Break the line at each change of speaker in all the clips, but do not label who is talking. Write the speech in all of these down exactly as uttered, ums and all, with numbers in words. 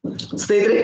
ಸ್ನೇಹಿತರೆ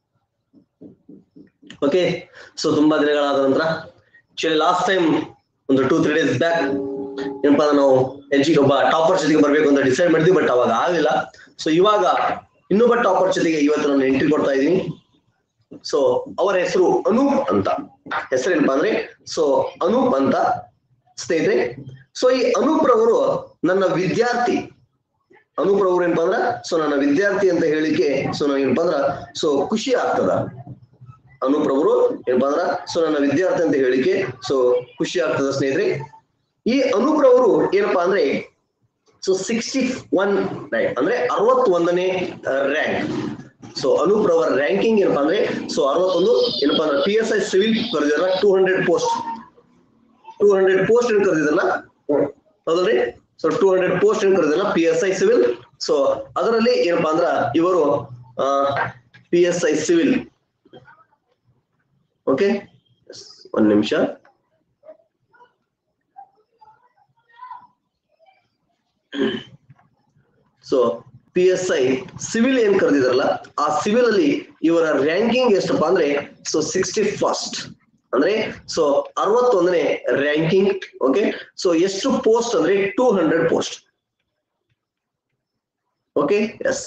okay. So ತುಂಬಾ ದಿನಗಳಾದ ನಂತರ ಆಕ್ಚುಲಿ ಲಾಸ್ಟ್ ಟೈಮ್ ಒಂದು ಟೂ ತ್ರೀ ಡೇಸ್ ಬ್ಯಾಕ್ ಏನಪ್ಪಾ ನಾವು ಎಜಿ ಒಬ್ಬ ಟಾಪರ್ ಜೊತೆಗೆ ಬರ್ಬೇಕು ಅಂತ ಡಿಸೈಡ್ ಮಾಡಿದ್ವಿ, ಬಟ್ ಅವಾಗ ಆಗಿಲ್ಲ. ಸೊ ಇವಾಗ ಇನ್ನೊಬ್ಬ ಟಾಪರ್ ಜೊತೆಗೆ ಇವತ್ತು ನಾನು ಎಂಟ್ರಿ ಕೊಡ್ತಾ ಇದ್ದೀನಿ. ಸೊ ಅವರ ಹೆಸರು ಅನೂಪ್ ಅಂತ. ಹೆಸರು ಏನಪ್ಪಾ ಅಂದ್ರೆ ಸೊ ಅನೂಪ್ ಅಂತ ಸ್ನೇಹಿತರೆ. ಸೊ ಈ ಅನೂಪ್ ರವರು ನನ್ನ ವಿದ್ಯಾರ್ಥಿ. ಅನೂಪ್ ರವರು ಏನಪ್ಪಾ ಅಂದ್ರ ಸೊ ನನ್ನ ವಿದ್ಯಾರ್ಥಿ ಅಂತ ಹೇಳಿಕೆ ಸೊ ನನಗೆ ಏನಪ್ಪಾ ಅಂದ್ರ ಸೊ ಖುಷಿ ಆಗ್ತದ. ಅನೂಪ್ ರವರು ಏನಪ್ಪಾ ಅಂದ್ರ ಸೊ ನನ್ನ ವಿದ್ಯಾರ್ಥಿ ಅಂತ ಹೇಳಿಕೆ ಸೊ ಖುಷಿ ಆಗ್ತದ ಸ್ನೇಹಿತರೆ. ಈ ಅನೂಪ್ ರವರು ಏನಪ್ಪಾ ಅಂದ್ರೆ ಸೊ ಸಿಕ್ಸ್ಟಿ ಒನ್ ರ್ಯಾಂಕ್ ಅಂದ್ರೆ ಅರವತ್ತೊಂದನೇ ರ್ಯಾಂಕ್. ಸೊ ಅನೂಪ್ ರವರ ರ್ಯಾಂಕಿಂಗ್ ಏನಪ್ಪಾ ಅಂದ್ರೆ ಸೊ ಅರವತ್ತೊಂದು. ಏನಪ್ಪಾ ಅಂದ್ರೆ ಪಿ ಎಸ್ ಐ ಸಿವಿಲ್ ಕರೆದಿರಲ್ಲ two hundred post two hundred post ಏನ್ ಕರೆದಿದ್ದಲ್ಲ ಹೌದಲ್ರಿ. ಸೊ ಟೂ ಹಂಡ್ರೆಡ್ ಪೋಸ್ಟ್ ಏನ್ ಕರೆದಿಲ್ಲ P S I civil. So ಅದರಲ್ಲಿ ಏನಪ್ಪಾ ಅಂದ್ರ ಇವರು P S I civil okay ಒಂದ್ ನಿಮಿಷ. So P S I civil ಏನ್ ಕರೆದಿದ್ರಲ್ಲ ಆ ಸಿವಿಲ್ ಅಲ್ಲಿ ಇವರ ರ್ಯಾಂಕಿಂಗ್ ಎಷ್ಟಪ್ಪ ಅಂದ್ರೆ ಸೊ ಸಿಕ್ಸ್ಟಿ ಫಸ್ಟ್ ಅಂದ್ರೆ ಸೊ ಅರವತ್ತೊಂದನೇ ರ್ಯಾಂಕಿಂಗ್. ಓಕೆ. ಸೊ ಎಷ್ಟು ಪೋಸ್ಟ್ ಅಂದ್ರೆ two hundred post. Okay yes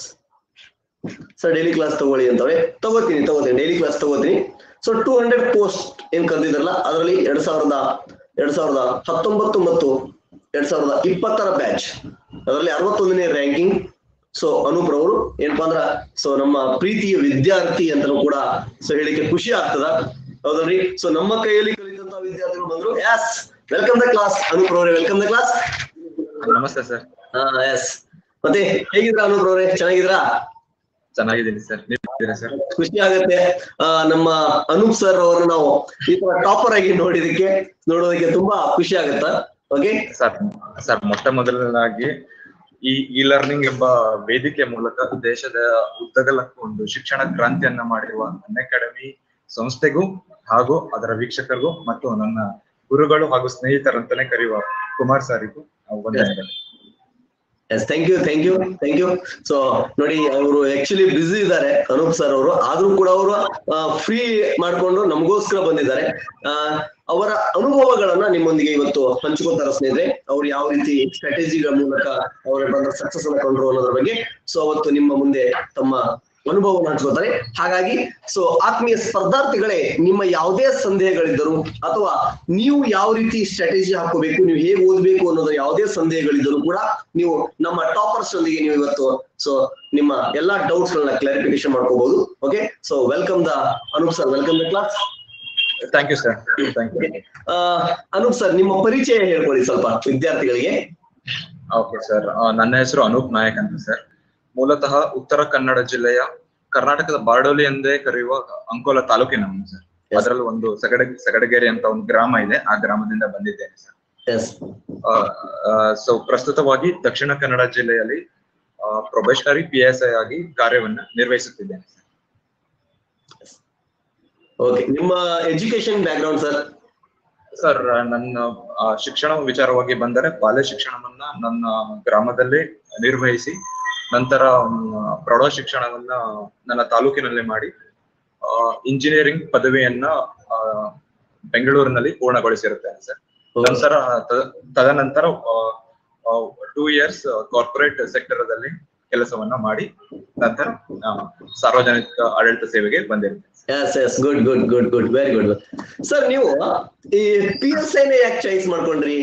sir daily class ತಗೊಳ್ಳಿ ಅಂತವೆ ತಗೋತೀನಿ ತಗೋತೀನಿ ಡೈಲಿ ಕ್ಲಾಸ್ ತಗೋತೀನಿ. ಸೊ ಟೂ ಹಂಡ್ರೆಡ್ ಪೋಸ್ಟ್ ಏನ್ ಕರೆದಿದ್ರಲ್ಲ ಅದರಲ್ಲಿ ಎರಡ್ ಸಾವಿರದ ಎರಡ್ ಸಾವಿರದ ಹತ್ತೊಂಬತ್ತು ಮತ್ತು ಎರಡ್ ಸಾವಿರದ ಇಪ್ಪತ್ತರ ಬ್ಯಾಚ್ ಅದರಲ್ಲಿ ಅರವತ್ತೊಂದನೇ ರ್ಯಾಂಕಿಂಗ್. ಸೊ ಅನೂಪ್ ರವರು ಏನಪ್ಪಾ ಅಂದ್ರ ಸೊ ನಮ್ಮ ಪ್ರೀತಿಯ ವಿದ್ಯಾರ್ಥಿ ಅಂತಲೂ ಕೂಡ ಸೊ ಹೇಳಿಕೆ ಖುಷಿ ಆಗ್ತದ ಹೌದಲ್ರಿ. ಸೊ ನಮ್ಮ ಕೈಯಲ್ಲಿ ಕಲಿತಂತ ವಿದ್ಯಾರ್ಥಿಗಳು ಬಂದ್ರು. Yes welcome the class Anoop ರವರೇ, ವೆಲ್ಕಮ್ ದ ಕ್ಲಾಸ್.
ನಮಸ್ತೆ ಸರ್.
ಹಾ ಎಸ್ ಮತ್ತೆ ಹೇಗಿದ್ರ ಅನೂಪ್ ರವರೇ, ಚೆನ್ನಾಗಿದ್ರಾ?
ಚೆನ್ನಾಗಿದ್ದೀನಿ ಸರ್, ನೀವು ಸರ್?
ಖುಷಿ ಆಗತ್ತೆ ಆ ನಮ್ಮ ಅನೂಪ್ ಸರ್ ಅವರು ನಾವು ಈ ತರ ಟಾಪರ್ ಆಗಿ ನೋಡಿದಕ್ಕೆ ನೋಡೋದಕ್ಕೆ ತುಂಬಾ ಖುಷಿ ಆಗತ್ತ. ಓಕೆ
ಸರ್ ಸರ್ ಮೊಟ್ಟ ಮೊದಲನಾಗಿ ಈ ಇ ಲರ್ನಿಂಗ್ ಎಂಬ ವೇದಿಕೆ ಮೂಲಕ ದೇಶದ ಉದ್ದಗಲಕ್ಕೂ ಒಂದು ಶಿಕ್ಷಣ ಕ್ರಾಂತಿಯನ್ನ ಮಾಡಿರುವ ಅನ್ಅಕಾಡೆಮಿ ಸಂಸ್ಥೆಗೂ ಹಾಗೂ ಅದರ ವೀಕ್ಷಕರಿಗೂ ಮತ್ತು ನನ್ನ ಗುರುಗಳು ಹಾಗೂ ಸ್ನೇಹಿತರಂತಾನೆ ಕರೆಯುವ ಕುಮಾರ್ ಸಾರಿಗೂ ವಂದನೆಗಳು.
Yes thank you thank you thank you. So ನೋಡಿ ಅವರು ಆಕ್ಚುಲಿ ಬ್ಯುಸಿ ಇದ್ದಾರೆ ಅನೂಪ್ ಸರ್ ಅವರು, ಆದ್ರೂ ಕೂಡ ಅವರು ಫ್ರೀ ಮಾಡ್ಕೊಂಡು ನಮಗೋಸ್ಕರ ಬಂದಿದ್ದಾರೆ. ಆ ಅವರ ಅನುಭವಗಳನ್ನ ನಿಮ್ಮೊಂದಿಗೆ ಇವತ್ತು ಹಂಚ್ಕೋತಾರ ಸ್ನೇಹಿತರೆ. ಅವ್ರು ಯಾವ ರೀತಿ ಸ್ಟ್ರಾಟಜಿಗಳ ಮೂಲಕ ಅವರ ಬಂದ ಸಕ್ಸಸ್ ಅನ್ನ ಕಂಡ್ರು ಅನ್ನೋದ್ರ ಬಗ್ಗೆ ಸೊ ಅವತ್ತು ನಿಮ್ಮ ಮುಂದೆ ತಮ್ಮ ಅನುಭವವನ್ನು ಹಂಚ್ಕೋತಾರೆ. ಹಾಗಾಗಿ ಸೊ ಆತ್ಮೀಯ ಸ್ಪರ್ಧಾರ್ಥಿಗಳೇ, ನಿಮ್ಮ ಯಾವುದೇ ಸಂದೇಹಗಳಿದ್ದರು ಅಥವಾ ನೀವು ಯಾವ ರೀತಿ ಸ್ಟ್ರಾಟಜಿ ಹಾಕೋಬೇಕು, ನೀವು ಹೇಗೆ ಓದ್ಬೇಕು ಅನ್ನೋದು ಯಾವುದೇ ಸಂದೇಹಗಳಿದ್ದರೂ ಕೂಡ ನೀವು ನಮ್ಮ ಟಾಪರ್ಸ್ ಜೊತೆಗೆ ನೀವು ಇವತ್ತು ಸೊ ನಿಮ್ಮ ಎಲ್ಲಾ ಡೌಟ್ಸ್ ಗಳನ್ನ ಕ್ಲಾರಿಫಿಕೇಶನ್ ಮಾಡ್ಕೋಬಹುದು. Okay so welcome the Anoop sir, welcome the class.
Thank you sir. Thank you.
Anoop sir ನಿಮ್ಮ ಪರಿಚಯ ಹೇಳ್ಕೊಳ್ಳಿ ಸ್ವಲ್ಪ ವಿದ್ಯಾರ್ಥಿಗಳಿಗೆ.
ಓಕೆ ಸರ್, ನನ್ನ ಹೆಸರು ಅನೂಪ್ ನಾಯಕ್ ಅಂತ ಸರ್. ಮೂಲತಃ ಉತ್ತರ ಕನ್ನಡ ಜಿಲ್ಲೆಯ ಕರ್ನಾಟಕದ ಬಾರ್ಡೋಲಿ ಎಂದೇ ಕರೆಯುವ ಅಂಕೋಲ ತಾಲೂಕಿನ ಸರ್. ಅದರಲ್ಲಿ ಒಂದು ಸಗಡ ಸಗಡಗೇರಿ ಅಂತ ಒಂದು ಗ್ರಾಮ ಇದೆ, ಆ ಗ್ರಾಮದಿಂದ ಬಂದಿದ್ದೇನೆ ಸರ್. ಸೊ ಪ್ರಸ್ತುತವಾಗಿ ದಕ್ಷಿಣ ಕನ್ನಡ ಜಿಲ್ಲೆಯಲ್ಲಿ ಪ್ರೊಬೇಷನರಿ ಪಿ ಎಸ್ ಐ ಆಗಿ ಕಾರ್ಯವನ್ನ ನಿರ್ವಹಿಸುತ್ತಿದ್ದೇನೆ ಸರ್.
ಓಕೆ, ನಿಮ್ಮ education background sir?
Sir ನನ್ನ ಶಿಕ್ಷಣ ವಿಚಾರವಾಗಿ ಬಂದರೆ ಬಾಲ್ಯ ಶಿಕ್ಷಣವನ್ನ ನನ್ನ ಗ್ರಾಮದಲ್ಲೇ ನಿರ್ವಹಿಸಿ ನಂತರ ಪ್ರೌಢ ಶಿಕ್ಷಣವನ್ನ ನನ್ನ ತಾಲೂಕಿನಲ್ಲಿ ಮಾಡಿ ಇಂಜಿನಿಯರಿಂಗ್ ಪದವಿಯನ್ನ ಬೆಂಗಳೂರಿನಲ್ಲಿ ಪೂರ್ಣಗೊಳಿಸಿರುತ್ತೇನೆ ಸರ್. ನಂತರ ತದನಂತರ ಟೂ ಇಯರ್ಸ್ ಕಾರ್ಪೊರೇಟ್ ಸೆಕ್ಟರ್ ದಲ್ಲಿ ಕೆಲಸವನ್ನ ಮಾಡಿ ನಂತರ ಸಾರ್ವಜನಿಕ ಆಡಳಿತ ಸೇವೆಗೆ ಬಂದಿರುತ್ತೆ.
Yes yes good good good good very good. Sir ನೀವು ಈ ಪಿ ಎಸ್ ಐ ನ ಯಾಕೆ ಚಾಯ್ಸ್ ಮಾಡ್ಕೊಂಡ್ರಿ?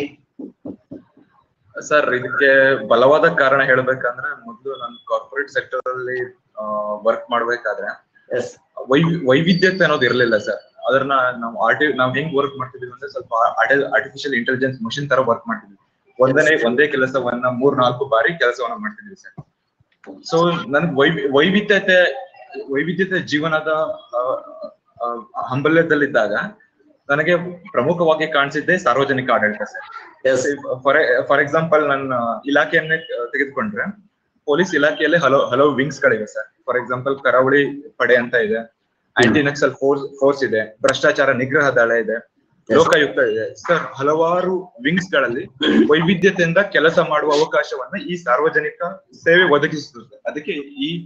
ಸರ್ ಇದಕ್ಕೆ ಬಲವಾದ ಕಾರಣ ಹೇಳ್ಬೇಕಂದ್ರೆ, ಮೊದಲು ನಾನು ಕಾರ್ಪೊರೇಟ್ ಸೆಕ್ಟರ್ ಅಲ್ಲಿ ವರ್ಕ್ ಮಾಡ್ಬೇಕಾದ್ರೆ ವೈ ವೈವಿಧ್ಯತೆ ಅನ್ನೋದು ಇರ್ಲಿಲ್ಲ ಸರ್. ಅದನ್ನ ನಾವು ಆರ್ಟಿ ನಾವ್ ಹೆಂಗ್ ವರ್ಕ್ ಮಾಡ್ತಿದ್ವಿ ಅಂದ್ರೆ ಸ್ವಲ್ಪ ಆರ್ಟಿಫಿಷಿಯಲ್ ಇಂಟೆಲಿಜೆನ್ಸ್ ಮಷಿನ್ ತರ ವರ್ಕ್ ಮಾಡ್ತಿದ್ವಿ. ಒಂದನೇ ಒಂದೇ ಕೆಲಸವನ್ನ ಮೂರ್ ನಾಲ್ಕು ಬಾರಿ ಕೆಲಸವನ್ನ ಮಾಡ್ತಿದ್ವಿ ಸರ್. ಸೊ ನನ್ಗೆ ವೈ ವೈವಿಧ್ಯತೆ ವೈವಿಧ್ಯತೆ ಜೀವನದ ಹಂಬಲ್ಯದಲ್ಲಿದ್ದಾಗ ನನಗೆ ಪ್ರಮುಖವಾಗಿ ಕಾಣಿಸಿದ್ದೆ ಸಾರ್ವಜನಿಕ ಆಡಳಿತ ಸರ್. ಫಾರ್ ಫಾರ್ ಎಕ್ಸಾಂಪಲ್ ನನ್ನ ಇಲಾಖೆಯನ್ನೇ ತೆಗೆದುಕೊಂಡ್ರೆ ಪೊಲೀಸ್ ಇಲಾಖೆಯಲ್ಲಿ ಹಲವು ಹಲವು ವಿಂಗ್ಸ್ ಗಳಿವೆ ಸರ್. ಫಾರ್ ಎಕ್ಸಾಂಪಲ್ ಕರಾವಳಿ ಪಡೆ ಅಂತ ಇದೆ, ಆಂಟಿ ನಕ್ಸಲ್ ಫೋರ್ಸ್ ಫೋರ್ಸ್ ಇದೆ, ಭ್ರಷ್ಟಾಚಾರ ನಿಗ್ರಹ ದಳ ಇದೆ, ಲೋಕಾಯುಕ್ತ ಇದೆ ಸರ್. ಹಲವಾರು ವಿಂಗ್ಸ್ ಗಳಲ್ಲಿ ವೈವಿಧ್ಯತೆಯಿಂದ ಕೆಲಸ ಮಾಡುವ ಅವಕಾಶವನ್ನ ಈ ಸಾರ್ವಜನಿಕ ಸೇವೆ ಒದಗಿಸುತ್ತದೆ. ಅದಕ್ಕೆ ಈ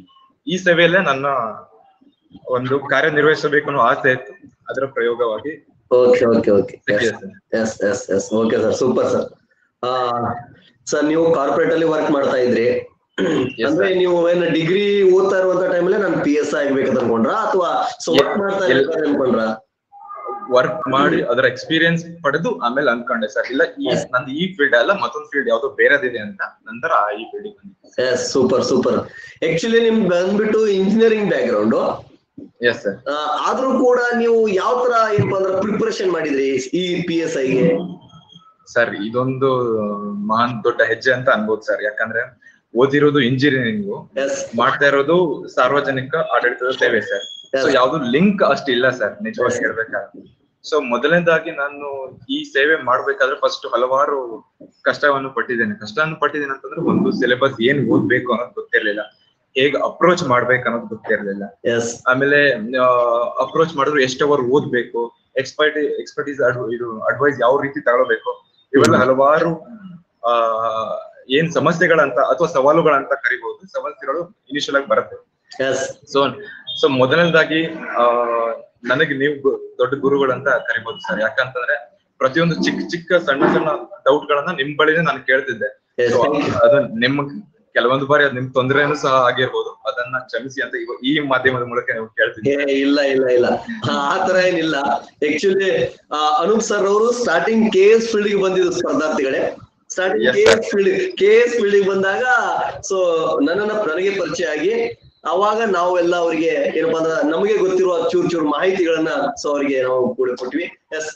ಈ ಸೇವೆಯಲ್ಲೇ ನನ್ನ ಒಂದು ಕಾರ್ಯನಿರ್ವಹಿಸಬೇಕು ಅನ್ನೋ ಆಸೆ ಇತ್ತು, ಅದರ ಪ್ರಯೋಗವಾಗಿ.
Okay okay okay yes yes yes okay sir, super sir. ಆ ಸರ್ ನೀವು ಕಾರ್ಪೊರೇಟ್ ಅಲ್ಲಿ ವರ್ಕ್ ಮಾಡ್ತಾ ಇದ್ರಿ, ಅಂದ್ರೆ ನೀವು ಏನು ಡಿಗ್ರಿ ಓದ್ತಾ ಇರುವಂತ ಟೈಮಲ್ಲಿ ನಾನು ಪಿ ಎಸ್ ಆಗ್ಬೇಕಂತ ಅನ್ಕೊಂಡ್ರ ಅಥವಾ ವರ್ಕ್ ಮಾಡ್ತಾ ಇರ್ತಾರೆ ಅನ್ಕೊಂಡ್ರ?
ವರ್ಕ್ ಮಾಡಿ ಅದರ ಎಕ್ಸ್ಪೀರಿಯನ್ಸ್ ಪಡೆದು ಆಮೇಲೆ ಅನ್ಕೊಂಡೆ ಸರ್, ಇಲ್ಲ ಈ ನಂದು ಈ ಫೀಲ್ಡ್ ಅಲ್ಲ ಮತ್ತೊಂದು ಫೀಲ್ಡ್ ಯಾವ್ದೋ ಬೇರೆದಿದೆ ಅಂತ, ನಂತರ ಈ ಫೀಲ್ಡ್ ಬಂದಿದೆ.
S super super. ಆಕ್ಚುಲಿ ನಿಮ್ಗೆ ಬಂದ್ಬಿಟ್ಟು engineering background.
Yes sir.
ಆದ್ರೂ ಕೂಡ ನೀವು ಯಾವ ತರ ಏನಪ್ಪಾ ಅಂದ್ರೆ ಪ್ರಿಪರೇಷನ್ ಮಾಡಿದ್ರಿ ಈ ಪಿ ಎಸ್ ಐಗೆ?
ಸರ್ ಇದೊಂದು ಮಹಾನ್ ದೊಡ್ಡ ಹೆಜ್ಜೆ ಅಂತ ಅನ್ಬೋದು ಸರ್, ಯಾಕಂದ್ರೆ ಓದಿರೋದು ಇಂಜಿನಿಯರಿಂಗ್, ಮಾಡ್ತಾ ಇರೋದು ಸಾರ್ವಜನಿಕ ಆಡಳಿತದ ಸೇವೆ ಸರ್. ಸೊ ಯಾವ್ದು ಲಿಂಕ್ ಅಷ್ಟು ಇಲ್ಲ ಸರ್ ನಿಜವಾಗಿ ಹೇಳ್ಬೇಕಾದ್ರೆ. ಸೊ ಮೊದಲನೇದಾಗಿ ನಾನು ಈ ಸೇವೆ ಮಾಡ್ಬೇಕಾದ್ರೆ ಫಸ್ಟ್ ಹಲವಾರು ಕಷ್ಟವನ್ನು ಪಟ್ಟಿದ್ದೇನೆ. ಕಷ್ಟವನ್ನು ಪಟ್ಟಿದ್ದೇನೆ ಅಂತಂದ್ರೆ ಒಂದು ಸಿಲೆಬಸ್ ಏನ್ ಓದ್ಬೇಕು ಅನ್ನೋದು ಗೊತ್ತಿರ್ಲಿಲ್ಲ, ಹೇಗ್ ಅಪ್ರೋಚ್ ಮಾಡ್ಬೇಕು ಅನ್ನೋದು ಗೊತ್ತಿರ್ಲಿಲ್ಲ. ಆಮೇಲೆ ಅಪ್ರೋಚ್ ಮಾಡಿದ್ರು ಎಷ್ಟು ಅವರ್ ಓದ್ಬೇಕು, ಎಕ್ಸ್ಪರ್ಟಿ ಎಕ್ಸ್ಪರ್ಟೀಸ್ ಇದು ಅಡ್ವೈಸ್ ಯಾವ ರೀತಿ ತಗೊಳ್ಬೇಕು, ಇವೆಲ್ಲ ಹಲವಾರು ಆ ಏನ್ ಸಮಸ್ಯೆಗಳಂತ ಅಥವಾ ಸವಾಲುಗಳಂತ ಕರಿಬಹುದು, ಸಮಸ್ಯೆಗಳು ಇನಿಷಿಯಲ್ ಆಗಿ ಬರುತ್ತೆ. ಸೊ ಸೊ ಮೊದಲನೇದಾಗಿ ಆ ನನಗೆ ನೀವು ದೊಡ್ಡ ಗುರುಗಳಂತ ಕರಿಬಹುದು ಸರ್, ಯಾಕಂತಂದ್ರೆ ಪ್ರತಿಯೊಂದು ಚಿಕ್ಕ ಚಿಕ್ಕ ಸಣ್ಣ ಸಣ್ಣ ಡೌಟ್ ಗಳನ್ನ ನಿಮ್ ಬಳಿನೇ ನಾನು ಕೇಳ್ತಿದ್ದೆ. ಅದು ನಿಮ್ ಕೆಲವೊಂದು ಬಾರಿ ಅದ್ ನಿಮ್ ತೊಂದರೆನೂ ಸಹ ಆಗಿರ್ಬೋದು, ಅದನ್ನ ಕ್ಷಮಿಸಿ ಅಂತ ಈ ಮಾಧ್ಯಮದ ಮೂಲಕ ನೀವು ಕೇಳ್ತಿದ್ದೆ.
ಇಲ್ಲ ಇಲ್ಲ ಇಲ್ಲ ಆತರ ಏನಿಲ್ಲ. ಆಕ್ಚುಲಿ ಅನೂಪ್ ಸರ್ ಅವರು ಸ್ಟಾರ್ಟಿಂಗ್ ಕೆ ಎಸ್ ಫೀಲ್ಡ್ ಗೆ ಬಂದಿದ್ರು ಸ್ಪರ್ಧಾರ್ಥಿಗಳೇ. Starting K S field K S field ಗೆ ಬಂದಾಗ ಸೊ ನನ್ನನ್ನ ನನಗೆ ಪರಿಚಯ ಆಗಿ ಅವಾಗ ನಾವೆಲ್ಲ ಅವ್ರಿಗೆ ಏನಪ್ಪಾ ಅಂದ್ರೆ ನಮಗೆ ಗೊತ್ತಿರುವ ಚೂರ್ ಚೂರ್ ಮಾಹಿತಿಗಳನ್ನ ಸೊ ಅವ್ರಿಗೆ ನಾವು ಕೂಡ ಕೊಟ್ವಿ. ಎಸ್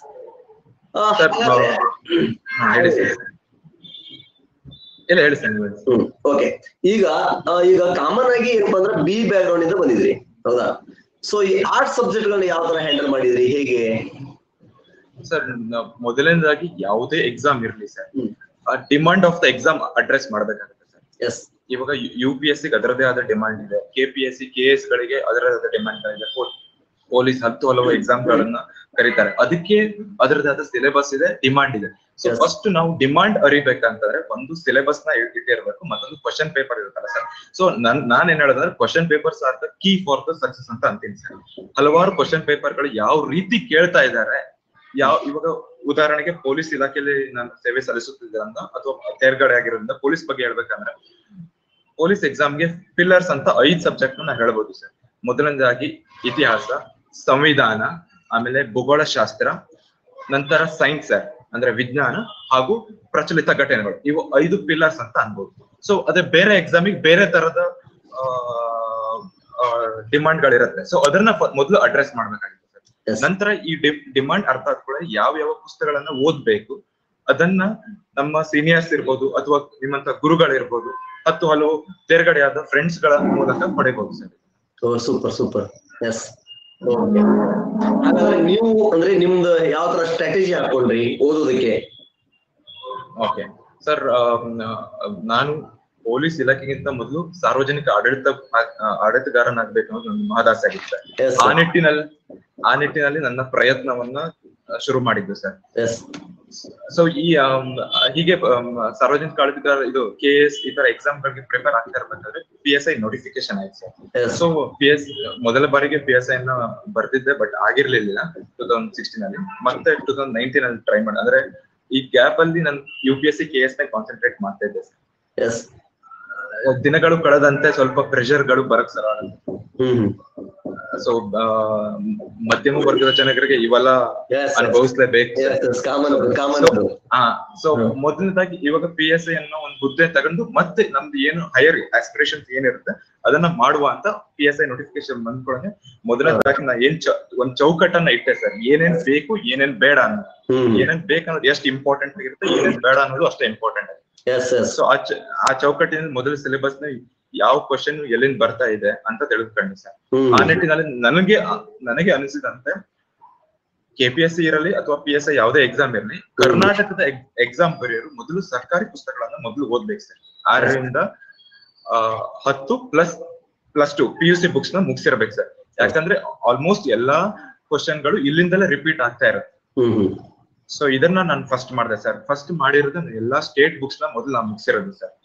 ಇಲ್ಲ ಹೇಳಿ ಸರ್.
ಹ್ಮ್ ಓಕೆ. ಈಗ ಈಗ ಕಾಮನ್ ಆಗಿ ಏನಪ್ಪಾ ಅಂದ್ರೆ ಬಿ ಬ್ಯಾಕ್ ಗ್ರೌಂಡ್ ಇಂದ ಬಂದಿದ್ರಿ ಹೌದಾ? ಸೊ ಈ ಆರ್ಟ್ಸ್ ಸಬ್ಜೆಕ್ಟ್ ಗಳನ್ನ ಯಾವ ತರ ಹ್ಯಾಂಡಲ್ ಮಾಡಿದ್ರಿ, ಹೇಗೆ?
ಸರ್ ಮೊದಲನೇದಾಗಿ ಯಾವುದೇ ಎಕ್ಸಾಮ್ ಇರ್ಲಿ sir, demand of the exam address ಮಾಡ್ಬೇಕಾಗುತ್ತೆ ಸರ್.
ಎಸ್
ಇವಾಗ ಯು ಪಿ ಎಸ್ ಸಿ ಅದರದೇ ಆದ ಡಿಮಾಂಡ್ ಇದೆ, K P S C K S ಗಳಿಗೆ ಅದರದೇ ಆದ ಡಿಮಾಂಡ್ ಇದೆ, ಪೊಲೀಸ್ ಹತ್ತು ಹಲವು ಎಕ್ಸಾಮ್ ಗಳನ್ನ ಕರೀತಾರೆ, ಅದಕ್ಕೆ ಅದರದೇ ಆದ ಸಿಲೆಬಸ್ ಇದೆ, ಡಿಮಾಂಡ್ ಇದೆ. ಸೊ ಫಸ್ಟ್ ನಾವು ಡಿಮಾಂಡ್ ಅರಿಬೇಕಂತಂದ್ರೆ ಒಂದು ಸಿಲೆಬಸ್ ನ ಇಟ್ಟಿರ್ಬೇಕು, ಮತ್ತೊಂದು ಕ್ವಶನ್ ಪೇಪರ್ ಇರುತ್ತಲ್ಲ ಸರ್. ಸೊ ನನ್ ನಾನ್ ಏನ್ ಹೇಳೋದಂದ್ರೆ question papers are the key for the success ಅಂತ ಅಂತೀನಿ ಸರ್. ಹಲವಾರು ಕ್ವಶನ್ ಪೇಪರ್ ಗಳು ಯಾವ ರೀತಿ ಕೇಳ್ತಾ ಇದ್ದಾರೆ, ಯಾವ ಇವಾಗ ಉದಾಹರಣೆಗೆ ಪೊಲೀಸ್ ಇಲಾಖೆಯಲ್ಲಿ ನಾನು ಸೇವೆ ಸಲ್ಲಿಸುತ್ತಿದ್ದ ಅಥವಾ ತೇರ್ಗಡೆ ಆಗಿರೋದ್ರಿಂದ ಪೊಲೀಸ್ ಬಗ್ಗೆ ಹೇಳ್ಬೇಕಂದ್ರೆ ಪೊಲೀಸ್ ಎಕ್ಸಾಮ್ಗೆ ಪಿಲ್ಲರ್ಸ್ ಅಂತ ಐದ್ ಸಬ್ಜೆಕ್ಟ್ ನ ಹೇಳ್ಬೋದು ಸರ್. ಮೊದಲನೇದಾಗಿ ಇತಿಹಾಸ, ಸಂವಿಧಾನ, ಆಮೇಲೆ ಭೂಗೋಳಶಾಸ್ತ್ರ, ನಂತರ ಸೈನ್ಸ್ ಅಂದ್ರೆ ವಿಜ್ಞಾನ ಹಾಗೂ ಪ್ರಚಲಿತ ಘಟನೆಗಳು, ಇವು ಐದು ಪಿಲ್ಲರ್ಸ್ ಅಂತ ಅನ್ಬೋದು. ಸೊ ಅದೇ ಬೇರೆ ಎಕ್ಸಾಮಿಗೆ ಬೇರೆ ತರದ ಡಿಮಾಂಡ್ ಗಳಿರುತ್ತೆ. ಸೊ ಅದನ್ನ ಮೊದಲು ಅಡ್ರೆಸ್ ಮಾಡ್ಬೇಕಾಗುತ್ತೆ ಸರ್. ನಂತರ ಈ ಡಿಮಾಂಡ್ ಅರ್ಥ ಆದ್ಕೊಳ್ಳೆ ಯಾವ ಯಾವ ಪುಸ್ತಕಗಳನ್ನ ಓದ್ಬೇಕು ಅದನ್ನ ನಮ್ಮ ಸೀನಿಯರ್ಸ್ ಇರ್ಬೋದು ಅಥವಾ ನಿಮ್ಮಂತ ಗುರುಗಳಿರ್ಬೋದು, ಹತ್ತು ಹಲವು ತೇರ್ಗಡೆಯಾದ ಫ್ರೆಂಡ್ಸ್ ಗಳ ಮೂಲಕ ಪಡೆಯಬಹುದು ಸರ್.
Super super. ಎಸ್ ಹಾಗಾದ್ರೆ ನೀವು ಅಂದ್ರೆ ನಿಮ್ದು ಯಾವ ತರ ಸ್ಟ್ರಾಟಜಿ ಹಾಕೊಂಡ್ರಿ ಓದೋದಕ್ಕೆ?
ಓಕೆ ಸರ್, ನಾನು ಪೊಲೀಸ್ ಇಲಾಖೆಗಿಂತ ಮೊದಲು ಸಾರ್ವಜನಿಕ ಆಡಳಿತ ಆಡಳಿತಗಾರನಾಗ್ಬೇಕು ಅನ್ನೋದು ನನ್ನ ಮಹದಾಸೆ ಆಗಿತ್ತು. ಆ ನಿಟ್ಟಿನಲ್ಲಿ ಆ ನಿಟ್ಟಿನಲ್ಲಿ ನನ್ನ ಪ್ರಯತ್ನವನ್ನ ಶುರು ಮಾಡಿದ್ದು ಸರ್. ಸೊ ಈ ಹೀಗೆ ಸಾರ್ವಜನಿಕ ಆಡಳಿತಗಾರ ಇದು ಕೆ ಎಸ್ ಈ ತರ ಎಕ್ಸಾಮ್ ಗಳಿಗೆ ಪ್ರಿಪೇರ್ ಆಗ್ತಾ ಇರ್ಬೇಕಾದ್ರೆ ಪಿ ಎಸ್ ಐ ನೋಟಿಫಿಕೇಶನ್ ಆಯ್ತು ಸರ್. ಸೊ ಪಿ ಎಸ್ ಮೊದಲ ಬಾರಿಗೆ ಪಿ ಎಸ್ ಐ ನ ಬರ್ತಿದ್ದೆ, ಬಟ್ ಆಗಿರ್ಲಿಲ್ಲ ಟೂ ತೌಸಂಡ್ ಸಿಕ್ಸ್ಟೀನ್ ಅಲ್ಲಿ. ಮತ್ತೆ ಟೂ ತೌಸಂಡ್ ನೈನ್ಟೀನ್ ಅಲ್ಲಿ ಟ್ರೈ ಮಾಡಿ, ಅಂದ್ರೆ ಈ ಗ್ಯಾಪ್ ಅಲ್ಲಿ ನಾನು U P S C K S ನ ಕಾನ್ಸಂಟ್ರೇಟ್ ಮಾಡ್ತಾ ಇದ್ದೆ ಸರ್. ದಿನಗಳು ಕಳೆದಂತೆ ಸ್ವಲ್ಪ ಪ್ರೆಷರ್ ಗಳು ಬರಕ್ ಸರ್. ಸೊ ಮಧ್ಯಮ ವರ್ಗದ ಜನರಿಗೆ ಇವೆಲ್ಲ ಅನುಭವಿಸ್ಲೇಬೇಕು. ಹಾ ಸೊ ಮೊದಲನೇದಾಗಿ ಇವಾಗ ಪಿ ಎಸ್ ಐ ಅನ್ನೋ ಒಂದು ಹುದ್ದೆ ತಗೊಂಡು ಮತ್ತೆ ನಮ್ದು ಏನು ಹೈಯರ್ ಆಸ್ಪಿರೇಷನ್ಸ್ ಏನಿರುತ್ತೆ ಅದನ್ನ ಮಾಡುವ ಅಂತ ಪಿ ಎಸ್ ಐ ನೋಟಿಫಿಕೇಶನ್ ಬಂದ್ಕೊಳ್ಳೆ ಮೊದಲನೇದಾಗಿ ನಾ ಏನ್ ಒಂದ್ ಚೌಕಟ್ಟನ್ನ ಇಟ್ಟೆ ಸರ್. ಏನೇನ್ ಬೇಕು ಏನೇನ್ ಬೇಡ ಅನ್ನೋದು, ಏನೇನ್ ಬೇಕನ್ನೋದು ಎಷ್ಟು ಇಂಪಾರ್ಟೆಂಟ್ ಆಗಿರುತ್ತೆ, ಏನೇನ್ ಬೇಡ ಅನ್ನೋದು ಅಷ್ಟೇ ಇಂಪಾರ್ಟೆಂಟ್ ಆಗಿದೆ. ಸೊ ಆ ಚೌಕಟ್ಟಿನ ಮೊದಲ ಸಿಲೆಬಸ್ ನ ಯಾವ ಕ್ವಶನ್ ಎಲ್ಲಿಂದ ಬರ್ತಾ ಇದೆ ಅಂತ ತಿಳಿದುಕೊಂಡೆ ಸರ್. ಆ ನಿಟ್ಟಿನಲ್ಲಿ ನನಗೆ ನನಗೆ ಅನಿಸಿದಂತೆ ಕೆ ಪಿ ಎಸ್ ಸಿ ಇರಲಿ ಅಥವಾ ಪಿ ಎಸ್ ಐ ಯಾವುದೇ ಎಕ್ಸಾಮ್ ಇರಲಿ, ಕರ್ನಾಟಕದ ಎಕ್ಸಾಮ್ ಬರೆಯೋರು ಮೊದಲು ಸರ್ಕಾರಿ ಪುಸ್ತಕಗಳನ್ನ ಮೊದಲು ಓದ್ಬೇಕು ಸರ್. ಆರರಿಂದ ಹತ್ತು plus plus two P U C books ನ ಮುಗಿಸಿರ್ಬೇಕು ಸರ್. ಯಾಕಂದ್ರೆ ಆಲ್ಮೋಸ್ಟ್ ಎಲ್ಲಾ ಕ್ವಶನ್ ಗಳು ಇಲ್ಲಿಂದಲೇ ರಿಪೀಟ್ ಆಗ್ತಾ ಇರುತ್ತೆ. ಸೊ ಇದನ್ನ ನಾನು ಫಸ್ಟ್ ಮಾಡಿದೆ ಸರ್. ಫಸ್ಟ್ ಮಾಡಿರೋದು ಎಲ್ಲಾ ಸ್ಟೇಟ್ ಬುಕ್ಸ್ ನ ಮೊದಲು ನಾನು ಮುಗಿಸಿರೋದು ಸರ್.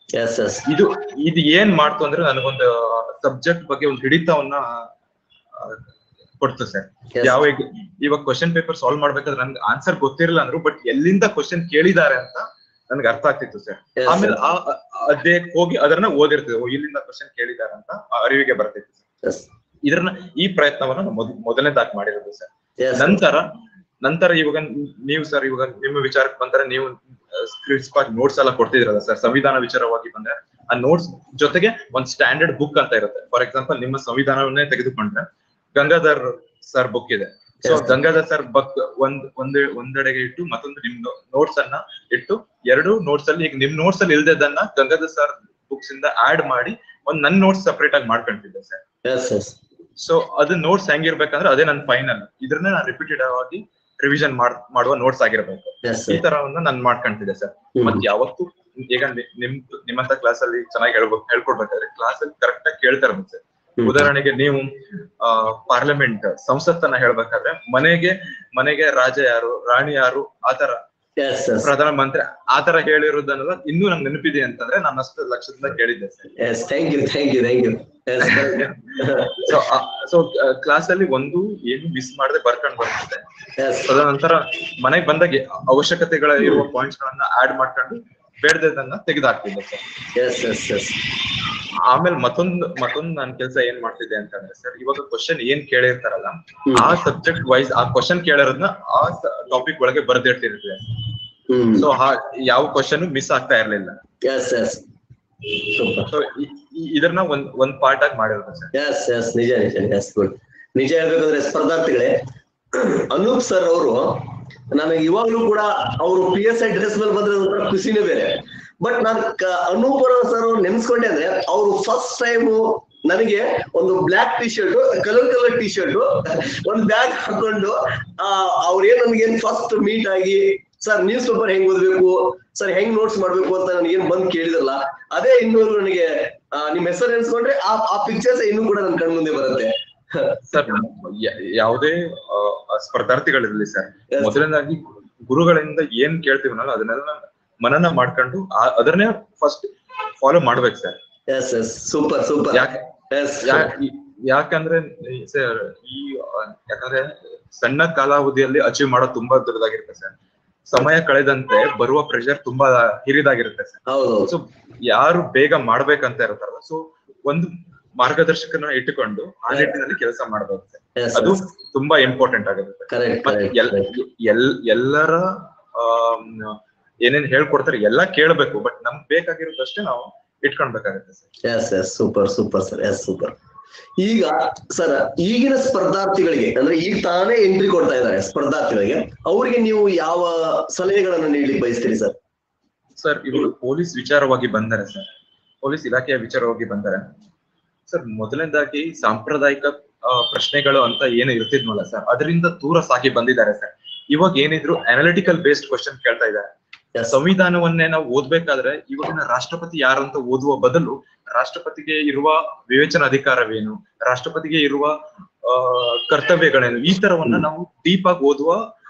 ಎಸ್ ಎಸ್
ಇದು ಇದು ಏನ್ ಮಾಡ್ತು ಅಂದ್ರೆ ನನಗೊಂದು ಸಬ್ಜೆಕ್ಟ್ ಬಗ್ಗೆ ಒಂದು ಹಿಡಿತವನ್ನ ಕೊಡ್ತು ಸರ್. ಯಾವ ಇವಾಗ ಕ್ವಶನ್ ಪೇಪರ್ ಸಾಲ್ವ್ ಮಾಡ್ಬೇಕಾದ್ರೆ ನನ್ಗೆ ಆನ್ಸರ್ ಗೊತ್ತಿರಲಿಲ್ಲ ಅಂದ್ರು ಬಟ್ ಎಲ್ಲಿಂದ ಕ್ವಶನ್ ಕೇಳಿದ್ದಾರೆ ಅಂತ ನನ್ಗೆ ಅರ್ಥ ಆಗ್ತಿತ್ತು ಸರ್. ಆಮೇಲೆ ಆ ಅದೇ ಹೋಗಿ ಅದನ್ನ ಓದಿರ್ತೇವೆ, ಇಲ್ಲಿಂದ ಕ್ವಶನ್ ಕೇಳಿದ್ದಾರೆ ಅಂತ ಅರಿವಿಗೆ ಬರ್ತಿತ್ತು ಸರ್. ಇದನ್ನ ಈ ಪ್ರಯತ್ನವನ್ನ ಮೊದಲನೇದಾಗಿ ಮಾಡಿರೋದು ಸರ್. ನಂತರ ನಂತರ ಇವಾಗ ನೀವು ಸರ್ ಇವಾಗ ನಿಮ್ಮ ವಿಚಾರಕ್ಕೆ ಬಂದರೆ ನೀವು ಕ್ರಿಸ್ಪ್ ಆಗಿ ನೋಟ್ಸ್ ಎಲ್ಲ ಕೊಡ್ತಿದ್ರಲ್ಲ ಸರ್, ಸಂವಿಧಾನ ವಿಚಾರವಾಗಿ ಬಂದ್ರೆ ಆ ನೋಟ್ಸ್ ಜೊತೆಗೆ ಒಂದ್ ಸ್ಟ್ಯಾಂಡರ್ಡ್ ಬುಕ್ ಅಂತ ಇರುತ್ತೆ. ಫಾರ್ ಎಕ್ಸಾಂಪಲ್ ನಿಮ್ಮ ಸಂವಿಧಾನವನ್ನೇ ತೆಗೆದುಕೊಂಡ್ರೆ ಗಂಗಾಧರ್ ಸರ್ ಬುಕ್ ಇದೆ. ಸೊ ಗಂಗಾಧರ್ ಸರ್ ಬುಕ್ ಒಂದ್ ಒಂದ್ ಒಂದೆಡೆಗೆ ಇಟ್ಟು ಮತ್ತೊಂದು ನಿಮ್ ನೋಟ್ಸ್ ಅನ್ನ ಇಟ್ಟು ಎರಡು ನೋಟ್ಸ್ ಅಲ್ಲಿ ಈಗ ನಿಮ್ ನೋಟ್ಸ್ ಅಲ್ಲಿ ಇಲ್ದದನ್ನ ಗಂಗಾಧರ್ ಸರ್ ಬುಕ್ಸ್ ಇಂದ ಆಡ್ ಮಾಡಿ ಒಂದ್ ನನ್ ನೋಟ್ಸ್ ಸಪರೇಟ್ ಆಗಿ ಮಾಡ್ಕೊಂತಿದ್ದೆ ಸರ್. ಸೊ ಅದು ನೋಟ್ಸ್ ಹೆಂಗಿರ್ಬೇಕಂದ್ರೆ ಅದೇ ನನ್ ಫೈನಲ್, ಇದ್ರನ್ನೇ ನಾನು ರಿಪೀಟೆಡ್ ಆಗಿ ರಿವಿಷನ್ ಮಾಡುವ ನೋಟ್ಸ್ ಆಗಿರ್ಬೇಕು. ಈ ತರವನ್ನ ನಾನ್ ಮಾಡ್ಕೊಂತಿದ್ದೆ ಸರ್. ಮತ್ ಯಾವತ್ತು ಈಗ ನಿಮ್ ನಿಮ್ಮಂತ ಕ್ಲಾಸ್ ಅಲ್ಲಿ ಚೆನ್ನಾಗಿ ಹೇಳ್ಬೇಕು ಹೇಳ್ಕೊಡ್ಬೇಕಾದ್ರೆ ಕ್ಲಾಸ್ ಅಲ್ಲಿ ಕರೆಕ್ಟ್ ಆಗಿ ಕೇಳ್ತಾ ಇರ್ಬೇಕು ಸರ್. ಉದಾಹರಣೆಗೆ ನೀವು ಆ ಪಾರ್ಲಿಮೆಂಟ್ ಸಂಸತ್ತನ್ನ ಹೇಳ್ಬೇಕಾದ್ರೆ ಮನೆಗೆ ಮನೆಗೆ ರಾಜ ಯಾರು ರಾಣಿ ಯಾರು ಆತರ ಪ್ರಧಾನ ಮಂತ್ರಿ ಆತರ ಹೇಳಿರೋದನ್ನೆಲ್ಲ ಇನ್ನೂ ನಂಗೆ ನೆನಪಿದೆ ಅಂತಂದ್ರೆ ನಾನು ಅಷ್ಟು ಲಕ್ಷದಿಂದ ಕೇಳಿದ್ದೆ ಸರ್. ಸೊ ಕ್ಲಾಸ್ ಅಲ್ಲಿ ಒಂದು ಏನು ಮಿಸ್ ಮಾಡದೆ ಬರ್ಕೊಂಡ್ ಬರ್ತಿದ್ದೆ. ತದನಂತರ ಮನೆಗೆ ಬಂದಾಗ ಅವಶ್ಯಕತೆಗಳ ಇರುವ ಪಾಯಿಂಟ್ಸ್ ಗಳನ್ನ ಆಡ್ ಮಾಡ್ಕೊಂಡು ಬೇಡದನ್ನ ತೆಗೆದಾಕ್ತಿದ್ದೆ ಸರ್. ಆಮೇಲೆ ಮತ್ತೊಂದು ಮತ್ತೊಂದು ನನ್ ಕೆಲಸ ಏನ್ ಮಾಡ್ತಿದ್ದೆ ಅಂತಂದ್ರೆ ಸರ್, ಇವಾಗ ಕ್ವಶನ್ ಏನ್ ಕೇಳಿರ್ತಾರಲ್ಲ ಆ ಸಬ್ಜೆಕ್ಟ್ ವೈಸ್ ಆ ಕ್ವಶನ್ ಕೇಳಿರೋದನ್ನ ಆ ಟಾಪಿಕ್ ಒಳಗೆ ಬರ್ದಿರ್ತಿರ್ತದೆ. ಸೊ ಯಾವ ಕ್ವಶನ್ ಮಿಸ್ ಆಗ್ತಾ ಇರ್ಲಿಲ್ಲ. ಸೊ ಇದನ್ನ ಒಂದ್ ಒಂದ್ ಪಾರ್ಟ್ ಆಗಿ ಮಾಡಿರೋದು ಸರ್.
ಎಸ್ ಎಸ್ ನಿಜ ನಿಜ ಎಸ್ ಗುಡ್. ನಿಜ ಹೇಳ್ಬೇಕಂದ್ರೆ ಸ್ಪರ್ಧಾರ್ಥಿಗಳೇ, ಅನೂಪ್ ಸರ್ ಅವರು ನನಗೆ ಇವಾಗ್ಲೂ ಕೂಡ ಅವರು ಪಿ ಎಸ್ ಐ ಡ್ರೆಸ್ ಮೇಲೆ ಬಂದ್ರೆ ಒಂಥರ ಖುಷಿನೇ ಬೇರೆ. ಬಟ್ ನಾನ್ ಅನೂಪ್ ಸರ್ ನೆನ್ಸ್ಕೊಂಡೆ ಅಂದ್ರೆ ಅವರು ಫಸ್ಟ್ ಟೈಮ್ ನನಗೆ ಒಂದು black T shirt, colour colour T shirt, ಒಂದು ಬ್ಯಾಗ್ ಹಾಕೊಂಡು ಆ ಅವ್ರೇನ್ ನನ್ಗೇನ್ ಫಸ್ಟ್ ಮೀಟ್ ಆಗಿ ಸರ್ ನ್ಯೂಸ್ ಪೇಪರ್ ಹೆಂಗ್ ಓದ್ಬೇಕು ಸರ್, ಹೆಂಗ್ ನೋಟ್ಸ್ ಮಾಡ್ಬೇಕು ಅಂತ ನನಗೇನ್ ಬಂದ್ ಕೇಳಿದ್ರಲ್ಲ ಅದೇ ಇನ್ನೂ ನನಗೆ ನಿಮ್ ಹೆಸರು ನೆನ್ಸ್ಕೊಂಡ್ರೆ ಆ ಆ ಪಿಕ್ಚರ್ಸ್ ಇನ್ನೂ ಕೂಡ ನನ್ ಕಣ್ ಮುಂದೆ ಬರುತ್ತೆ
ಸರ್. ಯಾವುದೇ ಸ್ಪರ್ಧಾರ್ಥಿಗಳಿರ್ಲಿ ಸರ್, ಮೊದಲನೇದಾಗಿ ಗುರುಗಳಿಂದ ಏನ್ ಕೇಳ್ತೀವನಲ್ಲ ಅದನ್ನೆಲ್ಲ ಮನನ ಮಾಡ್ಕೊಂಡು ಅದನ್ನೇ ಫಸ್ಟ್ ಫಾಲೋ ಮಾಡ್ಬೇಕು ಸರ್.
Super super.
ಯಾಕಂದ್ರೆ ಸರ್ ಈ ಯಾಕಂದ್ರೆ ಸಣ್ಣ ಕಾಲಾವಧಿಯಲ್ಲಿ ಅಚೀವ್ ಮಾಡೋದು ತುಂಬಾ ದೊಡ್ಡದಾಗಿರುತ್ತೆ ಸರ್. ಸಮಯ ಕಳೆದಂತೆ ಬರುವ ಪ್ರೆಷರ್ ತುಂಬಾ ಹಿರಿದಾಗಿರುತ್ತೆ ಸರ್. ಸೊ ಯಾರು ಬೇಗ ಮಾಡ್ಬೇಕಂತ ಇರ್ತಾರಲ್ಲ, ಸೊ ಒಂದು ಮಾರ್ಗದರ್ಶಕನ ಇಟ್ಟುಕೊಂಡು ಆ ನಿಟ್ಟಿನಲ್ಲಿ ಕೆಲಸ ಮಾಡ್ಬೇಕು ಸರ್. ಅದು ತುಂಬಾ ಇಂಪಾರ್ಟೆಂಟ್ ಆಗುತ್ತೆ. ಎಲ್ ಎಲ್ಲರ ಆ ಏನೇನ್ ಹೇಳ್ಕೊಡ್ತಾರೆ ಎಲ್ಲ ಕೇಳ್ಬೇಕು, ಬಟ್ ನಮ್ಗೆ ಬೇಕಾಗಿರೋದಷ್ಟೇ ನಾವು ಇಟ್ಕೊಳ್ಬೇಕಾಗುತ್ತೆ sir.
Yes yes super super sir. Yes super. ಈಗ ಸರ್ ಈಗಿನ ಸ್ಪರ್ಧಾರ್ಥಿಗಳಿಗೆ ಅಂದ್ರೆ ಈಗ ತಾನೇ ಎಂಟ್ರಿ ಕೊಡ್ತಾ ಇದ್ದಾರೆ ಸ್ಪರ್ಧಾರ್ಥಿಗಳಿಗೆ, ಅವರಿಗೆ ನೀವು ಯಾವ ಸಲಹೆಗಳನ್ನು ನೀಡಲಿಕ್ಕೆ ಬಯಸ್ತೀರಿ ಸರ್?
ಸರ್ ಇವರು ಪೊಲೀಸ್ ವಿಚಾರವಾಗಿ ಬಂದರೆ ಸರ್, ಪೊಲೀಸ್ ಇಲಾಖೆಯ ವಿಚಾರವಾಗಿ ಬಂದರೆ ಸರ್, ಮೊದಲನೇದಾಗಿ ಸಾಂಪ್ರದಾಯಿಕ ಪ್ರಶ್ನೆಗಳು ಅಂತ ಏನು ಇರ್ತಿದ್ನಲ್ಲ ಸರ್, ಅದರಿಂದ ದೂರ ಸಾಗಿ ಬಂದಿದ್ದಾರೆ ಸರ್. ಇವಾಗ ಏನಿದ್ರು ಅನಾಲಿಟಿಕಲ್ ಬೇಸ್ಡ್ ಕ್ವಶನ್ ಕೇಳ್ತಾ ಇದ್ದಾರೆ. ಸಂವಿಧಾನವನ್ನೇ ನಾವು ಓದ್ಬೇಕಾದ್ರೆ ಇವಾಗಿನ ರಾಷ್ಟ್ರಪತಿ ಯಾರು ಅಂತ ಓದುವ ಬದಲು ರಾಷ್ಟ್ರಪತಿಗೆ ಇರುವ ವಿವೇಚನ ಅಧಿಕಾರವೇನು, ರಾಷ್ಟ್ರಪತಿಗೆ ಇರುವ ಅಹ್ ಕರ್ತವ್ಯಗಳೇನು, ಈ ತರವನ್ನ ನಾವು ಡೀಪ್ ಆಗಿ ಓದುವ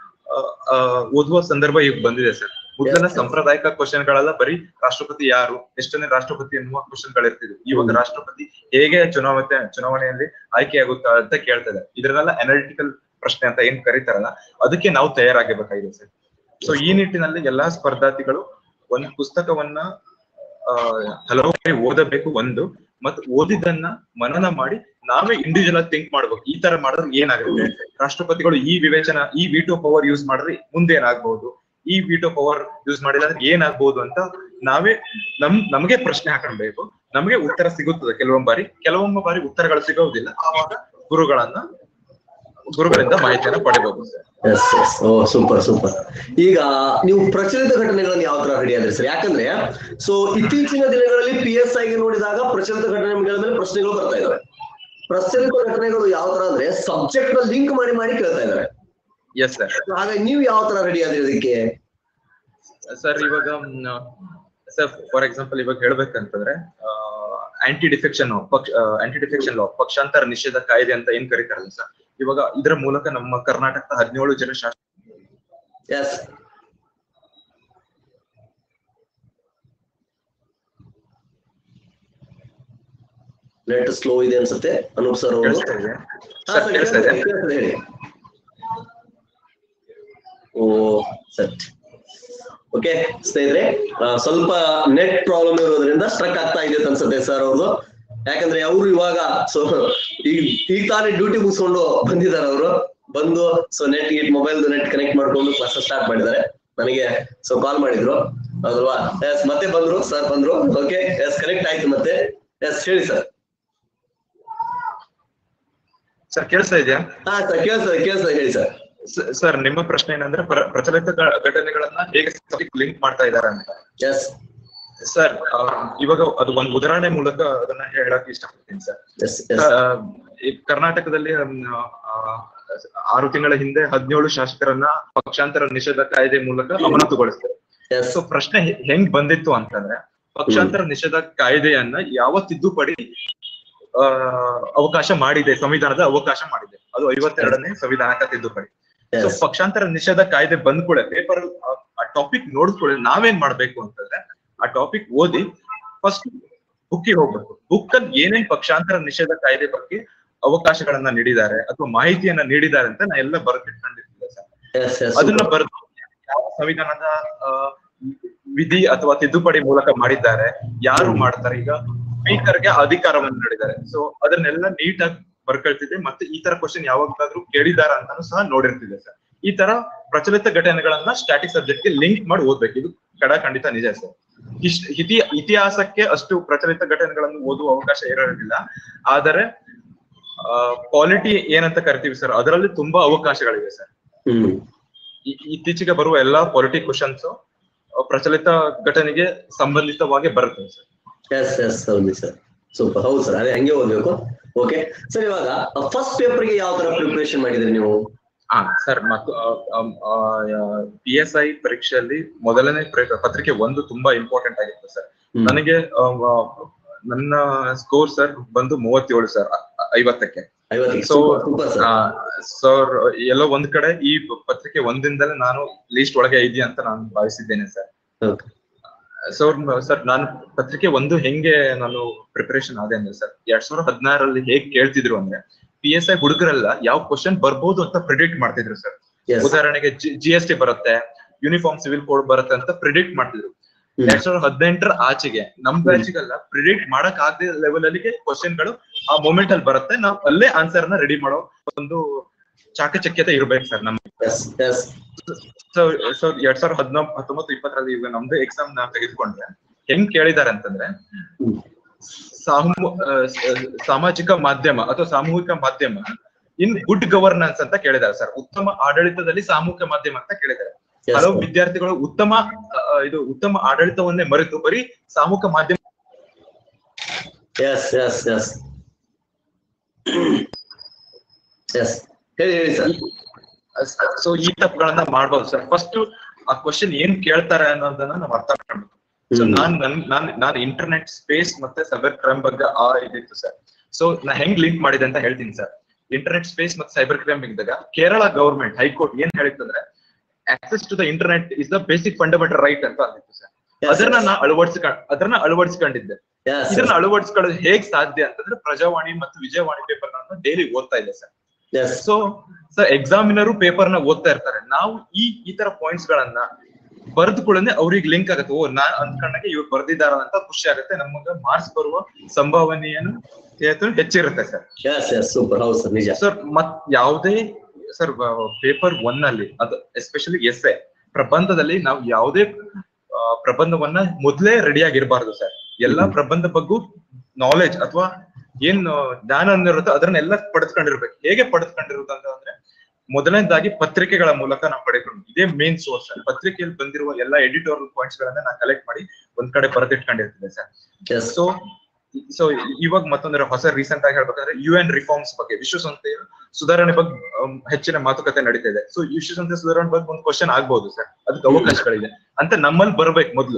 ಅಹ್ ಓದುವ ಸಂದರ್ಭ ಈಗ ಬಂದಿದೆ ಸರ್. ಮೊದಲನೇ ಸಾಂಪ್ರದಾಯಿಕ ಕ್ವಶನ್ ಗಳೆಲ್ಲ ಬರೀ ರಾಷ್ಟ್ರಪತಿ ಯಾರು, ಎಷ್ಟನೇ ರಾಷ್ಟ್ರಪತಿ ಎನ್ನುವ ಕ್ವಶನ್ ಗಳಿರ್ತಿದ್ವು. ಇವಾಗ ರಾಷ್ಟ್ರಪತಿ ಹೇಗೆ ಚುನಾವಣೆ ಚುನಾವಣೆಯಲ್ಲಿ ಆಯ್ಕೆಯಾಗುತ್ತಾ ಅಂತ ಕೇಳ್ತದೆ. ಇದನ್ನೆಲ್ಲ ಅನಾಲಿಟಿಕಲ್ ಪ್ರಶ್ನೆ ಅಂತ ಏನ್ ಕರೀತಾರಲ್ಲ, ಅದಕ್ಕೆ ನಾವು ತಯಾರಾಗಬೇಕಾಗಿದೆ ಸರ್. ಸೊ ಈ ನಿಟ್ಟಿನಲ್ಲಿ ಎಲ್ಲಾ ಸ್ಪರ್ಧಾರ್ಥಿಗಳು ಒಂದು ಪುಸ್ತಕವನ್ನ ಅಹ್ ಹಲವು ಬಾರಿ ಓದಬೇಕು ಒಂದು, ಮತ್ತು ಓದಿದ್ದನ್ನ ಮನನ ಮಾಡಿ ನಾವೇ ಇಂಡಿವಿಜುವಲ್ ಆಗಿ ಥಿಂಕ್ ಮಾಡ್ಬೇಕು. ಈ ತರ ಮಾಡಿದ್ರೆ ಏನಾಗುತ್ತೆ, ರಾಷ್ಟ್ರಪತಿಗಳು ಈ ವಿವೇಚನ ಈ ವಿಟೋ ಪವರ್ ಯೂಸ್ ಮಾಡಿದ್ರೆ ಮುಂದೆ ಏನಾಗ್ಬಹುದು, ಈ ವಿಟೋ ಪವರ್ ಯೂಸ್ ಮಾಡಿಲ್ಲ ಅಂದ್ರೆ ಏನಾಗ್ಬಹುದು ಅಂತ ನಾವೇ ನಮ್ ನಮ್ಗೆ ಪ್ರಶ್ನೆ ಹಾಕೊಳ್ಬೇಕು. ನಮ್ಗೆ ಉತ್ತರ ಸಿಗುತ್ತದೆ ಕೆಲವೊಂದು ಬಾರಿ, ಕೆಲವೊಮ್ಮೆ ಬಾರಿ ಉತ್ತರಗಳು ಸಿಗೋದಿಲ್ಲ. ಆವಾಗ ಗುರುಗಳನ್ನ ಗುರುಗಳಿಂದ ಮಾಹಿತಿಯನ್ನು ಪಡೆಯಬಹುದು sir.
Yes yes oh super super. ಈಗ ನೀವು ಪ್ರಚಲಿತ ಘಟನೆಗಳನ್ನು ಯಾವ ತರ ರೆಡಿ ಆದ್ರೆ ಸರ್? ಯಾಕಂದ್ರೆ ಸೊ ಇತ್ತೀಚಿನ ದಿನಗಳಲ್ಲಿ ಪಿ ಎಸ್ ಐಗೆ ನೋಡಿದಾಗ ಪ್ರಚಲಿತ ಘಟನೆಗಳ ಮೇಲೆ ಪ್ರಶ್ನೆಗಳು ಬರ್ತಾ ಇದಾವೆ. ಪ್ರಚಲಿತ ಘಟನೆಗಳು ಯಾವ ತರ ಅಂದ್ರೆ ಸಬ್ಜೆಕ್ಟ್ ನ ಲಿಂಕ್ ಮಾಡಿ ಮಾಡಿ ಕೇಳ್ತಾ ಇದಾರೆ.
Yes sir.
ಹಾಗಾಗಿ ನೀವು ಯಾವ ತರ ರೆಡಿ ಆದ್ರಿ ಅದಕ್ಕೆ
ಸರ್? ಇವಾಗ ಸರ್ ಫಾರ್ ಎಕ್ಸಾಂಪಲ್ ಇವಾಗ ಹೇಳ್ಬೇಕಂತಂದ್ರೆ ಆಂಟಿ ಡಿಫೆಕ್ಷನ್ ಪಕ್ಷ ಆಂಟಿ ಡಿಫೆಕ್ಷನ್ ಲಾ, ಪಕ್ಷಾಂತರ ನಿಷೇಧ ಕಾಯ್ದೆ ಅಂತ ಏನ್ ಕರೀತಾರಲ್ಲ ಸರ್, ಇವಾಗ ಇದರ ಮೂಲಕ ನಮ್ಮ ಕರ್ನಾಟಕದ ಹದಿನೇಳು ಜನ ಶಾಸಕ
ನೆಟ್ ಸ್ಲೋ ಇದೆ ಅನ್ಸುತ್ತೆ ಅನೂಪ್ ಸರ್ ಅವರು. ಹೇಳಿ. ಓ ಸೆಟ್. ಓಕೆ ಸ್ನೇಹಿತರೆ, ಸ್ವಲ್ಪ ನೆಟ್ ಪ್ರಾಬ್ಲಮ್ ಇರೋದ್ರಿಂದ ಸ್ಟ್ರಕ್ ಆಗ್ತಾ ಇದೆ ಅನ್ಸುತ್ತೆ ಸರ್ ಅವ್ರದ್ದು. ಯಾಕಂದ್ರೆ ಅವರು ಇವಾಗ ಸೊ ಈಗ ಈಗ ತಾನೇ ಡ್ಯೂಟಿ ಮುಗಿಸ್ಕೊಂಡು ಬಂದಿದ್ದಾರೆ ಅವರು. ಬಂದು ಸೊ ನೆಟ್ ಗೀಟ್ ಮೊಬೈಲ್ ನೆಟ್ ಕನೆಕ್ಟ್ ಮಾಡ್ಕೊಂಡು ಕ್ಲಾಸ್ ಸ್ಟಾರ್ಟ್ ಮಾಡಿದ್ದಾರೆ. ನನಗೆ ಸೊ ಕಾಲ್ ಮಾಡಿದ್ರು ಹೌದಲ್ವಾ. ಎಸ್ ಮತ್ತೆ ಬಂದ್ರು ಸರ್ ಬಂದ್ರು. ಓಕೆ ಎಸ್ ಕನೆಕ್ಟ್ ಆಯ್ತು ಮತ್ತೆ. ಎಸ್ ಹೇಳಿ ಸರ್.
ಸರ್ ಕೇಳಿಸ್ತಾ ಇದೆಯಾ? ಹಾ
ಸರ್ ಕೇಳಿಸ್ತದೆ ಕೇಳಿಸ್ತದೆ ಹೇಳಿ ಸರ್.
ಸರ್ ನಿಮ್ಮ ಪ್ರಶ್ನೆ ಏನಂದ್ರೆ ಪ್ರಚಲಿತ ಘಟನೆಗಳನ್ನ ಹೇಗೆ ಲಿಂಕ್ ಮಾಡ್ತಾ ಇದ್ದಾರೆ ಅಂತ.
ಎಸ್
ಸರ್ ಇವಾಗ ಅದು ಒಂದು ಉದಾಹರಣೆ ಮೂಲಕ ಅದನ್ನ ಹೇಳಕ್ ಇಷ್ಟಪಡ್ತೀನಿ ಸರ್. ಕರ್ನಾಟಕದಲ್ಲಿ ಆರು ತಿಂಗಳ ಹಿಂದೆ ಹದಿನೇಳು ಶಾಸಕರನ್ನ ಪಕ್ಷಾಂತರ ನಿಷೇಧ ಕಾಯ್ದೆ ಮೂಲಕ ಅಮಾನತುಗೊಳಿಸ್ತಾರೆ. ಸೊ ಪ್ರಶ್ನೆ ಹೆಂಗ್ ಬಂದಿತ್ತು ಅಂತಂದ್ರೆ, ಪಕ್ಷಾಂತರ ನಿಷೇಧ ಕಾಯ್ದೆಯನ್ನ ಯಾವ ತಿದ್ದುಪಡಿ ಆ ಅವಕಾಶ ಮಾಡಿದೆ, ಸಂವಿಧಾನದ ಅವಕಾಶ ಮಾಡಿದೆ, ಅದು ಐವತ್ತೆರಡನೇ ಸಂವಿಧಾನಕ ತಿದ್ದುಪಡಿ. ಸೊ ಪಕ್ಷಾಂತರ ನಿಷೇಧ ಕಾಯ್ದೆ ಬಂದ್ ಕೂಡ ಪೇಪರ್ ಆ ಟಾಪಿಕ್ ನೋಡಿದ್ಕೊಳ್ಳಿ ನಾವೇನ್ ಮಾಡ್ಬೇಕು ಅಂತಂದ್ರೆ, ಆ ಟಾಪಿಕ್ ಓದಿ ಫಸ್ಟ್ ಬುಕ್ಕಿಗೆ ಹೋಗ್ಬೇಕು. ಬುಕ್ ಅಲ್ಲಿ ಏನೇನ್ ಪಕ್ಷಾಂತರ ನಿಷೇಧ ಕಾಯ್ದೆ ಬಗ್ಗೆ ಅವಕಾಶಗಳನ್ನ ನೀಡಿದ್ದಾರೆ ಅಥವಾ ಮಾಹಿತಿಯನ್ನ ನೀಡಿದ್ದಾರೆ ಅಂತ ನಾ ಎಲ್ಲ ಬರೆದಿಟ್ಕೊಂಡಿರ್ತೀವಿ ಸರ್. ಅದನ್ನ ಬರೆದು ಯಾವ ಸಂವಿಧಾನದ ವಿಧಿ ಅಥವಾ ತಿದ್ದುಪಡಿ ಮೂಲಕ ಮಾಡಿದ್ದಾರೆ, ಯಾರು ಮಾಡ್ತಾರೆ, ಈಗ ಸ್ಪೀಕರ್ಗೆ ಅಧಿಕಾರವನ್ನು ನೀಡಿದ್ದಾರೆ. ಸೊ ಅದನ್ನೆಲ್ಲ ನೀಟಾಗಿ ಬರ್ಕೊಳ್ತಿದ್ದೆ. ಮತ್ತೆ ಈ ತರ ಕ್ವಶನ್ ಯಾವಾಗಾದ್ರೂ ಕೇಳಿದಾರ ಅಂತಾನು ಸಹ ನೋಡಿರ್ತಿದೆ ಸರ್. ಈ ತರ ಪ್ರಚಲಿತ ಘಟನೆಗಳನ್ನ ಸ್ಟ್ಯಾಟಿಕ್ ಸಬ್ಜೆಕ್ಟ್ ಗೆ ಲಿಂಕ್ ಮಾಡಿ ಓದ್ಬೇಕು. ಇದು ಕಡ ಖಂಡಿತ ನಿಜ ಸರ್. ಇತಿ ಇತಿಹಾಸಕ್ಕೆ ಅಷ್ಟು ಪ್ರಚಲಿತ ಘಟನೆಗಳನ್ನು ಓದುವ ಅವಕಾಶ ಇರೋದಿಲ್ಲ. ಆದರೆ ಪಾಲಿಟಿ ಏನಂತ ಕರಿತೀವಿ ಸರ್, ಅದರಲ್ಲಿ ತುಂಬಾ ಅವಕಾಶಗಳಿವೆ ಸರ್. ಇತ್ತೀಚೆಗೆ ಬರುವ ಎಲ್ಲಾ ಪಾಲಿಟಿ ಕ್ವಶನ್ಸ್ ಪ್ರಚಲಿತ ಘಟನೆಗೆ ಸಂಬಂಧಿತವಾಗಿ ಬರುತ್ತೆ ಸರ್.
ಎಸ್ ಎಸ್ ಹೌದು ಸರ್, ಸೂಪರ್. ಹೌದು ಸರ್, ಅದೇ ಹಂಗೆ ಓದ್ಬೇಕು. ಓಕೆ ಸರ್, ಇವಾಗ ಫಸ್ಟ್ ಪೇಪರ್ ಗೆ ಯಾವ ತರ ಪ್ರಿಪರೇಷನ್ ಮಾಡಿದ್ರಿ ನೀವು?
ಹಾ ಸರ್, ಮತ್ತು ಪಿ ಎಸ್ ಐ ಪರೀಕ್ಷೆಯಲ್ಲಿ ಮೊದಲನೇ ಪತ್ರಿಕೆ ಒಂದು ತುಂಬಾ ಇಂಪಾರ್ಟೆಂಟ್ ಆಗಿತ್ತು ಸರ್. ನನಗೆ ನನ್ನ ಸ್ಕೋರ್ ಸರ್ ಬಂದು ಮೂವತ್ತೇಳು ಸರ್ ಐವತ್ತಕ್ಕೆ. ಸೊ ಸರ್ ಎಲ್ಲೋ ಒಂದ್ ಕಡೆ ಈ ಪತ್ರಿಕೆ ಒಂದಿಂದಲೇ ನಾನು ಲೀಸ್ಟ್ ಒಳಗೆ ಇದೆಯಾ ಅಂತ ನಾನು ಭಾವಿಸಿದ್ದೇನೆ ಸರ್. ಸೊ ಸರ್ ನಾನು ಪತ್ರಿಕೆ ಒಂದು ಹೆಂಗೆ ನಾನು ಪ್ರಿಪರೇಷನ್ ಆದೆ ಅಂದ್ರೆ ಸರ್, ಎರಡ್ ಸಾವಿರದ ಹದಿನಾರರಲ್ಲಿ ಹೇಗ್ ಕೇಳ್ತಿದ್ರು ಅಂದ್ರೆ, ಪಿ ಎಸ್ ಐ ಹುಡುಗರೆಲ್ಲ ಯಾವ ಕ್ವಶನ್ ಬರ್ಬೋದು ಅಂತ ಪ್ರಿಡಿಕ್ಟ್ ಮಾಡ್ತಿದ್ರು ಸರ್. ಉದಾಹರಣೆಗೆ ಜಿ ಎಸ್ ಟಿ ಬರುತ್ತೆ, ಯೂನಿಫಾರ್ಮ್ ಸಿವಿಲ್ ಕೋಡ್ ಬರುತ್ತೆ ಅಂತ ಪ್ರಿಡಿಕ್ಟ್ ಮಾಡ್ತಿದ್ರು. ಎರಡ್ ಸಾವಿರದ ಹದಿನೆಂಟರ ಆಚೆಗೆ ನಮ್ ಬ್ಯಾಚಿಗೆಲ್ಲ ಪ್ರಿಡಿಕ್ಟ್ ಮಾಡಕ್ ಆಗದೆ ಲೆವೆಲ್ ಅಲ್ಲಿ ಕ್ವಶನ್ ಗಳು ಆ ಮೂಮೆಂಟ್ ಅಲ್ಲಿ ಬರುತ್ತೆ. ನಾವು ಅಲ್ಲೇ ಆನ್ಸರ್ ನ ರೆಡಿ ಮಾಡೋ ಒಂದು ಚಾಕಚಕ್ಯತೆ ಇರ್ಬೇಕು ಸರ್ ನಮ್ಗೆ. ಸೊ ಎರಡ್ ಸಾವಿರದ ಹದಿನೊಂಬ ಹತ್ತೊಂಬತ್ತು ಇಪ್ಪತ್ತರಲ್ಲಿ ಈಗ ನಮ್ದು ಎಕ್ಸಾಮ್ ನ ತೆಗೆದುಕೊಂಡ್ರೆ ಹೆಂಗ್ ಕೇಳಿದಾರೆ ಅಂತಂದ್ರೆ, ಸಾಮೂ ಸಾಮಾಜಿಕ ಮಾಧ್ಯಮ ಅಥವಾ ಸಾಮೂಹಿಕ ಮಾಧ್ಯಮ ಇನ್ ಗುಡ್ ಗವರ್ನೆನ್ಸ್ ಅಂತ ಕೇಳಿದ್ದಾರೆ ಸರ್. ಉತ್ತಮ ಆಡಳಿತದಲ್ಲಿ ಸಾಮೂಹಿಕ ಮಾಧ್ಯಮ ಅಂತ ಕೇಳಿದ್ದಾರೆ. ಹಲವು ವಿದ್ಯಾರ್ಥಿಗಳು ಉತ್ತಮ ಇದು ಉತ್ತಮ ಆಡಳಿತವನ್ನೇ ಮರೆತು ಬರೀ ಸಾಮೂಹಿಕ ಮಾಧ್ಯಮ
ಎಸ್ ಎಸ್ ಎಸ್ ಎಸ್ ಹೇಳಿ ಹೇಳಿ ಸರ್.
ಸೊ ಈ ತಪ್ಪುಗಳನ್ನ ಮಾಡ್ಬೋದು ಸರ್. ಫಸ್ಟ್ ಆ ಕ್ವಶನ್ ಏನ್ ಕೇಳ್ತಾರೆ ಅನ್ನೋದನ್ನ ನಾವು ಅರ್ಥ ಮಾಡ್ಬೇಕು. ಸೊ ನಾನ್ ನನ್ ನಾನ್ ನಾನ್ ಇಂಟರ್ನೆಟ್ ಸ್ಪೇಸ್ ಮತ್ತೆ ಸೈಬರ್ ಕ್ರೈಮ್ ಬಗ್ಗೆ ಆ ಇದಿತ್ತು ಸರ್. ಸೊ ನಾ ಹೆಂಗ್ ಲಿಂಕ್ ಮಾಡಿದೆ ಅಂತ ಹೇಳ್ತೀನಿ ಸರ್. ಇಂಟರ್ನೆಟ್ ಸ್ಪೇಸ್ ಮತ್ತೆ ಸೈಬರ್ ಕ್ರೈಮ್ ಇದ್ದಾಗ ಕೇರಳ ಗವರ್ಮೆಂಟ್ ಹೈಕೋರ್ಟ್ ಏನ್ ಹೇಳಿತ್ತಂದ್ರೆ, access to the internet is the basic fundamental right ಅಂತ ಅಂದಿತ್ತು ಸರ್. ಅದನ್ನ ನಾ ಅಳವಡಿಸ್ಕೊಂಡ್ ಅದನ್ನ ಅಳವಡಿಸ್ಕೊಂಡಿದ್ದೆ. ಇದನ್ನ ಅಳವಡಿಸ್ಕೊಳ್ಳೋದು ಹೇಗ್ ಸಾಧ್ಯ ಅಂತಂದ್ರೆ, ಪ್ರಜಾವಾಣಿ ಮತ್ತು ವಿಜಯವಾಣಿ ಪೇಪರ್ ನಾನು ಡೈಲಿ ಓದ್ತಾ ಇದ್ದೆ ಸರ್. ಸೊ ಸರ್ ಎಕ್ಸಾಮಿನರು ಪೇಪರ್ ನ ಓದ್ತಾ ಇರ್ತಾರೆ. ನಾವು ಈ ಈ ತರ ಪಾಯಿಂಟ್ಸ್ ಗಳನ್ನ ಬರೆದುಕೊಳ್ಳೆ ಅವ್ರಿಗೆ ಲಿಂಕ್ ಆಗುತ್ತೆ. ಓ ನಾನ್ ಅಂದ್ಕೊಂಡಾಗೆ ಇವ್ರು ಬರ್ದಿದಾರ ಅಂತ ಖುಷಿ ಆಗುತ್ತೆ. ನಮಗ ಮಾರ್ಕ್ಸ್ ಬರುವ ಸಂಭಾವನೆಯನ್ನು ಹೆಚ್ಚಿರುತ್ತೆ ಸರ್.
ಸೂಪರ್. ಹೌದು ಸರ್, ನಿಜ
ಸರ್. ಮತ್ ಯಾವುದೇ ಸರ್ ಪೇಪರ್ ಒನ್ ಅಲ್ಲಿ ಅದು ಎಸ್ಪೆಷಲಿ ಎಸ್ ಎ ಪ್ರಬಂಧದಲ್ಲಿ ನಾವು ಯಾವುದೇ ಪ್ರಬಂಧವನ್ನ ಮೊದ್ಲೇ ರೆಡಿ ಆಗಿರ್ಬಾರ್ದು ಸರ್. ಎಲ್ಲಾ ಪ್ರಬಂಧ ಬಗ್ಗೆ ನಾಲೆಜ್ ಅಥವಾ ಏನ್ ಜ್ಞಾನ ಅನ್ನಿರುತ್ತೋ ಅದನ್ನೆಲ್ಲ ಪಡೆದುಕೊಂಡಿರ್ಬೇಕು. ಹೇಗೆ ಪಡೆದುಕೊಂಡಿರೋದು ಅಂತಂದ್ರೆ, ಮೊದಲನೇದಾಗಿ ಪತ್ರಿಕೆಗಳ ಮೂಲಕ ನಾವು ಪಡೆದುಕೊಂಡು, ಇದೇ ಮೇನ್ ಸೋರ್ಸ್. ಪತ್ರಿಕೆಯಲ್ಲಿ ಬಂದಿರುವ ಎಲ್ಲಾ ಎಡಿಟೋರಿಯಲ್ ಪಾಯಿಂಟ್ಸ್ ಗಳನ್ನ ನಾವು ಕಲೆಕ್ಟ್ ಮಾಡಿ ಒಂದ್ ಕಡೆ ಬರೆದಿಟ್ಕೊಂಡಿರ್ತೀವಿ ಸರ್. ಸೊ ಸೊ ಇವಾಗ ಮತ್ತೊಂದ್ರೆ ಹೊಸ ರೀಸೆಂಟ್ ಆಗಿ ಹೇಳ್ಬೇಕಂದ್ರೆ, ಯು ಎನ್ ರಿಫಾರ್ಮ್ಸ್ ಬಗ್ಗೆ, ವಿಶ್ವಸಂಸ್ಥೆಯ ಸುಧಾರಣೆ ಬಗ್ಗೆ ಹೆಚ್ಚಿನ ಮಾತುಕತೆ ನಡೀತಾ ಇದೆ. ಸೊ ವಿಶ್ವಸಂಸ್ಥೆ ಸುಧಾರಣೆ ಬಗ್ಗೆ ಒಂದು ಕ್ವಶನ್ ಆಗ್ಬಹುದು ಸರ್. ಅದಕ್ಕೆ ಅವಕಾಶಗಳಿದೆ ಅಂತ ನಮ್ಮಲ್ಲಿ ಬರ್ಬೇಕು ಮೊದ್ಲು.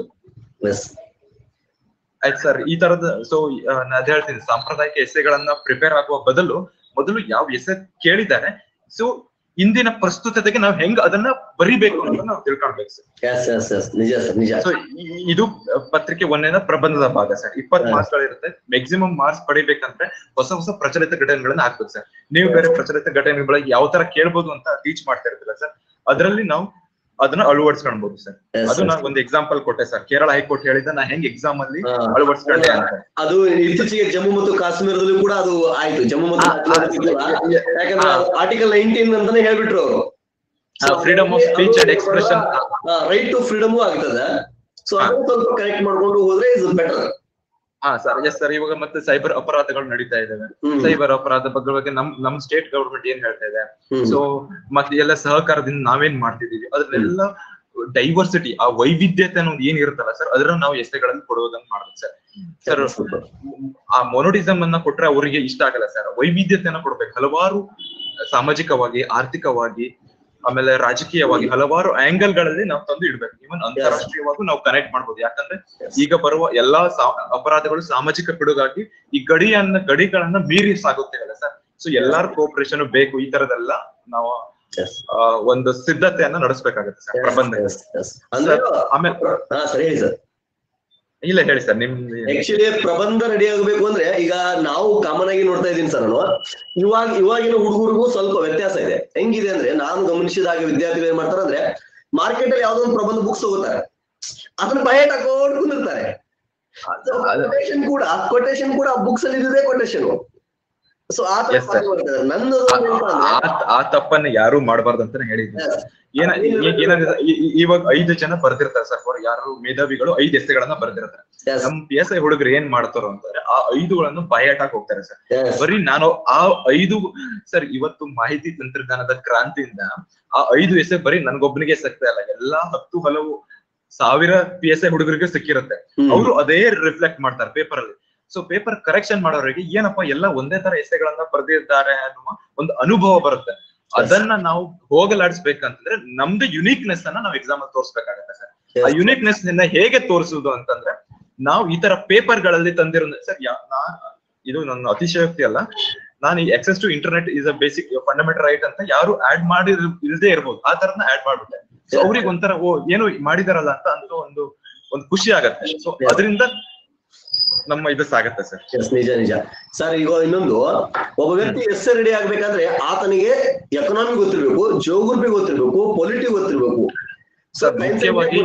ಆಯ್ತು ಸರ್. ಈ ತರದ ಸೊ ಅದ್ ಹೇಳ್ತೀನಿ, ಸಾಂಪ್ರದಾಯಿಕ ಎಸ್ಸೆಗಳನ್ನ ಪ್ರಿಪೇರ್ ಆಗುವ ಬದಲು ಮೊದಲು ಯಾವ ಎಸ್ಸೆ ಕೇಳಿದ್ದಾರೆ, ಸೊ ಇಂದಿನ ಪ್ರಸ್ತುತತೆಗೆ ನಾವ್ ಹೆಂಗ್ ಅದನ್ನ ಬರಿಬೇಕು ಅಂತ ನಾವು ತಿಳ್ಕೊಳ್ಬೇಕು ಸರ್.
ನಿಜ ಸರ್ ನಿಜ.
ಸೊ ಇದು ಪತ್ರಿಕೆ ಒಂದೇನ ಪ್ರಬಂಧದ ಭಾಗ ಸರ್. ಇಪ್ಪತ್ ಮಾರ್ಕ್ಸ್ ಗಳಿರುತ್ತೆ. ಮ್ಯಾಕ್ಸಿಮಮ್ ಮಾರ್ಕ್ಸ್ ಪಡಿಬೇಕಂದ್ರೆ ಹೊಸ ಹೊಸ ಪ್ರಚಲಿತ ಘಟನೆಗಳನ್ನ ಹಾಕ್ಬೇಕು ಸರ್. ನೀವು ಬೇರೆ ಪ್ರಚಲಿತ ಘಟನೆಗಳ ಯಾವ ತರ ಕೇಳ್ಬೋದು ಅಂತ ಟೀಚ್ ಮಾಡ್ತಾ ಇರ್ತೀರ ಸರ್. ಅದರಲ್ಲಿ ನಾವು ಅದನ್ನ ಅಳವಡಿಸ್ಕೊಳ್ಬಹುದು ಸರ್. ಅದು ನಾ ಒಂದು ಎಕ್ಸಾಂಪಲ್ ಕೊಟ್ಟೆ ಸರ್. ಕೇರಳ ಹೈಕೋರ್ಟ್ ಹೇಳಿದ ನಾ ಹೆಂಗ್ ಎಕ್ಸಾಮ್ ಅಲ್ಲಿ ಅಳವಡಿಸ್ಕೊಂಡೆ ಅಂತ.
ಅದು ಇತ್ತೀಚೆಗೆ ಜಮ್ಮು ಮತ್ತು ಕಾಶ್ಮೀರದಲ್ಲೂ ಕೂಡ ಅದು ಆಯ್ತು. ಜಮ್ಮು ಮತ್ತು ಯಾಕಂದ್ರೆ ಆರ್ಟಿಕಲ್ ನೈನ್ಟೀನ್ ಅಂತಾನೆ ಹೇಳ್ಬಿಟ್ರು ಅವರು.
Freedom of speech and expression,
right to freedom ಆಗ್ತದೆ. ಸೊ ಅದನ್ನ ಸ್ವಲ್ಪ ಕರೆಕ್ಟ್ ಮಾಡ್ಕೊಂಡು ಹೋದ್ರೆ ಇಸ್ ಬೆಟರ್.
ಹಾ ಸರ್, ಎಸ್ ಸರ್. ಇವಾಗ ಮತ್ತೆ ಸೈಬರ್ ಅಪರಾಧಗಳು ನಡೀತಾ ಇದಾವೆ. ಸೈಬರ್ ಅಪರಾಧ ಬಗ್ಗೆ ನಮ್ ನಮ್ ಸ್ಟೇಟ್ ಗವರ್ಮೆಂಟ್ ಏನ್ ಹೇಳ್ತಾ ಇದೆ, ಸೊ ಮತ್ತೆ ಎಲ್ಲ ಸಹಕಾರದಿಂದ ನಾವೇನ್ ಮಾಡ್ತಿದೀವಿ, ಅದನ್ನೆಲ್ಲ ಡೈವರ್ಸಿಟಿ, ಆ ವೈವಿಧ್ಯತೆ ಅನ್ನೋದು ಏನ್ ಇರುತ್ತಲ್ಲ ಸರ್, ಅದನ್ನ ನಾವು ಎಸ್ಸೆಗಳಲ್ಲಿ ಕೊಡೋದನ್ನ ಮಾಡ್ಬೇಕು ಸರ್. ಸರ್ ಆ ಮೊನೋಟಿಸಮ್ ಅನ್ನ ಕೊಟ್ರೆ ಅವರಿಗೆ ಇಷ್ಟ ಆಗಲ್ಲ ಸರ್. ವೈವಿಧ್ಯತೆಯನ್ನ ಕೊಡ್ಬೇಕು. ಹಲವಾರು ಸಾಮಾಜಿಕವಾಗಿ, ಆರ್ಥಿಕವಾಗಿ, ಆಮೇಲೆ ರಾಜಕೀಯವಾಗಿ ಹಲವಾರು ಆಂಗಲ್ ಗಳಲ್ಲಿ ನಾವು ತಂದು ಇಡ್ಬೇಕು. ಇವನ್ ಅಂತಾರಾಷ್ಟ್ರೀಯವಾಗೂ ನಾವು ಕನೆಕ್ಟ್ ಮಾಡ್ಬೋದು. ಯಾಕಂದ್ರೆ ಈಗ ಬರುವ ಎಲ್ಲಾ ಅಪರಾಧಗಳು ಸಾಮಾಜಿಕ ಪಿಡುಗಾಗಿ ಈ ಗಡಿಯನ್ನ ಗಡಿಗಳನ್ನ ಮೀರಿ ಸಾಗುತ್ತೇವಲ್ಲ ಸರ್. ಸೊ ಎಲ್ಲಾರು ಕೋಆಪರೇಷನ್ ಬೇಕು. ಈ ತರದೆಲ್ಲ ನಾವು ಒಂದು ಸಿದ್ಧತೆಯನ್ನ ನಡೆಸಬೇಕಾಗುತ್ತೆ ಸರ್ ಪ್ರಬಂಧ. ಆಮೇಲೆ ಇಲ್ಲ ಹೇಳಿ ಸರ್. ನಿಮ್
ಆಕ್ಚುಲಿ ಪ್ರಬಂಧ ರೆಡಿ ಆಗಬೇಕು ಅಂದ್ರೆ ಈಗ ನಾವು ಕಾಮನ್ ಆಗಿ ನೋಡ್ತಾ ಇದೀನಿ ಸರ್. ನಾನು ಇವಾಗ ಇವಾಗಿನ ಹುಡುಗರಿಗೂ ಸ್ವಲ್ಪ ವ್ಯತ್ಯಾಸ ಇದೆ. ಹೆಂಗಿದೆ ಅಂದ್ರೆ, ನಾನು ಗಮನಿಸಿದಾಗ ವಿದ್ಯಾರ್ಥಿಗಳು ಏನ್ ಮಾಡ್ತಾರೆ ಅಂದ್ರೆ, ಮಾರ್ಕೆಟ್ ಅಲ್ಲಿ ಯಾವ್ದೋ ಒಂದು ಪ್ರಬಂಧ ಬುಕ್ಸ್ ತಗೋತಾರೆ, ಅದನ್ನ ಬಯಟ್ ಹಾಕೊಂಡು ಕುಂದಿರ್ತಾರೆ. ಕೊಟೇಶನ್ ಕೂಡ ಕೊಟೇಶನ್ ಕೂಡ ಬುಕ್ಸ್ ಅಲ್ಲಿ ಇರೋದೇ ಕೊಟೇಶನ್. ಸೊ ಆ ನಂದು
ಆ ತಪ್ಪನ್ನ ಯಾರು ಮಾಡಬಾರ್ದು ಅಂತಾನೆ ಹೇಳಿದ್ದೀನಿ. ಏನ ಏನಾಗಿದೆ, ಇವಾಗ ಐದು ಜನ ಬರ್ದಿರ್ತಾರೆ ಸರ್. ಯಾರು ಮೇಧಾವಿಗಳು ಐದು ಎಸ್ಸೆಗಳನ್ನ ಬರ್ದಿರ್ತಾರೆ. ನಮ್ ಪಿ ಎಸ್ ಐ ಹುಡುಗರು ಏನ್ ಮಾಡ್ತಾರೋ ಅಂತಂದ್ರೆ ಆ ಐದುಗಳನ್ನು ಬಾಯಾಟಾಕ್ ಹೋಗ್ತಾರೆ ಸರ್. ಬರೀ ನಾನು ಆ ಐದು ಸರ್, ಇವತ್ತು ಮಾಹಿತಿ ತಂತ್ರಜ್ಞಾನದ ಕ್ರಾಂತಿಯಿಂದ ಆ ಐದು ಎಸ್ಸೆ ಬರೀ ನನ್ಗೊಬ್ಬನಿಗೆ ಸಿಗ್ತಾ ಇಲ್ಲ, ಎಲ್ಲಾ ಹತ್ತು ಹಲವು ಸಾವಿರ ಪಿ ಎಸ್ ಐ ಹುಡುಗರಿಗೆ ಸಿಕ್ಕಿರುತ್ತೆ. ಅವರು ಅದೇ ರಿಫ್ಲೆಕ್ಟ್ ಮಾಡ್ತಾರೆ ಪೇಪರ್ ಅಲ್ಲಿ. ಸೊ ಪೇಪರ್ ಕರೆಕ್ಷನ್ ಮಾಡೋರಿಗೆ ಏನಪ್ಪಾ ಎಲ್ಲ ಒಂದೇ ತರ ಎಸ್ಸೆಗಳನ್ನ ಬರ್ದಿದ್ದಾರೆ ಅನ್ನುವ ಒಂದು ಅನುಭವ ಬರುತ್ತೆ. ಅದನ್ನ ನಾವು ಹೋಗಲಾಡಿಸ್ಬೇಕಂತಂದ್ರೆ ನಮ್ದು ಯುನೀಕ್ನೆಸ್ ಅನ್ನ ನಾವು ಎಕ್ಸಾಮ್ ಅಲ್ಲಿ ತೋರ್ಸ್ಬೇಕಾಗತ್ತೆ ಸರ್. ಆ ಯುನೀಕ್ನೆಸ್ ನಿಂದ ಹೇಗೆ ತೋರಿಸುದು ಅಂತಂದ್ರೆ, ನಾವು ಈ ತರ ಪೇಪರ್ ಗಳಲ್ಲಿ ತಂದಿರೋ ಸರ್, ನಾ ಇದು ನನ್ನ ಅತಿಶಯೋಕ್ತಿ ಅಲ್ಲ, ನಾನು ಈ access to internet is a basic fundamental right ಅಂತ ಯಾರು ಆಡ್ ಮಾಡಿ ಇಲ್ದೇ ಇರ್ಬೋದು, ಆ ತರನ ಆಡ್ ಮಾಡ್ಬಿಟ್ಟೆ. ಸೊ ಅವ್ರಿಗೆ ಒಂಥರ ಓ ಏನು ಮಾಡಿದಾರಲ್ಲ ಅಂತ ಅಂತ ಒಂದು ಒಂದು ಖುಷಿ ಆಗತ್ತೆ. ಸೊ ಅದರಿಂದ ನಮ್ಮ ಇದು ಸಾಗತ್ತೆ ಸರ್.
ನಿಜ ನಿಜ ಸರ್. ಈಗ ಇನ್ನೊಂದು, ಒಬ್ಬ ವ್ಯಕ್ತಿ ಎಸ್ಸೆ ರೆಡಿ ಆಗ್ಬೇಕಂದ್ರೆ ಆತನಿಗೆ ಎಕನಾಮಿ ಗೊತ್ತಿರ್ಬೇಕು, ಜಿಯೋಗ್ರಫಿ ಗೊತ್ತಿರ್ಬೇಕು, ಪೊಲಿಟಿ ಗೊತ್ತಿರ್ಬೇಕು
ಸರ್. ಮುಖ್ಯವಾಗಿ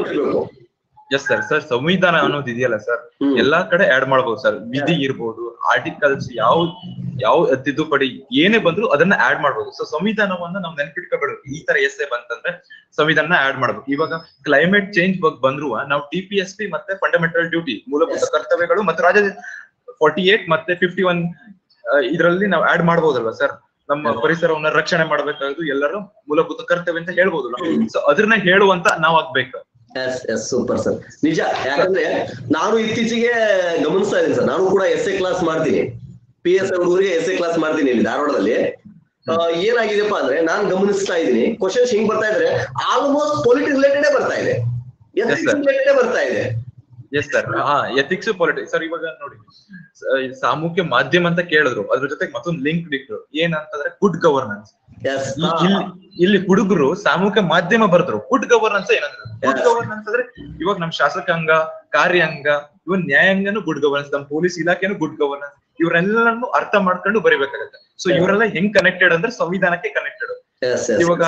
ಎಸ್ ಸರ್. ಸರ್ ಸಂವಿಧಾನ ಅನ್ನೋದು ಇದೆಯಲ್ಲ ಸರ್, ಎಲ್ಲಾ ಕಡೆ ಆಡ್ ಮಾಡ್ಬೋದು ಸರ್. ವಿಧಿ ಇರ್ಬೋದು, ಆರ್ಟಿಕಲ್ಸ್, ಯಾವ ಯಾವ ತಿದ್ದುಪಡಿ ಏನೇ ಬಂದ್ರು ಅದನ್ನ ಆಡ್ ಮಾಡ್ಬೋದು. ಸೊ ಸಂವಿಧಾನವನ್ನ ನಾವು ನೆನ್ಪಿಟ್ಕೋಬೇಕು. ಈ ತರ ಎಸ್ಸೆ ಬಂತಂದ್ರೆ ಸಂವಿಧಾನ ಆಡ್ ಮಾಡ್ಬೇಕು. ಇವಾಗ ಕ್ಲೈಮೇಟ್ ಚೇಂಜ್ ಬಗ್ಗೆ ಬಂದ್ರು ನಾವು ಟಿ ಪಿ ಎಸ್ ಪಿ ಮತ್ತೆ ಫಂಡಮೆಂಟಲ್ ಡ್ಯೂಟಿ, ಮೂಲಭೂತ ಕರ್ತವ್ಯಗಳು ಮತ್ತೆ ರಾಜ್ಯ ಫಾರ್ಟಿ ಏಟ್ ಮತ್ತೆ ಫಿಫ್ಟಿ ಒನ್ ಇದರಲ್ಲಿ ನಾವು ಆಡ್ ಮಾಡ್ಬೋದಲ್ವಾ ಸರ್. ನಮ್ಮ ಪರಿಸರವನ್ನ ರಕ್ಷಣೆ ಮಾಡ್ಬೇಕಾದ್ರು ಎಲ್ಲರೂ ಮೂಲಭೂತ ಕರ್ತವ್ಯ ಅಂತ ಹೇಳ್ಬೋದು. ಸೊ ಅದನ್ನ ಹೇಳುವಂತ ನಾವ್ ಆಗ್ಬೇಕು.
ಎಸ್ ಎಸ್ ಸೂಪರ್ ಸರ್, ನಿಜ. ಯಾಕಂದ್ರೆ ನಾನು ಇತ್ತೀಚೆಗೆ ಗಮನಿಸ್ತಾ ಇದ್ದೀನಿ ಸರ್. ನಾನು ಕೂಡ ಎಸ್ ಎ ಕ್ಲಾಸ್ ಮಾಡ್ತೀನಿ, ಪಿ ಎಸ್ ಹುಡುಗರಿಗೆ ಎಸ್ ಎ ಕ್ಲಾಸ್ ಮಾಡ್ತೀನಿ ಇಲ್ಲಿ ಧಾರವಾಡದಲ್ಲಿ. ಏನಾಗಿದೆಪ್ಪ ಅಂದ್ರೆ, ನಾನ್ ಗಮನಿಸ್ತಾ ಇದ್ದೀನಿ ಕ್ವಶನ್ಸ್ ಹಿಂಗ್ ಬರ್ತಾ ಇದ್ರೆ ಆಲ್ಮೋಸ್ಟ್ ಪೊಲಿಟಿಕ್ಸ್ ರಿಲೇಟೆಡ್ ಬರ್ತಾ ಇದೆ, ರಿಲೇಟೆಡ್ ಬರ್ತಾ ಇದೆ.
Yes sir. ಹಾ, ಎಥಿಕ್ಸ್ ಪಾಲಿಟಿಕ್ಸ್ ಸರ್. ಇವಾಗ ನೋಡಿ, ಸಾಮೂಹಿಕ ಮಾಧ್ಯಮ ಅಂತ ಕೇಳಿದ್ರು, ಅದ್ರ ಜೊತೆಗೆ ಮತ್ತೊಂದು ಲಿಂಕ್ ಇಟ್ರು ಏನಂತಂದ್ರೆ ಗುಡ್ ಗವರ್ನೆನ್ಸ್. ಇಲ್ಲಿ ಹುಡುಗರು ಸಾಮೂಹಿಕ ಮಾಧ್ಯಮ ಬರ್ದ್ರು, ಗುಡ್ ಗವರ್ನೆನ್ಸ್ ಏನಂದ್ರೆ, ಗುಡ್ ಗವರ್ನೆನ್ಸ್ ಅಂದ್ರೆ ಇವಾಗ ನಮ್ ಶಾಸಕಾಂಗ, ಕಾರ್ಯಾಂಗ, ಇವನ್ ನ್ಯಾಯಾಂಗನು ಗುಡ್ ಗವರ್ನೆನ್ಸ್, ನಮ್ ಪೊಲೀಸ್ ಇಲಾಖೆನು ಗುಡ್ ಗವರ್ನೆನ್ಸ್. ಇವರೆಲ್ಲನೂ ಅರ್ಥ ಮಾಡ್ಕೊಂಡು ಬರೀಬೇಕಾಗತ್ತೆ. ಸೊ ಇವರೆಲ್ಲ ಹೆಂಗ್ ಕನೆಕ್ಟೆಡ್ ಅಂದ್ರೆ ಸಂವಿಧಾನಕ್ಕೆ ಕನೆಕ್ಟೆಡ್. ಇವಾಗ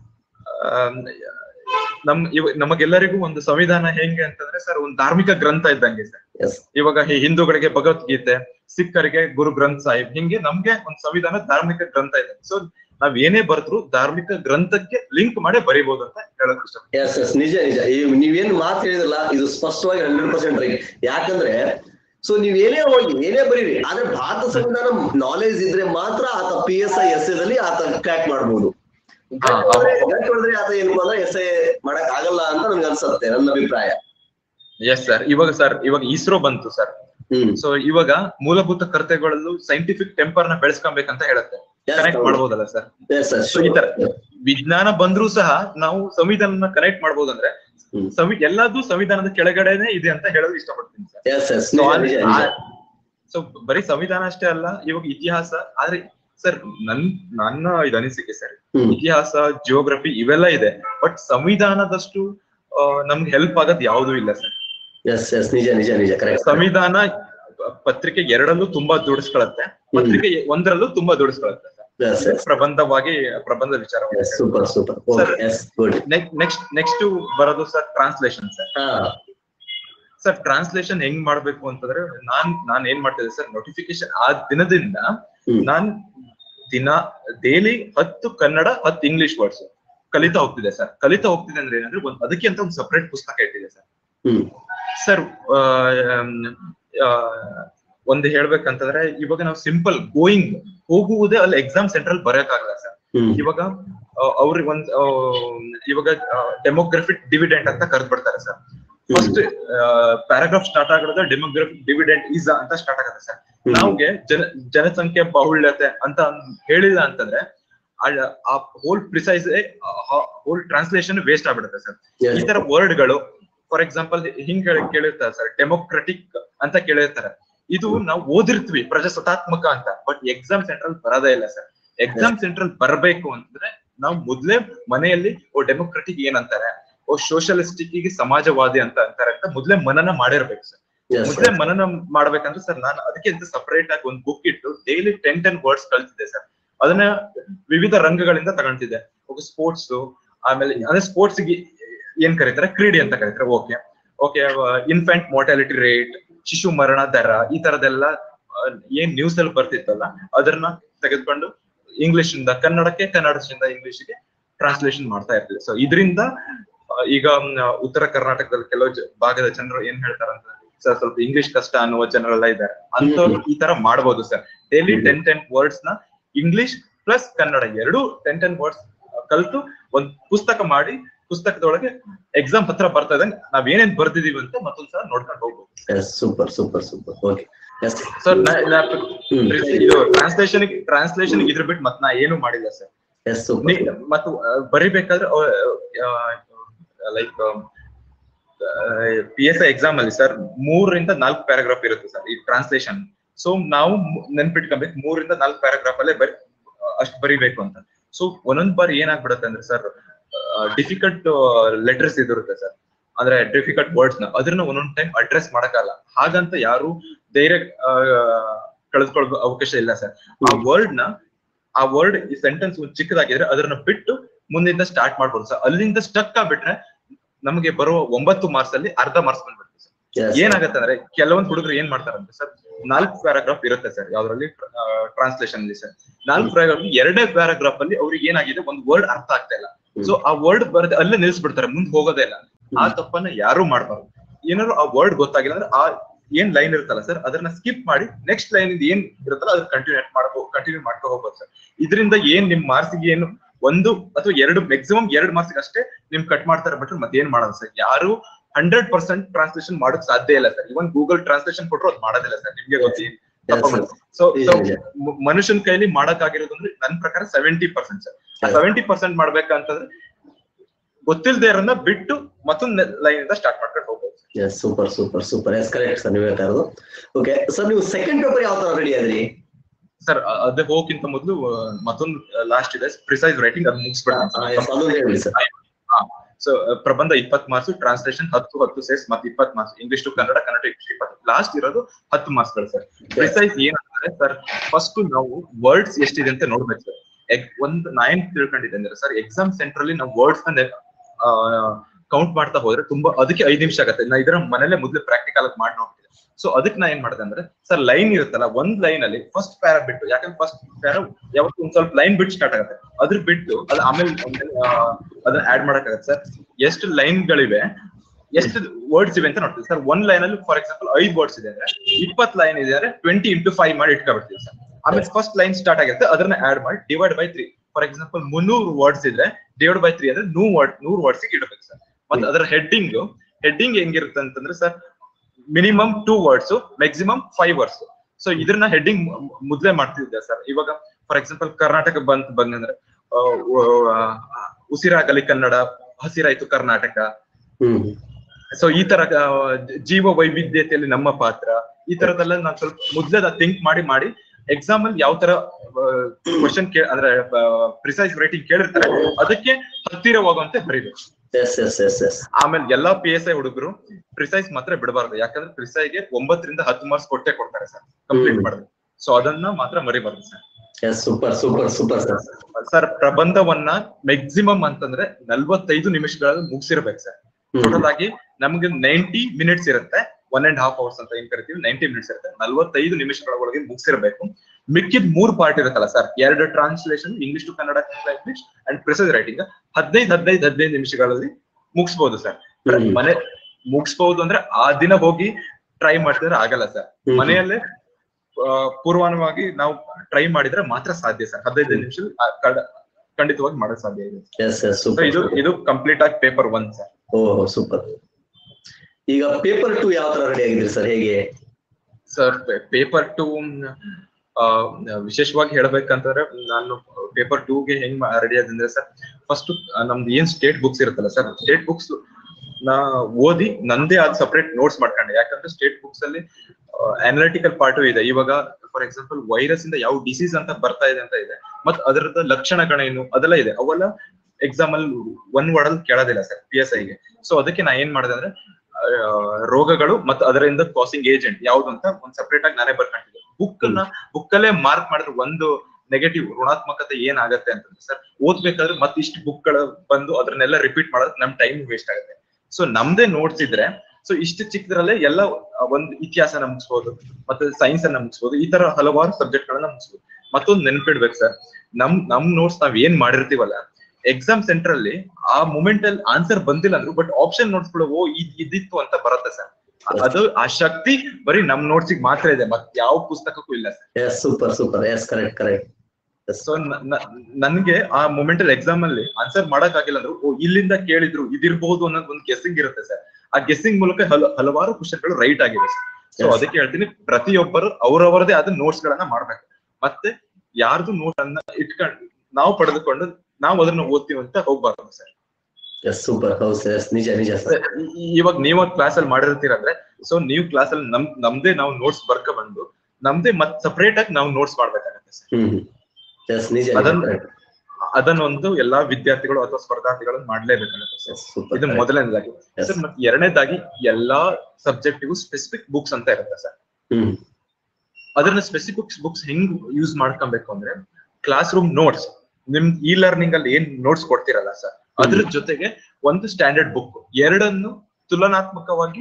ನಮ್ ಇವ ನಮಗೆಲ್ಲರಿಗೂ ಒಂದು ಸಂವಿಧಾನ ಹೆಂಗೆ ಅಂತಂದ್ರೆ ಸರ್, ಒಂದು ಧಾರ್ಮಿಕ ಗ್ರಂಥ ಇದ್ದಂಗೆ ಸರ್. ಇವಾಗ ಹಿಂದೂಗಳಿಗೆ ಭಗವದ್ಗೀತೆ, ಸಿಖ್ಖರಿಗೆ ಗುರು ಗ್ರಂಥ ಸಾಹಿಬ್, ಹಿಂಗೆ ನಮ್ಗೆ ಒಂದು ಸಂವಿಧಾನ ಧಾರ್ಮಿಕ ಗ್ರಂಥ ಇದೆ. ಸೊ ನಾವ್ ಏನೇ ಬರ್ದ್ರು ಧಾರ್ಮಿಕ ಗ್ರಂಥಕ್ಕೆ ಲಿಂಕ್ ಮಾಡಿ ಬರೀಬಹುದು ಅಂತ ಹೇಳಕ್ ಇಷ್ಟ.
ಎಸ್ ಎಸ್ ನಿಜ ನಿಜ. ನೀವೇನ್ ಮಾತು ಹೇಳಿದ್ರಲ್ಲ, ಇದು ಸ್ಪಷ್ಟವಾಗಿ ಹಂಡ್ರೆಡ್ ಪರ್ಸೆಂಟ್ ರೈಟ್. ಯಾಕಂದ್ರೆ ಸೊ ನೀವ್ ಏನೇ ಹೋಗಿ ಏನೇ ಬರೀರಿ, ಆದ್ರೆ ಭಾರತ ಸಂವಿಧಾನ ನಾಲೆಜ್ ಇದ್ರೆ ಮಾತ್ರ ಆತ ಪಿ ಎಸ್ ಐ ಎಸ್ ಎದಲ್ಲಿ ಆತ ಕ್ರ್ಯಾಕ್ ಮಾಡ್ಬೋದು. ಹೊಡೆದ್ರೆ ಆತ ಏನಪ್ಪಾ ಅಂದ್ರೆ ಎಸ್ ಐ ಮಾಡಕ್ ಆಗಲ್ಲ ಅಂತ ನನ್ಗೆ ಅನ್ಸುತ್ತೆ, ನನ್ನ ಅಭಿಪ್ರಾಯ.
S sir. ಇವಾಗ ಸರ್ ಇವಾಗ ಇಸ್ರೋ ಬಂತು ಸರ್. ಸೊ ಇವಾಗ ಮೂಲಭೂತ ಕರ್ತವ್ಯಗಳಲ್ಲೂ ಸೈಂಟಿಫಿಕ್ ಟೆಂಪರ್ ನ ಬೆಳೆಸ್ಕೊಬೇಕಂತ ಹೇಳುತ್ತೆ. ಕನೆಕ್ಟ್ ಮಾಡ್ಬೋದಲ್ಲ ಸರ್? ಸೊ ಈ ತರ ವಿಜ್ಞಾನ ಬಂದ್ರೂ ಸಹ ನಾವು ಸಂವಿಧಾನ ಕನೆಕ್ಟ್ ಮಾಡ್ಬೋದಂದ್ರೆ ಸಂವಿ ಎಲ್ಲದೂ ಸಂವಿಧಾನದ ಕೆಳಗಡೆನೆ ಇದೆ ಅಂತ ಹೇಳೋದು ಇಷ್ಟಪಡ್ತೀನಿ ಸರ್. ಸೊ ಬರೀ ಸಂವಿಧಾನ ಅಷ್ಟೇ ಅಲ್ಲ, ಇವಾಗ ಇತಿಹಾಸ, ಆದ್ರೆ ಸರ್ ನನ್ ನನ್ನ ಇದು ಅನಿಸಿಕೆ ಸರ್, ಇತಿಹಾಸ, ಜಿಯೋಗ್ರಫಿ ಇವೆಲ್ಲ ಇದೆ, ಬಟ್ ಸಂವಿಧಾನದಷ್ಟು ನಮ್ಗೆ ಹೆಲ್ಪ್ ಆಗೋದ್ ಯಾವ್ದು ಇಲ್ಲ ಸರ್.
ಎಸ್ ಎಸ್ ನಿಜ ನಿಜ ನಿಜ ಕರೆಕ್ಟ್.
ಸಂವಿಧಾನ ಪತ್ರಿಕೆ ಎರಡಲ್ಲೂ ತುಂಬಾ ದುಡಿಸ್ಕೊಳತ್ತೆ, ಪತ್ರಿಕೆ ಒಂದರಲ್ಲೂ ತುಂಬಾ ದುಡಿಸ್ಕೊಳತ್ತೆ ಸರ್, ಪ್ರಬಂಧವಾಗಿ ಪ್ರಬಂಧ ವಿಚಾರ.
Super super.
ನೆಕ್ಸ್ಟ್ ನೆಕ್ಸ್ಟ್ ಬರೋದು sir translation sir. Sir translation ಹೆಂಗ್ ಮಾಡ್ಬೇಕು ಅಂತಂದ್ರೆ ನಾನ್ ನಾನ್ ಏನ್ ಮಾಡ್ತಿದ್ದೆ ಸರ್, ನೋಟಿಫಿಕೇಶನ್ ಆ ದಿನದಿಂದ ನಾನ್ ದಿನ ಡೈಲಿ ಹತ್ತು ಕನ್ನಡ ಹತ್ತು ಇಂಗ್ಲಿಷ್ ವರ್ಡ್ಸ್ ಕಲಿತಾ ಹೋಗ್ತಿದೆ ಸರ್. ಕಲಿತಾ ಹೋಗ್ತಿದೆ ಅಂದ್ರೆ ಏನಂದ್ರೆ ಒಂದ್ ಅದಕ್ಕೆ ಅಂತ ಒಂದು ಸಪರೇಟ್ ಪುಸ್ತಕ ಇಟ್ಟಿದೆ ಸರ್. ಸರ್ ಒಂದು ಹೇಳ್ಬೇಕಂತಂದ್ರೆ ಇವಾಗ ನಾವು ಸಿಂಪಲ್ ಗೋಯಿಂಗ್ ಹೋಗುವುದೇ ಅಲ್ಲಿ ಎಕ್ಸಾಮ್ ಸೆಂಟ್ರಲ್ ಬರೋಕ್ಕಾಗಲ್ಲ ಸರ್. ಇವಾಗ ಅವ್ರಿಗೆ ಒಂದ್ ಇವಾಗ ಡೆಮೋಗ್ರಫಿಕ್ ಡಿವಿಡೆಂಟ್ ಅಂತ ಕರೆದ್ ಬಿಡ್ತಾರೆ ಸರ್. ಫಸ್ಟ್ ಪ್ಯಾರಾಗ್ರಾಫ್ ಸ್ಟಾರ್ಟ್ ಆಗೋದು ಡೆಮೋಗ್ರಫಿಕ್ ಡಿವಿಡೆಂಟ್ ಈಸ್ ಅಂತ ಸ್ಟಾರ್ಟ್ ಆಗುತ್ತೆ ಸರ್. ನಾವ್ಗೆ ಜನ ಜನಸಂಖ್ಯೆ ಬಾಹುಳ್ಯತೆ ಅಂತ ಹೇಳಿಲ್ಲ ಅಂತಂದ್ರೆ ಆ whole precise whole translation waste ಆಗ್ಬಿಡುತ್ತೆ ಸರ್. ಈ ತರ ವರ್ಡ್ ಗಳು ಫಾರ್ ಎಕ್ಸಾಂಪಲ್ ಹಿಂಗ್ ಕೇಳಿರ್ತಾರೆ ಸರ್, ಡೆಮೋಕ್ರೆಟಿಕ್ ಅಂತ ಕೇಳಿರ್ತಾರೆ. ಇದು ನಾವು ಓದಿರ್ತೀವಿ ಪ್ರಜಾಸತ್ತಾತ್ಮಕ ಅಂತ, ಬಟ್ ಎಕ್ಸಾಮ್ ಸೆಂಟ್ರಲ್ ಬರೋದೇ ಇಲ್ಲ ಸರ್. ಎಕ್ಸಾಮ್ ಸೆಂಟ್ರಲ್ ಬರಬೇಕು ಅಂತಂದ್ರೆ ನಾವು ಮೊದ್ಲೇ ಮನೆಯಲ್ಲಿ ಓ ಡೆಮೋಕ್ರೆಟಿಕ್ ಏನಂತಾರೆ, ಓ ಸೋಷಿಯಲಿಸ್ಟಿಕ್ ಗೆ ಸಮಾಜವಾದಿ ಅಂತ ಅಂತಾರೆ ಅಂತ ಮೊದ್ಲೇ ಮನನ ಮಾಡಿರ್ಬೇಕು ಸರ್. ಮೊದ್ಲೇ ಮನನ ಮಾಡ್ಬೇಕಂದ್ರೆ ಸರ್ ನಾನು ಅದಕ್ಕೆ ಅಂತ ಸಪರೇಟ್ ಆಗಿ ಒಂದು ಬುಕ್ ಇಟ್ಟು ಡೈಲಿ ಟೆನ್ ಟೆನ್ ವರ್ಡ್ಸ್ ಕಲ್ತಿದ್ದೆ ಸರ್. ಅದನ್ನ ವಿವಿಧ ರಂಗಗಳಿಂದ ತಗೊಂತಿದ್ದೆ. ಸ್ಪೋರ್ಟ್ಸ್, ಆಮೇಲೆ ಅಂದ್ರೆ ಸ್ಪೋರ್ಟ್ಸ್ ಗೆ ಏನ್ ಕರೀತಾರೆ, ಕ್ರೀಡೆ ಅಂತ ಕರೀತಾರೆ. Okay okay infant mortality rate, ಶಿಶು ಮರಣ ದರ, ಈ ತರದೆಲ್ಲ ಏನ್ ನ್ಯೂಸ್ ಅಲ್ಲಿ ಬರ್ತಿತ್ತಲ್ಲ ಅದನ್ನ ತೆಗೆದುಕೊಂಡು ಇಂಗ್ಲಿಷ್ ಇಂದ ಕನ್ನಡಕ್ಕೆ, ಕನ್ನಡದಿಂದ ಇಂಗ್ಲಿಷ್ಗೆ ಟ್ರಾನ್ಸ್ಲೇಷನ್ ಮಾಡ್ತಾ ಇರ್ತೀವಿ. ಸೊ ಇದರಿಂದ ಈಗ ಉತ್ತರ ಕರ್ನಾಟಕದಲ್ಲಿ ಕೆಲವು ಭಾಗದ ಜನರು ಏನ್ ಹೇಳ್ತಾರೆ ಅಂತ ಸರ್, ಸ್ವಲ್ಪ ಇಂಗ್ಲಿಷ್ ಕಷ್ಟ ಅನ್ನುವ ಜನರೆಲ್ಲ ಇದ್ದಾರೆ, ಅಂತವ್ರು ಈ ತರ ಮಾಡ್ಬೋದು sir. Daily ten ten words ನ ಇಂಗ್ಲಿಷ್ ಪ್ಲಸ್ ಕನ್ನಡ ಎರಡು ಟೆನ್ ಟೆನ್ ವರ್ಡ್ಸ್ ಕಲ್ತು ಒಂದ್ ಪುಸ್ತಕ ಮಾಡಿ, ಪುಸ್ತಕದೊಳಗೆ ಎಕ್ಸಾಮ್ ಹತ್ರ ಬರ್ತಾ ಇದ್ದಂಗೆ ನಾವ್ ಏನೇನ್ ಬರ್ದಿದೀವಿ ಅಂತ ಮತ್ತೊಂದ್ಸಲ ನೋಡ್ಕೊಂಡು ಹೋಗ್ಬೋದು.
Super super super. Okay
sir ಇದು ಟ್ರಾನ್ಸ್ಲೇಷನ್ ಟ್ರಾನ್ಸ್ಲೇಷನ್ ಇದ್ರ ಬಿಟ್ಟು ಮತ್ ನಾ ಏನು ಮಾಡಿಲ್ಲ ಸರ್. ಮತ್ತು ಬರಿಬೇಕಾದ್ರೆ like P S I exam ಅಲ್ಲಿ ಸರ್ ಮೂರರಿಂದ ನಾಲ್ಕು ಪ್ಯಾರಾಗ್ರಾಫ್ ಇರುತ್ತೆ ಸರ್ ಈ ಟ್ರಾನ್ಸ್ಲೇಷನ್. ಸೊ ನಾವು ನೆನ್ಪಿಟ್ಕೊಬೇಕು ಮೂರರಿಂದ ನಾಲ್ಕು ಪ್ಯಾರಾಗ್ರಾಫ್ ಅಲ್ಲೇ ಬರಿ ಅಷ್ಟು ಬರಿಬೇಕು ಅಂತ. ಸೊ ಒಂದೊಂದ್ ಬಾರಿ ಏನಾಗ್ಬಿಡುತ್ತೆ ಅಂದ್ರೆ ಸರ್, ಡಿಫಿಕಲ್ಟ್ ಲೆಟರ್ಸ್ ಇದಿರುತ್ತೆ ಸರ್, ಅಂದ್ರೆ ಡಿಫಿಕಲ್ಟ್ ವರ್ಡ್ಸ್ ನ ಅದನ್ನ ಒಂದೊಂದ್ ಟೈಮ್ ಅಡ್ರೆಸ್ ಮಾಡಕ್ಕಾಗಲ್ಲ. ಹಾಗಂತ ಯಾರು ಧೈರ್ಯ ಕಳೆದುಕೊಳ್ಳೋ ಅವಕಾಶ ಇಲ್ಲ ಸರ್. ಆ ವರ್ಡ್ ನ ಆ ವರ್ಡ್ ಈ ಸೆಂಟೆನ್ಸ್ ಚಿಕ್ಕದಾಗಿದ್ರೆ ಅದನ್ನ ಬಿಟ್ಟು ಮುಂದಿಂದ ಸ್ಟಾರ್ಟ್ ಮಾಡ್ಬೋದು ಸರ್. ಅಲ್ಲಿಂದ ಸ್ಟಕ್ ಆಗ್ಬಿಟ್ರೆ ನಮಗೆ ಬರುವ ಒಂಬತ್ತು ಮಾರ್ಕ್ಸ್ ಅಲ್ಲಿ ಅರ್ಧ ಮಾರ್ಕ್ಸ್ ಬಂದ್ಬಿಡುತ್ತೆ ಸರ್. ಏನಾಗತ್ತೆ ಅಂದ್ರೆ ಕೆಲವೊಂದು ಹುಡುಗರು ಏನ್ ಮಾಡ್ತಾರಂದ್ರೆ ಸರ್, ನಾಲ್ಕು ಪ್ಯಾರಾಗ್ರಾಫ್ ಇರುತ್ತೆ ಸರ್ ಯಾವ್ದ್ರಲ್ಲಿ ಟ್ರಾನ್ಸ್ಲೇಷನ್ ಅಲ್ಲಿ ಸರ್. ನಾಲ್ಕು ಪ್ಯಾರಾಗ್ರಾಫ್ ಎರಡೇ ಪ್ಯಾರಾಗ್ರಾಫ್ ಅಲ್ಲಿ ಅವ್ರಿಗೆ ಏನಾಗಿದೆ ಒಂದು ವರ್ಡ್ ಅರ್ಥ ಆಗ್ತಾ ಇಲ್ಲ. ಸೊ ಆ ವರ್ಡ್ ಬರದೆ ಅಲ್ಲೇ ನಿಲ್ಸ್ಬಿಡ್ತಾರೆ, ಮುಂದೆ ಹೋಗೋದೇ ಇಲ್ಲ. ಆ ತಪ್ಪನ್ನ ಯಾರು ಮಾಡ್ಬಾರ್ದು. ಏನಾದ್ರು ಆ ವರ್ಡ್ ಗೊತ್ತಾಗಿಲ್ಲ ಅಂದ್ರೆ ಆ ಏನ್ ಲೈನ್ ಇರುತ್ತಲ್ಲ ಸರ್ ಅದನ್ನ ಸ್ಕಿಪ್ ಮಾಡಿ ನೆಕ್ಸ್ಟ್ ಲೈನ್ ಇಂದ ಏನ್ ಇರುತ್ತಲ್ಲ ಅದನ್ನ ಕಂಟಿನ್ಯೂ ಮಾಡ್ಕೋ ಕಂಟಿನ್ಯೂ ಮಾಡ್ಕೊ ಹೋಗ್ಬೋದು ಸರ್. ಇದರಿಂದ ಏನ್ ನಿಮ್ ಮಾರ್ಕ್ಸ್ ಗೆ ಏನು ಒಂದು ಅಥವಾ ಎರಡು ಮ್ಯಾಕ್ಸಿಮಮ್ ಎರಡು ಮಾರ್ಕ್ಸ್ ಅಷ್ಟೇ ನಿಮ್ ಕಟ್ ಮಾಡ್ತಾರೆ ಬಿಟ್ರೆ ಮತ್ತೆ ಏನ್ ಮಾಡೋದು ಸರ್. ಯಾರು ಹಂಡ್ರೆಡ್ ಪರ್ಸೆಂಟ್ ಟ್ರಾನ್ಸ್ಲೇಷನ್ ಮಾಡೋಕ್ ಸಾಧ್ಯ ಇಲ್ಲ ಸರ್. ಇವನ್ ಗೂಗಲ್ ಟ್ರಾನ್ಸ್ಲೇಷನ್ ಕೊಟ್ಟರು ಅದು ಮಾಡೋದಿಲ್ಲ ಸರ್, ನಿಮ್ಗೆ ಗೊತ್ತಿ. ಸೊ ಮನುಷ್ಯನ ಕೈಲಿ ಮಾಡಕ್ ಆಗಿರೋದು ಅಂದ್ರೆ ನನ್ ಪ್ರಕಾರ seventy percent sir. Seventy percent ಮಾಡ್ಬೇಕಂತಂದ್ರೆ ಗೊತ್ತಿಲ್ದೇ ಇರೋದನ್ನ ಬಿಟ್ಟು ಮತ್ತೊಂದು ಲೈನ್ ಇಂದ ಸ್ಟಾರ್ಟ್ ಮಾಡ್ಕೊಂಡು ಹೋಗ್ಬೋದು.
Super super super. Yes correct sir, ನೀವು ಹೇಳ್ತಾ ಇರೋದು. ಓಕೆ ಸರ್, ನೀವು ಸೆಕೆಂಡ್ ಪೇಪರ್ ಯಾವ ತರ ರೆಡಿ ಆದ್ರಿ
ಸರ್? ಅದೇ ಹೋಗಕ್ಕಿಂತ ಮೊದಲು ಮತ್ತೊಂದು ಲಾಸ್ಟ್ ಇದೆ, ಪ್ರಿಸೈಸ್ ರೈಟಿಂಗ್, ಅದು ಮುಗಿಸ್ಬಿಡ್ತೀನಿ. ಸೊ ಪ್ರಬಂಧ ಇಪ್ಪತ್ತು ಮಾರ್ಕ್ಸ್, ಟ್ರಾನ್ಸ್ಲೇಷನ್ ಹತ್ತು ಹತ್ತು ಸೇರ್ಸ್ ಮತ್ತೆ ಇಪ್ಪತ್ತು marks, English to Kannada, Kannada English ಇಪ್ಪತ್ತು. ಲಾಸ್ಟ್ ಇರೋದು ಹತ್ತು ಮಾರ್ಕ್ಸ್ ಗಳು ಸರ್. ಪ್ರಿಸೈಸ್ ಏನಂದ್ರೆ ಸರ್, ಫಸ್ಟ್ ನಾವು ವರ್ಡ್ಸ್ ಎಷ್ಟಿದೆ ಅಂತ ನೋಡ್ಬೇಕು ಸರ್. ಒಂದ್ ನಾ ಏನ್ ತಿಳ್ಕೊಂಡಿದ್ದೆ ಅಂದ್ರೆ ಸರ್, ಎಕ್ಸಾಮ್ ಸೆಂಟರ್ ಅಲ್ಲಿ ನಾವು ವರ್ಡ್ಸ್ ನ ಕೌಂಟ್ ಮಾಡ್ತಾ ಹೋದ್ರೆ ತುಂಬಾ ಅದಕ್ಕೆ ಐದ್ ನಿಮಿಷ ಆಗತ್ತೆ. ನಾ ಇದರ ಮನೇಲೆ ಮೊದ್ಲು ಪ್ರಾಕ್ಟಿಕಲ್ ಆಗಿ ಮಾಡಿ ನೋಡ್ತಿದ್ದೆ. ಸೊ ಅದಕ್ಕೆ ನಾ ಏನ್ ಮಾಡಿದೆ ಅಂದ್ರೆ ಸರ್, ಲೈನ್ ಇರುತ್ತಲ್ಲ ಒಂದ್ ಲೈನ್ ಅಲ್ಲಿ ಫಸ್ಟ್ ಪ್ಯಾರಾ ಬಿಟ್ಟು, ಯಾಕಂದ್ರೆ ಫಸ್ಟ್ ಪ್ಯಾರಾ ಯಾವತ್ತು ಒಂದ್ ಸ್ವಲ್ಪ ಲೈನ್ ಬಿಟ್ಟು ಸ್ಟಾರ್ಟ್ ಆಗುತ್ತೆ, ಅದ್ರ ಬಿಟ್ಟು ಅದು ಆಮೇಲೆ ಅದನ್ನ ಆಡ್ ಮಾಡಕ್ಕಾಗತ್ತೆ ಸರ್. ಎಷ್ಟು ಲೈನ್ ಗಳಿವೆ, ಎಷ್ಟು ವರ್ಡ್ಸ್ ಇವೆ ಅಂತ ನೋಡ್ತೀವಿ ಸರ್. ಒಂದ್ ಲೈನ್ ಅಲ್ಲಿ ಫಾರ್ ಎಕ್ಸಾಂಪಲ್ ಐದ್ ವರ್ಡ್ಸ್ ಇದೆ ಅಂದ್ರೆ ಇಪ್ಪತ್ ಲೈನ್ ಇದೆ ಅಂದ್ರೆ ಟ್ವೆಂಟಿ ಇಂಟು ಫೈವ್ ಮಾಡಿ ಇಟ್ಕೊಬಿಡ್ತೀವಿ ಸರ್. ಆಮೇಲೆ ಫಸ್ಟ್ ಲೈನ್ ಸ್ಟಾರ್ಟ್ ಆಗುತ್ತೆ, ಅದನ್ನ ಆಡ್ ಮಾಡಿ divide by three. For example ಮುನ್ನೂರು ವರ್ಡ್ಸ್ ಇದ್ರೆ ಡಿವೈಡ್ ಬೈ ತ್ರೀ ಅಂದ್ರೆ ನೂರ್ ವರ್ಡ್ ನೂರ್ ವರ್ಡ್ಸ್ ಇಡಬೇಕು ಸರ್. ಮತ್ತೆ ಅದರ ಹೆಡ್ಡಿಂಗ್ ಹೆಡ್ಡಿಂಗ್ ಹೆಂಗಿರುತ್ತೆ ಅಂತಂದ್ರೆ sir, minimum two words, maximum five words. So ಇದನ್ನ ಹೆಡ್ಡಿಂಗ್ ಮೊದ್ಲೇ ಮಾಡ್ತಿದ್ದೆ ಸರ್. ಇವಾಗ ಫಾರ್ ಎಕ್ಸಾಂಪಲ್ ಕರ್ನಾಟಕ ಬಂತ ಬಂದ್ರೆ ಉಸಿರಾಗಲಿ ಕನ್ನಡ, ಹಸಿರಾಯ್ತು ಕರ್ನಾಟಕ. ಸೊ ಈ ತರ ಜೀವ ವೈವಿಧ್ಯತೆಯಲ್ಲಿ ನಮ್ಮ ಪಾತ್ರ, ಈ ತರದೆಲ್ಲ ನಾನು ಸ್ವಲ್ಪ ಮೊದ್ಲೇ ಥಿಂಕ್ ಮಾಡಿ ಮಾಡಿ ಎಕ್ಸಾಮ್ ಅಲ್ಲಿ ಯಾವ ತರ ಕ್ವಶನ್ ಅಂದ್ರೆ ಪ್ರಿಸೈಸ್ ರೈಟಿಂಗ್ ಕೇಳಿರ್ತಾರೆ ಅದಕ್ಕೆ ಹತ್ತಿರವಾಗುವಂತೆ ಬರೀಬೇಕು. ಆಮೇಲೆ ಎಲ್ಲಾ ಪಿ ಎಸ್ ಐ ಹುಡುಗರು ಪ್ರಿಸೈಸ್ ಮಾತ್ರ ಬಿಡಬಾರ್ದು, ಯಾಕಂದ್ರೆ ಪ್ರಿಸೈಗೆ ಒಂಬತ್ತರಿಂದ ಹತ್ತು ಮಾರ್ಕ್ಸ್ ಕೊಟ್ಟೆ ಕೊಡ್ತಾರೆ ಸರ್ ಕಂಪ್ಲೀಟ್ ಮಾಡಿದ್ರೆ. ಸೊ ಅದನ್ನ ಮಾತ್ರ ಮರಿಬಾರ್ದು sir.
Super super super sir.
Sir ಪ್ರಬಂಧವನ್ನ ಮ್ಯಾಕ್ಸಿಮಮ್ ಅಂತಂದ್ರೆ ನಲ್ವತ್ತೈದು ನಿಮಿಷಗಳಲ್ಲಿ ಮುಗಿಸಿರ್ಬೇಕು ಸರ್. ಟೋಟಲ್ ಆಗಿ ನಮ್ಗೆ ನೈಂಟಿ ಮಿನಿಟ್ಸ್ ಇರುತ್ತೆ, ಒನ್ ಅಂಡ್ ಹಾಫ್ ಅವರ್ಸ್ ಅಂತ ಏನ್ ಕರಿತೀವಿ, ನೈಂಟಿ ಮಿನಿಟ್ಸ್ ಇರುತ್ತೆ, ನಲ್ವತ್ತೈದು ನಿಮಿಷಗಳ ಒಳಗೆ ಮುಗಿಸಿರ್ಬೇಕು. ಮಿಕ್ಕಿದ್ ಮೂರ್ ಪಾರ್ಟ್ ಇರುತ್ತಲ್ಲ ಸರ್, ಎರಡು translation English to Kannada English and precise writing ಹದಿನೈದು ಹದಿನೈದು ಹದಿನೈದು ನಿಮಿಷಗಳಲ್ಲಿ ಮುಗಿಸಬಹುದು ಸರ್. ಮನೆ ಮುಗಿಸಬಹುದು ಅಂದ್ರೆ ಆ ದಿನ ಹೋಗಿ ಟ್ರೈ ಮಾಡಿದ್ರೆ ಆಗಲ್ಲ ಸರ್, ಮನೆಯಲ್ಲೇ ಪೂರ್ವಾನುವಾಗಿ ನಾವು ಟ್ರೈ ಮಾಡಿದ್ರೆ ಮಾತ್ರ ಸಾಧ್ಯ ಸರ್. ಹದಿನೈದು ನಿಮಿಷ ಖಂಡಿತವಾಗಿ ಮಾಡಕ್ ಸಾಧ್ಯ ಇದೆ. ಇದು ಇದು ಕಂಪ್ಲೀಟ್ ಆಗಿ paper one sir.
Oh super. ಈಗ ಪೇಪರ್ ಟು ಯಾವ ತರ ರೆಡಿ ಆಗಿದ್ರಿ ಸರ್, ಹೇಗೆ
ಸರ್? ಪೇಪರ್ ಟು ವಿಶೇಷವಾಗಿ ಹೇಳ್ಬೇಕಂತಂದ್ರೆ ನಾನು ಪೇಪರ್ ಟೂಗೆ ಹೆಂಗ್ ರೆಡಿ ಆದ್ರೆ ಸರ್, ಫಸ್ಟ್ ನಮ್ದು ಏನ್ ಸ್ಟೇಟ್ ಬುಕ್ಸ್ ಇರುತ್ತಲ್ಲ ಸರ್, ಸ್ಟೇಟ್ ಬುಕ್ಸ್ ನಾ ಓದಿ ನಂದೇ ಆದ ಸಪರೇಟ್ ನೋಟ್ಸ್ ಮಾಡ್ಕೊಂಡೆ. ಯಾಕಂದ್ರೆ ಸ್ಟೇಟ್ ಬುಕ್ಸ್ ಅಲ್ಲಿ ಅನಾಲಿಟಿಕಲ್ ಪಾರ್ಟ್ ಇದೆ. ಇವಾಗ ಫಾರ್ ಎಕ್ಸಾಂಪಲ್ ವೈರಸ್ ಇಂದ ಯಾವ ಡಿಸೀಸ್ ಅಂತ ಬರ್ತಾ ಇದೆ ಅಂತ ಇದೆ, ಮತ್ ಅದರದ ಲಕ್ಷಣಗಳೇನು ಅದೆಲ್ಲ ಇದೆ. ಅವೆಲ್ಲ ಎಕ್ಸಾಮ್ ಅಲ್ಲಿ ಒನ್ ವರ್ಡ್ ಅಲ್ಲಿ ಕೇಳೋದಿಲ್ಲ ಸರ್ ಪಿ ಎಸ್ ಐಗೆ. ಸೊ ಅದಕ್ಕೆ ನಾ ಏನ್ ಮಾಡಿದೆ ಅಂದ್ರೆ ರೋಗಗಳು ಮತ್ತು ಅದರಿಂದ ಕಾಸಿಂಗ್ ಏಜೆಂಟ್ ಯಾವ್ದು ಅಂತ ಒಂದ್ ಸಪರೇಟ್ ಆಗಿ ನಾನೇ ಬರ್ಕೊಂಡಿದ್ದೆ. ಬುಕ್ ನ ಬುಕ್ ಅಲ್ಲೇ ಮಾರ್ಕ್ ಮಾಡಿದ್ರೆ ಒಂದು ನೆಗೆಟಿವ್ ಋಣಾತ್ಮಕತೆ ಏನಾಗತ್ತೆ ಅಂತಂದ್ರೆ ಸರ್, ಓದ್ಬೇಕಾದ್ರೆ ಮತ್ತೆ ಇಷ್ಟು ಬುಕ್ ಗಳು ಬಂದು ಅದನ್ನೆಲ್ಲ ರಿಪೀಟ್ ಮಾಡೋದು ನಮ್ ಟೈಮ್ ವೇಸ್ಟ್ ಆಗುತ್ತೆ. ಸೊ ನಮ್ದೇ ನೋಟ್ಸ್ ಇದ್ರೆ ಸೊ ಇಷ್ಟು ಚಿಕ್ಕದ್ರಲ್ಲೇ ಎಲ್ಲ ಒಂದು ಇತಿಹಾಸನ ಮುಗಿಸ್ಬೋದು, ಮತ್ತೆ ಸೈನ್ಸ್ ಅನ್ನ ಮುಗಿಸ್ಬೋದು, ಈ ತರ ಹಲವಾರು ಸಬ್ಜೆಕ್ಟ್ ಗಳನ್ನ ಮುಗಿಸ್ಬೋದು. ಮತ್ತೊಂದು ನೆನ್ಪಿಡ್ಬೇಕು ಸರ್, ನಮ್ ನಮ್ ನೋಟ್ಸ್ ನಾವ್ ಏನ್ ಮಾಡಿರ್ತೀವಲ್ಲ ಎಕ್ಸಾಮ್ ಸೆಂಟರ್ ಅಲ್ಲಿ ಆ ಮೂಮೆಂಟ್ ಅಲ್ಲಿ ಆನ್ಸರ್ ಬಂದಿಲ್ಲ ಅಂದ್ರು ಬಟ್ ಆಪ್ಷನ್ ನೋಟ್ಸ್ ಗಳು ಓ ಇದಿತ್ತು ಅಂತ ಬರುತ್ತೆ ಸರ್. ಅದು ಆ ಶಕ್ತಿ ಬರೀ ನಮ್ ನೋಟ್ಸ್ ಮಾತ್ರ ಇದೆ, ಮತ್ತೆ ಯಾವ ಪುಸ್ತಕಕ್ಕೂ ಇಲ್ಲ sir.
Super super. Yes correct correct.
So ನನ್ಗೆ ಆ ಮೂಮೆಂಟ್ ಅಲ್ಲಿ ಎಕ್ಸಾಮ್ ಅಲ್ಲಿ ಆನ್ಸರ್ ಮಾಡಕ್ ಆಗಿಲ್ಲ ಅಂದ್ರು ಓ ಇಲ್ಲಿಂದ ಕೇಳಿದ್ರು ಇದಿರ್ಬಹುದು ಅನ್ನೋದು ಒಂದು ಗೆಸ್ಸಿಂಗ್ ಇರುತ್ತೆ ಸರ್. ಆ ಗೆಸ್ಸಿಂಗ್ ಮೂಲಕ ಹಲ ಹಲವಾರು ಕ್ವಶನ್ ಗಳು ರೈಟ್ ಆಗಿದೆ ಸರ್. ಸೊ ಅದಕ್ಕೆ ಹೇಳ್ತೀನಿ, ಪ್ರತಿಯೊಬ್ಬರು ಅವರವರದೇ ಆದ ನೋಟ್ಸ್ ಗಳನ್ನ ಮಾಡ್ಬೇಕು. ಮತ್ತೆ ಯಾರ್ದು ನೋಟ್ ಅನ್ನ ಇಟ್ಕೊಂಡು ನಾವು ಪಡೆದುಕೊಂಡು ನಾವು ಅದನ್ನ ಓದ್ತೀವಿ ಅಂತ ಹೋಗ್ಬಾರ್ದು ಸರ್.
ಸೂಪರ್. ನಿಜ ನಿಜ ಸರ್.
ಇವಾಗ ನೀವು ಕ್ಲಾಸ್ ಅಲ್ಲಿ ಮಾಡಿರ್ತೀರಂದ್ರೆ ಸೊ ನೀವು ಕ್ಲಾಸ್ ಅಲ್ಲಿ ನಮ್ ನಮ್ದೇ ನಾವು ನೋಟ್ಸ್ ಬರ್ಕ ಬಂದು ನಮ್ದೇ ಮತ್ ಸಪರೇಟ್ ಆಗಿ ನಾವು ನೋಟ್ಸ್ ಮಾಡ್ಬೇಕಾಗತ್ತೆ ಸರ್. ಅದನ್ನ ಅದನ್ನೊಂದು ಎಲ್ಲಾ ವಿದ್ಯಾರ್ಥಿಗಳು ಅಥವಾ ಸ್ಪರ್ಧಾರ್ಥಿಗಳು ಮಾಡ್ಲೇಬೇಕಾಗುತ್ತೆ ಸರ್. ಇದು ಮೊದಲನೇದಾಗಿ ಸರ್. ಮತ್ತೆ ಎರಡನೇದಾಗಿ ಎಲ್ಲಾ ಸಬ್ಜೆಕ್ಟಿಗೂ ಸ್ಪೆಸಿಫಿಕ್ ಬುಕ್ಸ್ ಅಂತ ಇರುತ್ತೆ ಸರ್. ಅದನ್ನ ಸ್ಪೆಸಿಫಿಕ್ ಬುಕ್ಸ್ ಹೆಂಗ್ ಯೂಸ್ ಮಾಡ್ಕೊಬೇಕು ಅಂದ್ರೆ, ಕ್ಲಾಸ್ ರೂಮ್ ನೋಟ್ಸ್ ನಿಮ್ ಇ ಲರ್ನಿಂಗ್ ಅಲ್ಲಿ ಏನ್ ನೋಟ್ಸ್ ಕೊಡ್ತಿರಲ್ಲ ಸರ್, ಅದ್ರ ಜೊತೆಗೆ ಒಂದು ಸ್ಟ್ಯಾಂಡರ್ಡ್ ಬುಕ್ ಎರಡನ್ನು ತುಲನಾತ್ಮಕವಾಗಿ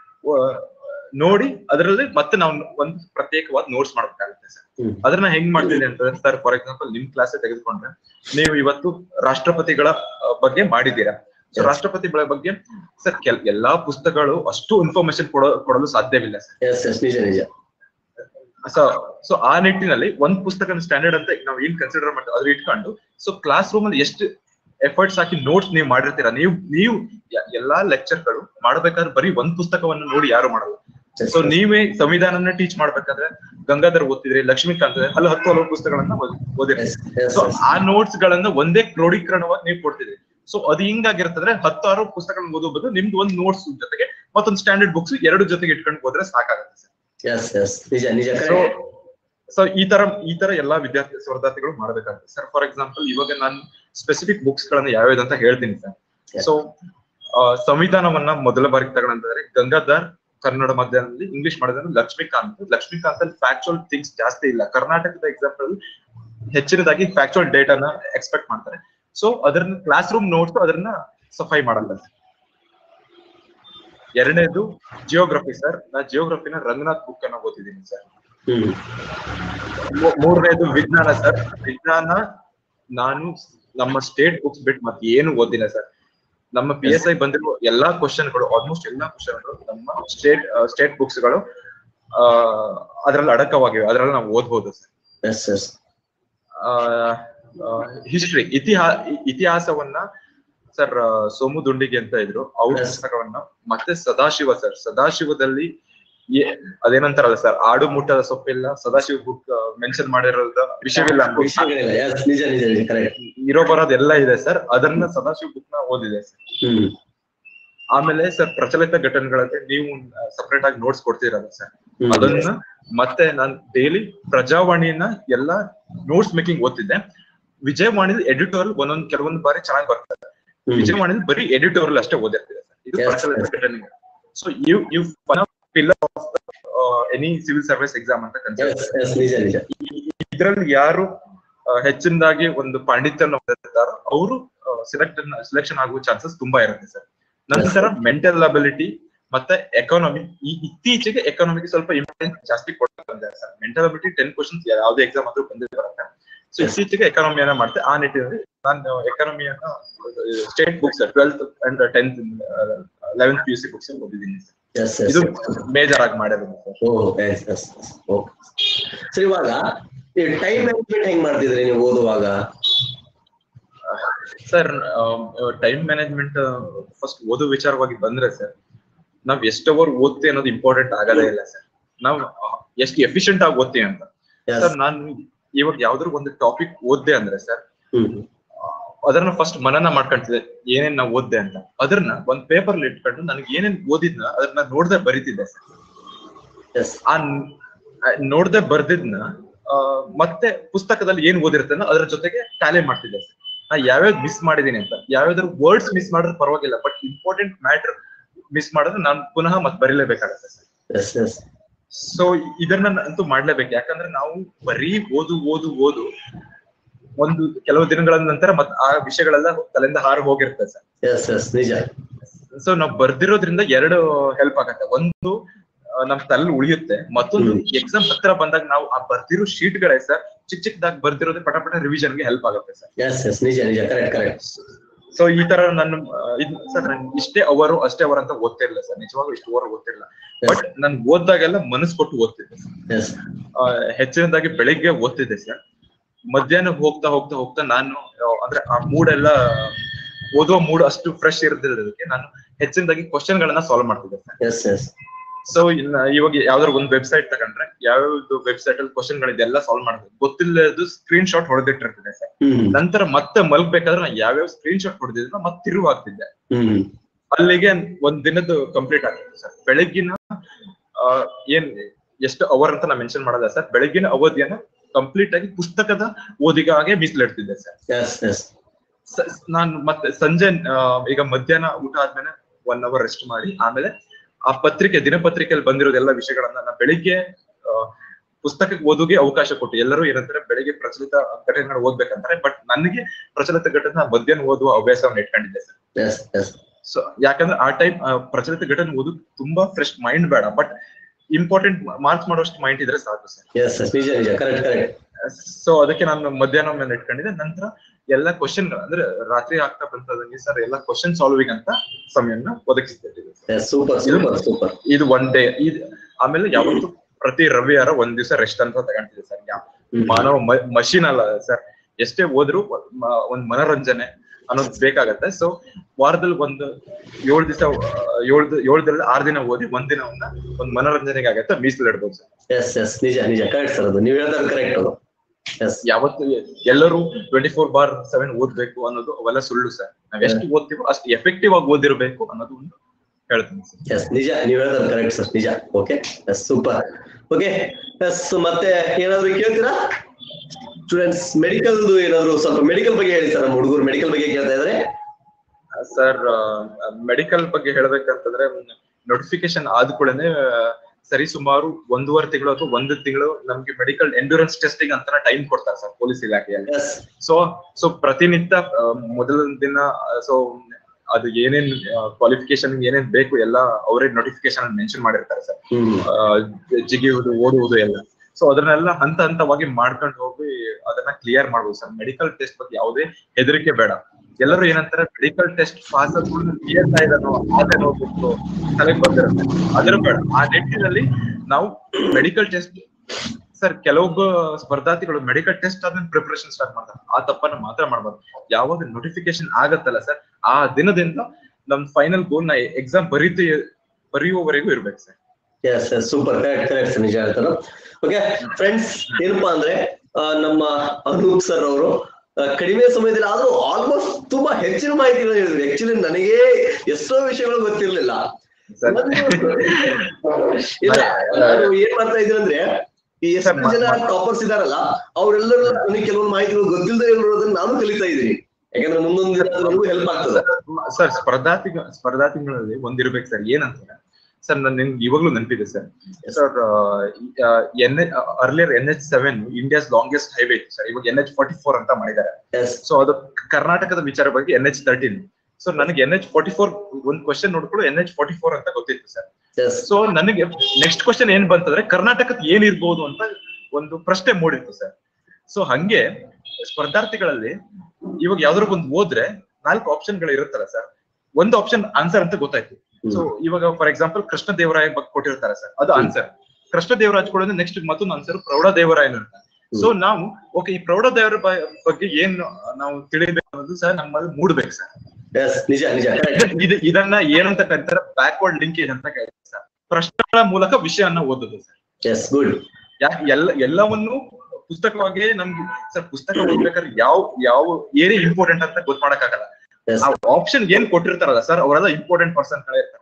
ನೋಡಿ ಅದರಲ್ಲಿ ಮತ್ತೆ ನಾವು ಒಂದು ಪ್ರತ್ಯೇಕವಾದ ನೋಟ್ಸ್ ಮಾಡ್ಬೇಕಾಗುತ್ತೆ ಸರ್. ಅದನ್ನ ಹೆಂಗ್ ಮಾಡ್ತಿದೆ ಅಂತಂದ್ರೆ ಸರ್, ಫಾರ್ ಎಕ್ಸಾಂಪಲ್ ನಿಮ್ ಕ್ಲಾಸ್ ತೆಗೆದುಕೊಂಡ್ರೆ ನೀವು ಇವತ್ತು ರಾಷ್ಟ್ರಪತಿಗಳ ಬಗ್ಗೆ ಮಾಡಿದ್ದೀರಾ. ಸೊ ರಾಷ್ಟ್ರಪತಿಗಳ ಬಗ್ಗೆ ಸರ್ ಕೆಲ್ ಎಲ್ಲಾ ಪುಸ್ತಕಗಳು ಅಷ್ಟು ಇನ್ಫಾರ್ಮೇಶನ್ ಕೊಡೋ ಕೊಡಲು ಸಾಧ್ಯವಿಲ್ಲ ಸರ್. ಸೊ ಸೊ ಆ ನಿಟ್ಟಿನಲ್ಲಿ ಒಂದ್ ಪುಸ್ತಕ ಸ್ಟ್ಯಾಂಡರ್ಡ್ ಅಂತ ನಾವು ಏನ್ ಕನ್ಸಿಡರ್ ಮಾಡ್ತೀವಿ ಅದ್ರ ಇಟ್ಕೊಂಡು ಸೊ ಕ್ಲಾಸ್ ರೂಮ್ ಅಲ್ಲಿ ಎಷ್ಟು ಎಫರ್ಟ್ಸ್ ಹಾಕಿ ನೋಟ್ಸ್ ನೀವು ಮಾಡಿರ್ತೀರಾ. ನೀವು ನೀವು ಎಲ್ಲಾ ಲೆಕ್ಚರ್ಗಳು ಮಾಡ್ಬೇಕಾದ್ರೆ ಬರೀ ಒಂದ್ ಪುಸ್ತಕವನ್ನು ನೋಡಿ ಯಾರು ಮಾಡಲ್ಲ. ಸೊ ನೀವೇ ಸಂವಿಧಾನನ ಟೀಚ್ ಮಾಡ್ಬೇಕಾದ್ರೆ ಗಂಗಾಧರ್ ಓದ್ತಿದ್ರಿ, ಲಕ್ಷ್ಮೀಕಾಂತ್ ಅಲ್ಲಿ ಹತ್ತು ಹಲವು ಪುಸ್ತಕಗಳನ್ನ ಓದಿರಿ. ಸೊ ಆ ನೋಟ್ಸ್ ಗಳನ್ನ ಒಂದೇ ಕ್ರೋಢೀಕರಣವಾಗಿ ನೀವು ಕೊಡ್ತಿದ್ರಿ. ಸೊ ಅದು ಹಿಂಗಾಗಿರ್ತದ್ರೆ ಹತ್ತಾರು ಪುಸ್ತಕಗಳನ್ನ ಓದೋ ಬದಲು ನಿಮ್ದು ಒಂದ್ ನೋಟ್ಸ್ ಜೊತೆಗೆ ಮತ್ತೊಂದು ಸ್ಟ್ಯಾಂಡರ್ಡ್ ಬುಕ್ಸ್ ಎರಡು ಜೊತೆಗೆ ಇಟ್ಕೊಂಡು ಹೋದ್ರೆ ಸಾಕಾಗುತ್ತೆ ಸರ್. ಸೊ ಈ ತರ ಈ ತರ ಎಲ್ಲಾ ವಿದ್ಯಾರ್ಥಿ ಸ್ಪರ್ಧಾರ್ಥಿಗಳು ಮಾಡ್ಬೇಕಾಗುತ್ತೆ ಸರ್. ಫಾರ್ ಎಕ್ಸಾಂಪಲ್ ಇವಾಗ ನಾನು ಸ್ಪೆಸಿಫಿಕ್ ಬುಕ್ಸ್ ಗಳನ್ನ ಯಾವ್ಯಾವ್ದು ಅಂತ ಹೇಳ್ತೀನಿ ಸರ್. ಸೊ ಸಂವಿಧಾನವನ್ನ ಮೊದಲ ಬಾರಿಗೆ ತಗೊಂಡ್ರೆ ಗಂಗಾಧರ್ ಕನ್ನಡ ಮಾಧ್ಯಮದಲ್ಲಿ, ಇಂಗ್ಲಿಷ್ ಮಾಡಿದ್ರೆ ಲಕ್ಷ್ಮೀಕಾಂತ್. ಲಕ್ಷ್ಮೀಕಾಂತ್ ಅಲ್ಲಿ ಫ್ಯಾಕ್ಚುಯಲ್ ಥಿಂಗ್ಸ್ ಜಾಸ್ತಿ ಇಲ್ಲ. ಕರ್ನಾಟಕದ ಎಕ್ಸಾಂಪಲ್ ಹೆಚ್ಚಿನದಾಗಿ ಫ್ಯಾಕ್ಚುಯಲ್ ಡೇಟಾನ ಎಕ್ಸ್ಪೆಕ್ಟ್ ಮಾಡ್ತಾರೆ. ಸೊ ಅದನ್ನ ಕ್ಲಾಸ್ ರೂಮ್ ನೋಟ್ಸ್ ಅದನ್ನ ಸಫೈ ಮಾಡಲ್ಲ. ಎರಡನೇದು ಜಿಯೋಗ್ರಫಿ ಸರ್. ನಾ ಜಿಯೋಗ್ರಫಿನ ರಂಗನಾಥ್ ಬುಕ್ ಅನ್ನ ಓದಿದ್ದೀನಿ ಸರ್. ಮೂರನೇದು ವಿಜ್ಞಾನ ಸರ್. ವಿಜ್ಞಾನ ನಾನು ನಮ್ಮ ಸ್ಟೇಟ್ ಬುಕ್ಸ್ ಬಿಟ್ಟು ಮತ್ತೆ ಏನು ಓದಿಲ್ಲ ಸರ್. ನಮ್ಮ ಪಿ ಎಸ್ ಐ ಬಂದಿರುವ ಎಲ್ಲಾ ಕ್ವಶನ್ಗಳು ಆಲ್ಮೋಸ್ಟ್ ಎಲ್ಲಾ ಕ್ವಶನ್ಗಳು ನಮ್ಮ ಸ್ಟೇಟ್ ಸ್ಟೇಟ್ ಬುಕ್ಸ್ ಗಳು ಆ ಅದ್ರಲ್ಲಿ ಅಡಕವಾಗಿವೆ, ಅದ್ರಲ್ಲಿ ನಾವು ಓದ್ಬೋದು ಸರ್. ಹಿಸ್ಟ್ರಿ ಇತಿಹಾಸ ಇತಿಹಾಸವನ್ನ ಸರ್ ಸೋಮು ದುಂಡಿಗೆ ಅಂತ ಇದ್ರು, ಅವ್ರ ಪುಸ್ತಕವನ್ನ. ಮತ್ತೆ ಸದಾಶಿವ ಸರ್, ಸದಾಶಿವದಲ್ಲಿ ಅದೇನಂತಾರಲ್ಲ ಸರ್, ಆಡು ಮುಟ್ಟದ ಸೊಪ್ಪಿಲ್ಲ, ಸದಾಶಿವ ಬುಕ್ ಮೆನ್ಷನ್ ಮಾಡಿರೋದ ವಿಷಯವಿಲ್ಲ ಇರೋ ಬರೋದೆಲ್ಲ ಇದೆ ಸರ್. ಅದನ್ನ ಸದಾಶಿವ ಬುಕ್ ನ ಓದಿದೆ ಸರ್. ಆಮೇಲೆ ಸರ್ ಪ್ರಚಲಿತ ಘಟನೆಗಳಲ್ಲಿ ನೀವು ಸಪರೇಟ್ ಆಗಿ ನೋಟ್ಸ್ ಕೊಡ್ತಿರಲ್ಲ ಸರ್, ಅದನ್ನ ಮತ್ತೆ ನಾನು ಡೈಲಿ ಪ್ರಜಾವಾಣಿನ ಎಲ್ಲಾ ನೋಟ್ಸ್ ಮೇಕಿಂಗ್ ಓದ್ತಿದ್ದೆ. ವಿಜಯವಾಣಿ ಎಡಿಟೋರಿಯಲ್ ಒಂದೊಂದ್ ಕೆಲವೊಂದು ಬಾರಿ ಚೆನ್ನಾಗಿ ಬರ್ತದೆ. ವಿಜಯವಾಣಿ ಬರೀ ಎಡಿಟೋರಿಯಲ್ ಅಷ್ಟೇ ಓದಿರ್ತಿದೆ ಇದು ಪ್ರಚಲಿತ ಘಟನೆ. So you you pillar of any civil service exam ಅಂತ ಕನ್ಸಿಡರ್. ಇದ್ರಲ್ಲಿ ಯಾರು ಹೆಚ್ಚಿನದಾಗಿ ಒಂದು ಪಾಂಡಿತ್ಯವನ್ನು ಹೊಂದಿರ್ತಾರೋ ಅವರು ಸಿಲೆಕ್ಟ್ ಸಿಲೆಕ್ಷನ್ ಆಗುವ ಚಾನ್ಸಸ್ ತುಂಬಾ ಇರುತ್ತೆ ಸರ್. ನಂತರ ಮೆಂಟಲ್ ಅಬಿಲಿಟಿ ಮತ್ತೆ ಎಕಾನಮಿ, ಈ ಇತ್ತೀಚೆಗೆ ಎಕಾನಮಿಗೆ ಸ್ವಲ್ಪ ಇಂಪಾರ್ಟೆಂಟ್ ಜಾಸ್ತಿ ಕೊಡ್ತಾ ಬಂದಿದ್ದಾರೆ sir. Mental ability ten questions ಯಾವ್ದೇ ಎಕ್ಸಾಮ್ ಆದ್ರೂ ಬಂದೇ ಬರುತ್ತೆ. ಸೊ ಇತ್ತೀಚೆಗೆ ಎಕಾನಮಿಯನ್ನ ಮಾಡ್ತೆ. ಆ ನಿಟ್ಟಿನಲ್ಲಿ ನಾನು ಎಕಾನಮಿಯನ್ನ state books twelfth and tenth eleventh P U C books ಓದಿದ್ದೀನಿ ಸರ್. ಇದು ಮೇಜರ್ ಆಗಿ ಮಾಡಿರೋದು ಸರ್.
ಸರ್ ಇವಾಗ ಟೈಮ್ ಮ್ಯಾನೇಜ್ಮೆಂಟ್ ಹೆಂಗ್ ಮಾಡ್ತಿದ್ರಿ ನೀವು ಓದುವಾಗ?
ಸರ್ ಟೈಮ್ ಮ್ಯಾನೇಜ್ಮೆಂಟ್ ಫಸ್ಟ್ ಓದೋ ವಿಚಾರವಾಗಿ ಬಂದ್ರೆ ಸರ್, ನಾವ್ ಎಷ್ಟು ಅವರ್ ಓದ್ತೀವಿ ಅನ್ನೋದು ಇಂಪಾರ್ಟೆಂಟ್ ಆಗೋದೇ ಇಲ್ಲ ಸರ್. ನಾವ್ ಎಷ್ಟು ಎಫಿಷಿಯಂಟ್ ಆಗಿ ಓದ್ತೀವಿ ಅಂತ. ಸರ್ ನಾನು ಇವಾಗ ಯಾವ್ದಾದ್ರು ಒಂದು ಟಾಪಿಕ್ ಓದ್ದೆ ಅಂದ್ರೆ ಸರ್, ಅದನ್ನ ಫಸ್ಟ್ ಮನನ ಮಾಡ್ಕೊಂತಿದ್ದೆ ಏನೇನ್ ನಾವ್ ಓದ್ದೆ ಅಂತ. ಅದನ್ನ ಒಂದ್ ಪೇಪರ್ ಇಟ್ಕೊಂಡು ನನಗೆ ಏನೇನ್ ಓದಿದ್ನ ಅದನ್ನ ನೋಡ್ದೆ ಬರೀತಿದ್ದೆ ಸರ್. ಆ ನೋಡ್ದೆ ಬರ್ದಿದ್ನ ಮತ್ತೆ ಪುಸ್ತಕದಲ್ಲಿ ಏನ್ ಓದಿರ್ತೇನೋ ಅದ್ರ ಜೊತೆಗೆ ಟ್ಯಾಲಿ ಮಾಡ್ತಿದ್ದೆ ಸರ್. ನಾ ಯಾವ್ಯಾವ್ದು ಮಿಸ್ ಮಾಡಿದೀನಿ ಅಂತ, ಯಾವ್ಯಾವ್ದಾದ್ರು ವರ್ಡ್ಸ್ ಮಿಸ್ ಮಾಡಿದ್ರೆ ಪರವಾಗಿಲ್ಲ, ಬಟ್ ಇಂಪಾರ್ಟೆಂಟ್ ಮ್ಯಾಟರ್ ಮಿಸ್ ಮಾಡಿದ್ರೆ ನಾನು ಪುನಃ ಮತ್ತೆ ಬರೀಲೇಬೇಕಾಗತ್ತೆ ಸರ್. ಸೊ ಇದನ್ನ ಅಂತೂ ಮಾಡ್ಲೇಬೇಕು. ಯಾಕಂದ್ರೆ ನಾವು ಬರೀ ಓದು ಓದು ಓದು ಒಂದು ಕೆಲವು ದಿನಗಳ ನಂತರ ಮತ್ತೆ ಆ ವಿಷಯಗಳೆಲ್ಲ ತಲೆಯಿಂದ ಹಾರು ಹೋಗಿರ್ತದೆ
ಸರ್.
ಸೊ ನಾವ್ ಬರ್ದಿರೋದ್ರಿಂದ ಎರಡು ಹೆಲ್ಪ್ ಆಗತ್ತೆ. ಒಂದು ನಮ್ ತಲೆ ಉಳಿಯುತ್ತೆ, ಮತ್ತೊಂದು ಎಕ್ಸಾಮ್ ಹತ್ರ ಬಂದಾಗ ನಾವು ಆ ಬರ್ದಿರೋ ಶೀಟ್ ಗಳೇ ಸರ್ ಚಿಕ್ಕ ಚಿಕ್ಕದಾಗಿ ಬರ್ದಿರೋದೇ ಪಟ ಪಟ ರಿವಿಷನ್ ಗೆ ಹೆಲ್ಪ್ ಆಗುತ್ತೆ ಸರ್. ಸೊ ಈ ತರ ನಾನು ಇದು ಸರ್ ನನ್ ಇಷ್ಟೇ ಅವರು ಅಷ್ಟೇ ಅವರ್ ಅಂತ ಓದ್ತಿರ್ಲಿಲ್ಲ ಸರ್. ನಿಜವಾಗ್ಲೂ ಇಷ್ಟು ಅವರ್ ಓದ್ತಿರ್ಲಿಲ್ಲ, ಬಟ್ ನನ್ ಓದ್ದಾಗೆಲ್ಲ ಮನಸ್ಸು ಕೊಟ್ಟು ಓದ್ತಿದ್ದೆ ಸರ್. ಹೆಚ್ಚಿನದಾಗಿ ಬೆಳಿಗ್ಗೆ ಓದ್ತಿದ್ದೆ ಸರ್. ಮಧ್ಯಾಹ್ನ ಹೋಗ್ತಾ ಹೋಗ್ತಾ ಹೋಗ್ತಾ ನಾನು ಅಂದ್ರೆ ಆ ಮೂಡ್ ಎಲ್ಲ ಓದುವ ಮೂಡ್ ಅಷ್ಟು ಫ್ರೆಶ್ ಇರ್ದಿರೋದಕ್ಕೆ ನಾನು ಹೆಚ್ಚಿನದಾಗಿ ಕ್ವಶನ್ ಗಳನ್ನ ಸಾಲ್ವ್ ಮಾಡ್ತಿದ್ದೆ ಸರ್. ಸೊ ಇನ್ನ ಇವಾಗ ಯಾವ್ದಾದ್ರು ಒಂದು ವೆಬ್ಸೈಟ್ ತಗೊಂಡ್ರೆ ಯಾವ್ದು ವೆಬ್ಸೈಟ್ ಅಲ್ಲಿ ಕ್ವಶನ್ ಗಳಿದೆ ಎಲ್ಲ ಸಾಲ್ವ್ ಮಾಡ್ಬೇಕು. ಗೊತ್ತಿಲ್ಲದು ಸ್ಕ್ರೀನ್ ಶಾಟ್ ಹೊಡೆದಿಟ್ಟಿರ್ತದೆ ಸರ್. ನಂತರ ಮತ್ತೆ ಮಲ್ಗ್ಬೇಕಾದ್ರೆ ನಾನು ಯಾವ್ಯಾವ ಸ್ಕ್ರೀನ್ ಶಾಟ್ ಹೊಡೆದಿದ್ನ ಮತ್ತೆ ತಿರುವು ಹಾಕ್ತಿದ್ದೆ. ಅಲ್ಲಿಗೆ ಒಂದ್ ದಿನದ್ದು ಕಂಪ್ಲೀಟ್ ಆಗ್ತಿದೆ ಸರ್. ಬೆಳಗ್ಗಿನ ಏನ್ ಎಷ್ಟು ಅವರ್ ಅಂತ ನಾ ಮೆನ್ಷನ್ ಮಾಡಲ್ಲ ಸರ್. ಬೆಳಗ್ಗಿನ ಅವಧಿಯನ್ನ ಕಂಪ್ಲೀಟ್ ಆಗಿ ಪುಸ್ತಕದ ಓದಿಗಾಗೆ ಮೀಸಲಿಡ್ತಿದ್ದೆ ಸರ್. ನಾನು ಮತ್ತೆ ಸಂಜೆ ಈಗ ಮಧ್ಯಾಹ್ನ ಊಟ ಆದ್ಮೇಲೆ ಒನ್ ಅವರ್ ರೆಸ್ಟ್ ಮಾಡಿ ಆಮೇಲೆ ಆ ಪತ್ರಿಕೆ ದಿನಪತ್ರಿಕೆಯಲ್ಲಿ ಬಂದಿರೋದೆಲ್ಲ ವಿಷಯಗಳನ್ನ ನಾನು ಬೆಳಿಗ್ಗೆ ಅಹ್ ಪುಸ್ತಕಕ್ಕೆ ಓದೋಗೆ ಅವಕಾಶ ಕೊಟ್ಟು. ಎಲ್ಲರೂ ಏನಂತಾರೆ ಬೆಳಿಗ್ಗೆ ಪ್ರಚಲಿತ ಘಟನೆಗಳು ಓದ್ಬೇಕಂತಾರೆ, ಬಟ್ ನನಗೆ ಪ್ರಚಲಿತ ಘಟನೆ ಮಧ್ಯಾಹ್ನ ಓದುವ ಹವ್ಯಾಸವನ್ನು ಇಟ್ಕೊಂಡಿದ್ದೆ ಸರ್. ಸೊ ಯಾಕಂದ್ರೆ ಆ ಟೈಪ್ ಪ್ರಚಲಿತ ಘಟನೆ ಓದು ತುಂಬಾ ಫ್ರೆಶ್ ಮೈಂಡ್ ಬೇಡ, ಬಟ್ ಇಂಪಾರ್ಟೆಂಟ್ ಮಾರ್ಕ್ಸ್ ಮಾಡೋಷ್ಟು ಮೈಂಡ್ ಇದ್ರೆ ಸಾಕು ಸರ್. ಸೊ ಅದಕ್ಕೆ ನಾನು ಮಧ್ಯಾಹ್ನ ಮೇಲೆ ಇಟ್ಕೊಂಡಿದ್ದೆ. ನಂತರ ಎಲ್ಲಾ ಕ್ವಶನ್ ಅಂದ್ರೆ ರಾತ್ರಿ ಆಗ್ತಾ ಬಂತದಂಗೆ ಸರ್ ಎಲ್ಲಾ ಕ್ವಶನ್ ಸಾಲ್ವಿಂಗ್ ಅಂತ ಸಮಯನ ಒದಗಿಸ್ತಿದ್ದೀವಿ. ಇದು ಒನ್ ಡೇ. ಇದು ಆಮೇಲೆ ಯಾವತ್ತು ಪ್ರತಿ ರವಿವಾರ ಒಂದ್ ದಿವಸ ರೆಸ್ಟ್ ಅಂತ ತಗೊಂಡಿದೆ ಸರ್. ಮಾನವ ಮಷಿನ್ ಅಲ್ಲ ಸರ್. ಎಷ್ಟೇ ಹೋದ್ರು ಒಂದ್ ಮನೋರಂಜನೆ ಅನ್ನೋದು ಬೇಕಾಗತ್ತೆ. ಸೊ ವಾರದಲ್ಲಿ ಒಂದು ಏಳು ದಿವಸ ಏಳು ಏಳದಲ್ಲಿ ಆರು ದಿನ ಓದಿ ಒಂದ್ ದಿನವನ್ನ ಒಂದ್ ಮನೋರಂಜನೆಗೆ ಆಗತ್ತೆ ಮೀಸಲಿಡ್ಬೋದು ಸರ್.
ನಿಜ ನಿಜ ಕರೆಕ್ಟ್ ಸರ್. ಅದು ನೀವು ಹೇಳಿದ್ರೆ ಕರೆಕ್ಟ್.
ಯಾವತ್ತು ಎಲ್ಲರೂ ಟ್ವೆಂಟಿ ಫೋರ್ ಬಾರ್ ಸೆವೆನ್ ಓದ್ಬೇಕು ಅನ್ನೋದು ಅವೆಲ್ಲ ಸುಳ್ಳು ಸರ್. ನಾವ್ ಎಷ್ಟು ಓದ್ತೀವೋ ಅಷ್ಟು ಎಫೆಕ್ಟಿವ್ ಆಗಿ ಓದಿರ್ಬೇಕು ಅನ್ನೋದು ಒಂದು ಹೇಳ್ತೀನಿ ಸರ್.
ನಿಜ ನೀವು ಹೇಳಿದ್ರೆ ಕರೆಕ್ಟ್ ಸರ್. ನಿಜ. Okay super. ಓಕೆ ಮತ್ತೆ ಏನಾದ್ರು ಕೇಳ್ತೀರಾ ಸ್ಟೂಡೆಂಟ್ಸ್? ಮೆಡಿಕಲ್ ಏನಾದ್ರು ಸ್ವಲ್ಪ ಮೆಡಿಕಲ್ ಬಗ್ಗೆ ಹೇಳಿ ಸರ್. ನಮ್ಮ ಹುಡುಗರು ಮೆಡಿಕಲ್ ಬಗ್ಗೆ ಕೇಳ್ತಾ ಇದಾರೆ
ಸರ್. ಮೆಡಿಕಲ್ ಬಗ್ಗೆ ಹೇಳ್ಬೇಕಂತಂದ್ರೆ ನೋಟಿಫಿಕೇಶನ್ ಆದ ಕೂಡಲೇ ಸರಿ ಸುಮಾರು ಒಂದೂವರೆ ತಿಂಗಳು ಅಥವಾ ಒಂದು ತಿಂಗಳು ನಮ್ಗೆ ಮೆಡಿಕಲ್ ಎಂಡ್ಯೂರೆನ್ಸ್ ಟೆಸ್ಟಿಂಗ್ ಅಂತ ಟೈಮ್ ಕೊಡ್ತಾರೆ ಸರ್ ಪೊಲೀಸ್ ಇಲಾಖೆಯಲ್ಲಿ. ಸೊ ಸೊ ಪ್ರತಿನಿತ್ಯ ಮೊದಲ ದಿನ ಸೊ ಅದು ಏನೇನ್ ಕ್ವಾಲಿಫಿಕೇಶನ್ ಏನೇನ್ ಬೇಕು ಎಲ್ಲ ಅವರೇ ನೋಟಿಫಿಕೇಶನ್ ಮೆನ್ಷನ್ ಮಾಡಿರ್ತಾರೆ ಸರ್. ಜಿಗಿಯುವುದು ಓಡುವುದು ಎಲ್ಲ. ಸೊ ಅದನ್ನೆಲ್ಲ ಹಂತ ಹಂತವಾಗಿ ಮಾಡ್ಕೊಂಡು ಹೋಗಿ ಅದನ್ನ ಕ್ಲಿಯರ್ ಮಾಡ್ಬೋದು ಸರ್. ಮೆಡಿಕಲ್ ಟೆಸ್ಟ್ ಬಗ್ಗೆ ಯಾವುದೇ ಹೆದರಿಕೆ ಬೇಡ. ಎಲ್ಲರೂ ಏನಂತಾರೆ ಮೆಡಿಕಲ್ ಟೆಸ್ಟ್ ಪಾಸ್ ಆದ್ಮೇಲೆ ಕ್ಲಿಯರ್ ಇದಾನೋ ಅದೇ ನೋಡ್ಬಿಟ್ಟು ತಲೆಗೆ ಬಂದಿರುತ್ತೆ. ಅದ್ರ ಬೇಡ. ಆ ನಿಟ್ಟಿನಲ್ಲಿ ನಾವು ಮೆಡಿಕಲ್ ಟೆಸ್ಟ್ ಸರ್ ಕೆಲವೊಬ್ಬ ಸ್ಪರ್ಧಾರ್ಥಿಗಳು ಮೆಡಿಕಲ್ ಟೆಸ್ಟ್ ಆದ್ಮೇಲೆ ಪ್ರಿಪರೇಷನ್ ಸ್ಟಾರ್ಟ್ ಮಾಡ್ತಾರೆ. ಆ ತಪ್ಪನ್ನ ಮಾತ್ರ ಮಾಡ್ಬಾರ್ದು. ಯಾವಾಗ ನೋಟಿಫಿಕೇಶನ್ ಆಗತ್ತಲ್ಲ ಸರ್ ಆ ದಿನದಿಂದ ನಮ್ ಫೈನಲ್ ಗೋಲ್ ನ ಎಕ್ಸಾಮ್ ಬರೀತಿ ಬರೆಯುವವರೆಗೂ ಇರ್ಬೇಕು ಸರ್.
ಸೂಪರ್. ಕರೆಕ್ಟ್ ಕರೆಕ್ಟ್ ನಿಜ ಹೇಳ್ತಾರೆ. ಓಕೆ ಫ್ರೆಂಡ್ಸ್, ಏನಪ್ಪಾ ಅಂದ್ರೆ ನಮ್ಮ ಅನೂಪ್ ಸರ್ ಅವರು ಕಡಿಮೆ ಸಮಯದಲ್ಲಿ ಆದ್ರೂ ಆಲ್ಮೋಸ್ಟ್ ತುಂಬಾ ಹೆಚ್ಚಿನ ಮಾಹಿತಿಗಳು ಹೇಳಿದ್ರು. ಆಕ್ಚುಲಿ ನನಗೆ ಎಷ್ಟೋ ವಿಷಯಗಳು ಗೊತ್ತಿರ್ಲಿಲ್ಲ. ಇಲ್ಲ ನಾನು ಏನ್ ಮಾಡ್ತಾ ಇದ್ದೀನಿ ಅಂದ್ರೆ ಈ ಎಷ್ಟು ಜನ ಟಾಪರ್ಸ್ ಇದಾರಲ್ಲ ಅವ್ರೆಲ್ಲರೂ ನನಗೆ ಕೆಲವೊಂದು ಮಾಹಿತಿಗಳು ಗೊತ್ತಿಲ್ಲದೆ ಇರೋದನ್ನ ನಾನು ಕಲಿತಾ ಇದ್ದೀನಿ, ಯಾಕಂದ್ರೆ ಮುಂದೊಂದು ದಿನ ನಮಗೂ ಹೆಲ್ಪ್ ಆಗ್ತದೆ.
ಸರ್ ಸ್ಪರ್ಧಾರ್ಥಿ ಸ್ಪರ್ಧಾರ್ಥಿಗಳಲ್ಲಿ ಒಂದಿರ್ಬೇಕು ಸರ್, ಏನಂತಾರೆ ಸರ್, ನನ್ ನಿಮ್ಗೆ ಇವಾಗ್ಲೂ ನೆನಪಿದೆ sir. Sir in earlier N H seven India's longest highway ಇತ್ತು ಸರ್, ಇವಾಗ ಎನ್ ಎಚ್ ಫಾರ್ಟಿ ಫೋರ್ ಅಂತ ಮಾಡಿದ್ದಾರೆ. ಸೊ ಅದು ಕರ್ನಾಟಕದ ವಿಚಾರ ಬಗ್ಗೆ ಎನ್ ಎಚ್ ತರ್ಟೀನ್. ಸೊ ನನಗೆ ಎನ್ ಎಚ್ ಫಾರ್ಟಿ ಫೋರ್ ಒಂದ್ ಕ್ವಶನ್ ನೋಡ್ಕೊಂಡು ಎನ್ ಎಚ್ ಫಾರ್ಟಿ ಫೋರ್ ಅಂತ ಗೊತ್ತಿತ್ತು ಸರ್. ಸೊ ನನಗೆ ನೆಕ್ಸ್ಟ್ ಕ್ವಶನ್ ಏನ್ ಬಂತಂದ್ರೆ ಕರ್ನಾಟಕದ ಏನಿರ್ಬೋದು ಅಂತ ಒಂದು ಪ್ರಶ್ನೆ ಮೂಡಿತ್ತು ಸರ್. ಸೊ ಹಂಗೆ ಸ್ಪರ್ಧಾರ್ಥಿಗಳಲ್ಲಿ ಇವಾಗ ಯಾವ್ದಾದ್ರು ಒಂದು ಓದ್ರೆ ನಾಲ್ಕು ಆಪ್ಷನ್ ಗಳು ಇರುತ್ತಲ್ಲ ಸರ್, ಒಂದು ಆಪ್ಷನ್ ಆನ್ಸರ್ ಅಂತ ಗೊತ್ತಾಯ್ತು. ಸೊ ಇವಾಗ ಫಾರ್ ಎಕ್ಸಾಂಪಲ್ ಕೃಷ್ಣ ದೇವರಾಯ ಬಗ್ಗೆ ಕೊಟ್ಟಿರ್ತಾರೆ ಸರ್, ಅದು ಆನ್ಸರ್. ಕೃಷ್ಣ ದೇವರಾಜ್ ಕೊಡೋದು ನೆಕ್ಸ್ಟ್ ಮತ್ತೊಂದು ಆನ್ಸರ್ ಪ್ರೌಢ ದೇವರಾಯನ ಅಂತ. ಸೊ ನಾವು ಓಕೆ ಈ ಪ್ರೌಢ ದೇವರ ಬಗ್ಗೆ ಏನ್ ನಾವು ತಿಳಿಬೇಕು ಅನ್ನೋದು ಸರ್ ನಮ್ಮಲ್ಲಿ ಮೂಡ್ಬೇಕು ಸರ್.
ನಿಜ ನಿಜ
ಇದನ್ನ ಏನಂತ ಕರೀತಾರೆ, ಬ್ಯಾಕ್ವರ್ಡ್ ಲಿಂಕೇಜ್ ಅಂತ ಕರೀತಾರೆ ಸರ್. ಪ್ರಶ್ನೆಗಳ ಮೂಲಕ ವಿಷಯನ್ನ ಓದೋದು ಸರ್.
Yes good.
ಯಾಕೆ ಎಲ್ಲ ಎಲ್ಲವನ್ನು ಪುಸ್ತಕವಾಗಿ ನಮ್ಗೆ ಸರ್ ಪುಸ್ತಕ ಓದ್ಬೇಕಾದ್ರೆ ಯಾವ ಯಾವ ಏರಿಯಾ ಇಂಪಾರ್ಟೆಂಟ್ ಅಂತ ಗೊತ್ತು ಮಾಡಕ್ಕಾಗಲ್ಲ. ಆ ಆಪ್ಷನ್ ಏನ್ ಕೊಟ್ಟಿರ್ತಾರಲ್ಲ ಸರ್ ಅವರೆಲ್ಲ ಇಂಪಾರ್ಟೆಂಟ್ ಪರ್ಸನ್ ಗಳೇ ಇರ್ತಾರೆ.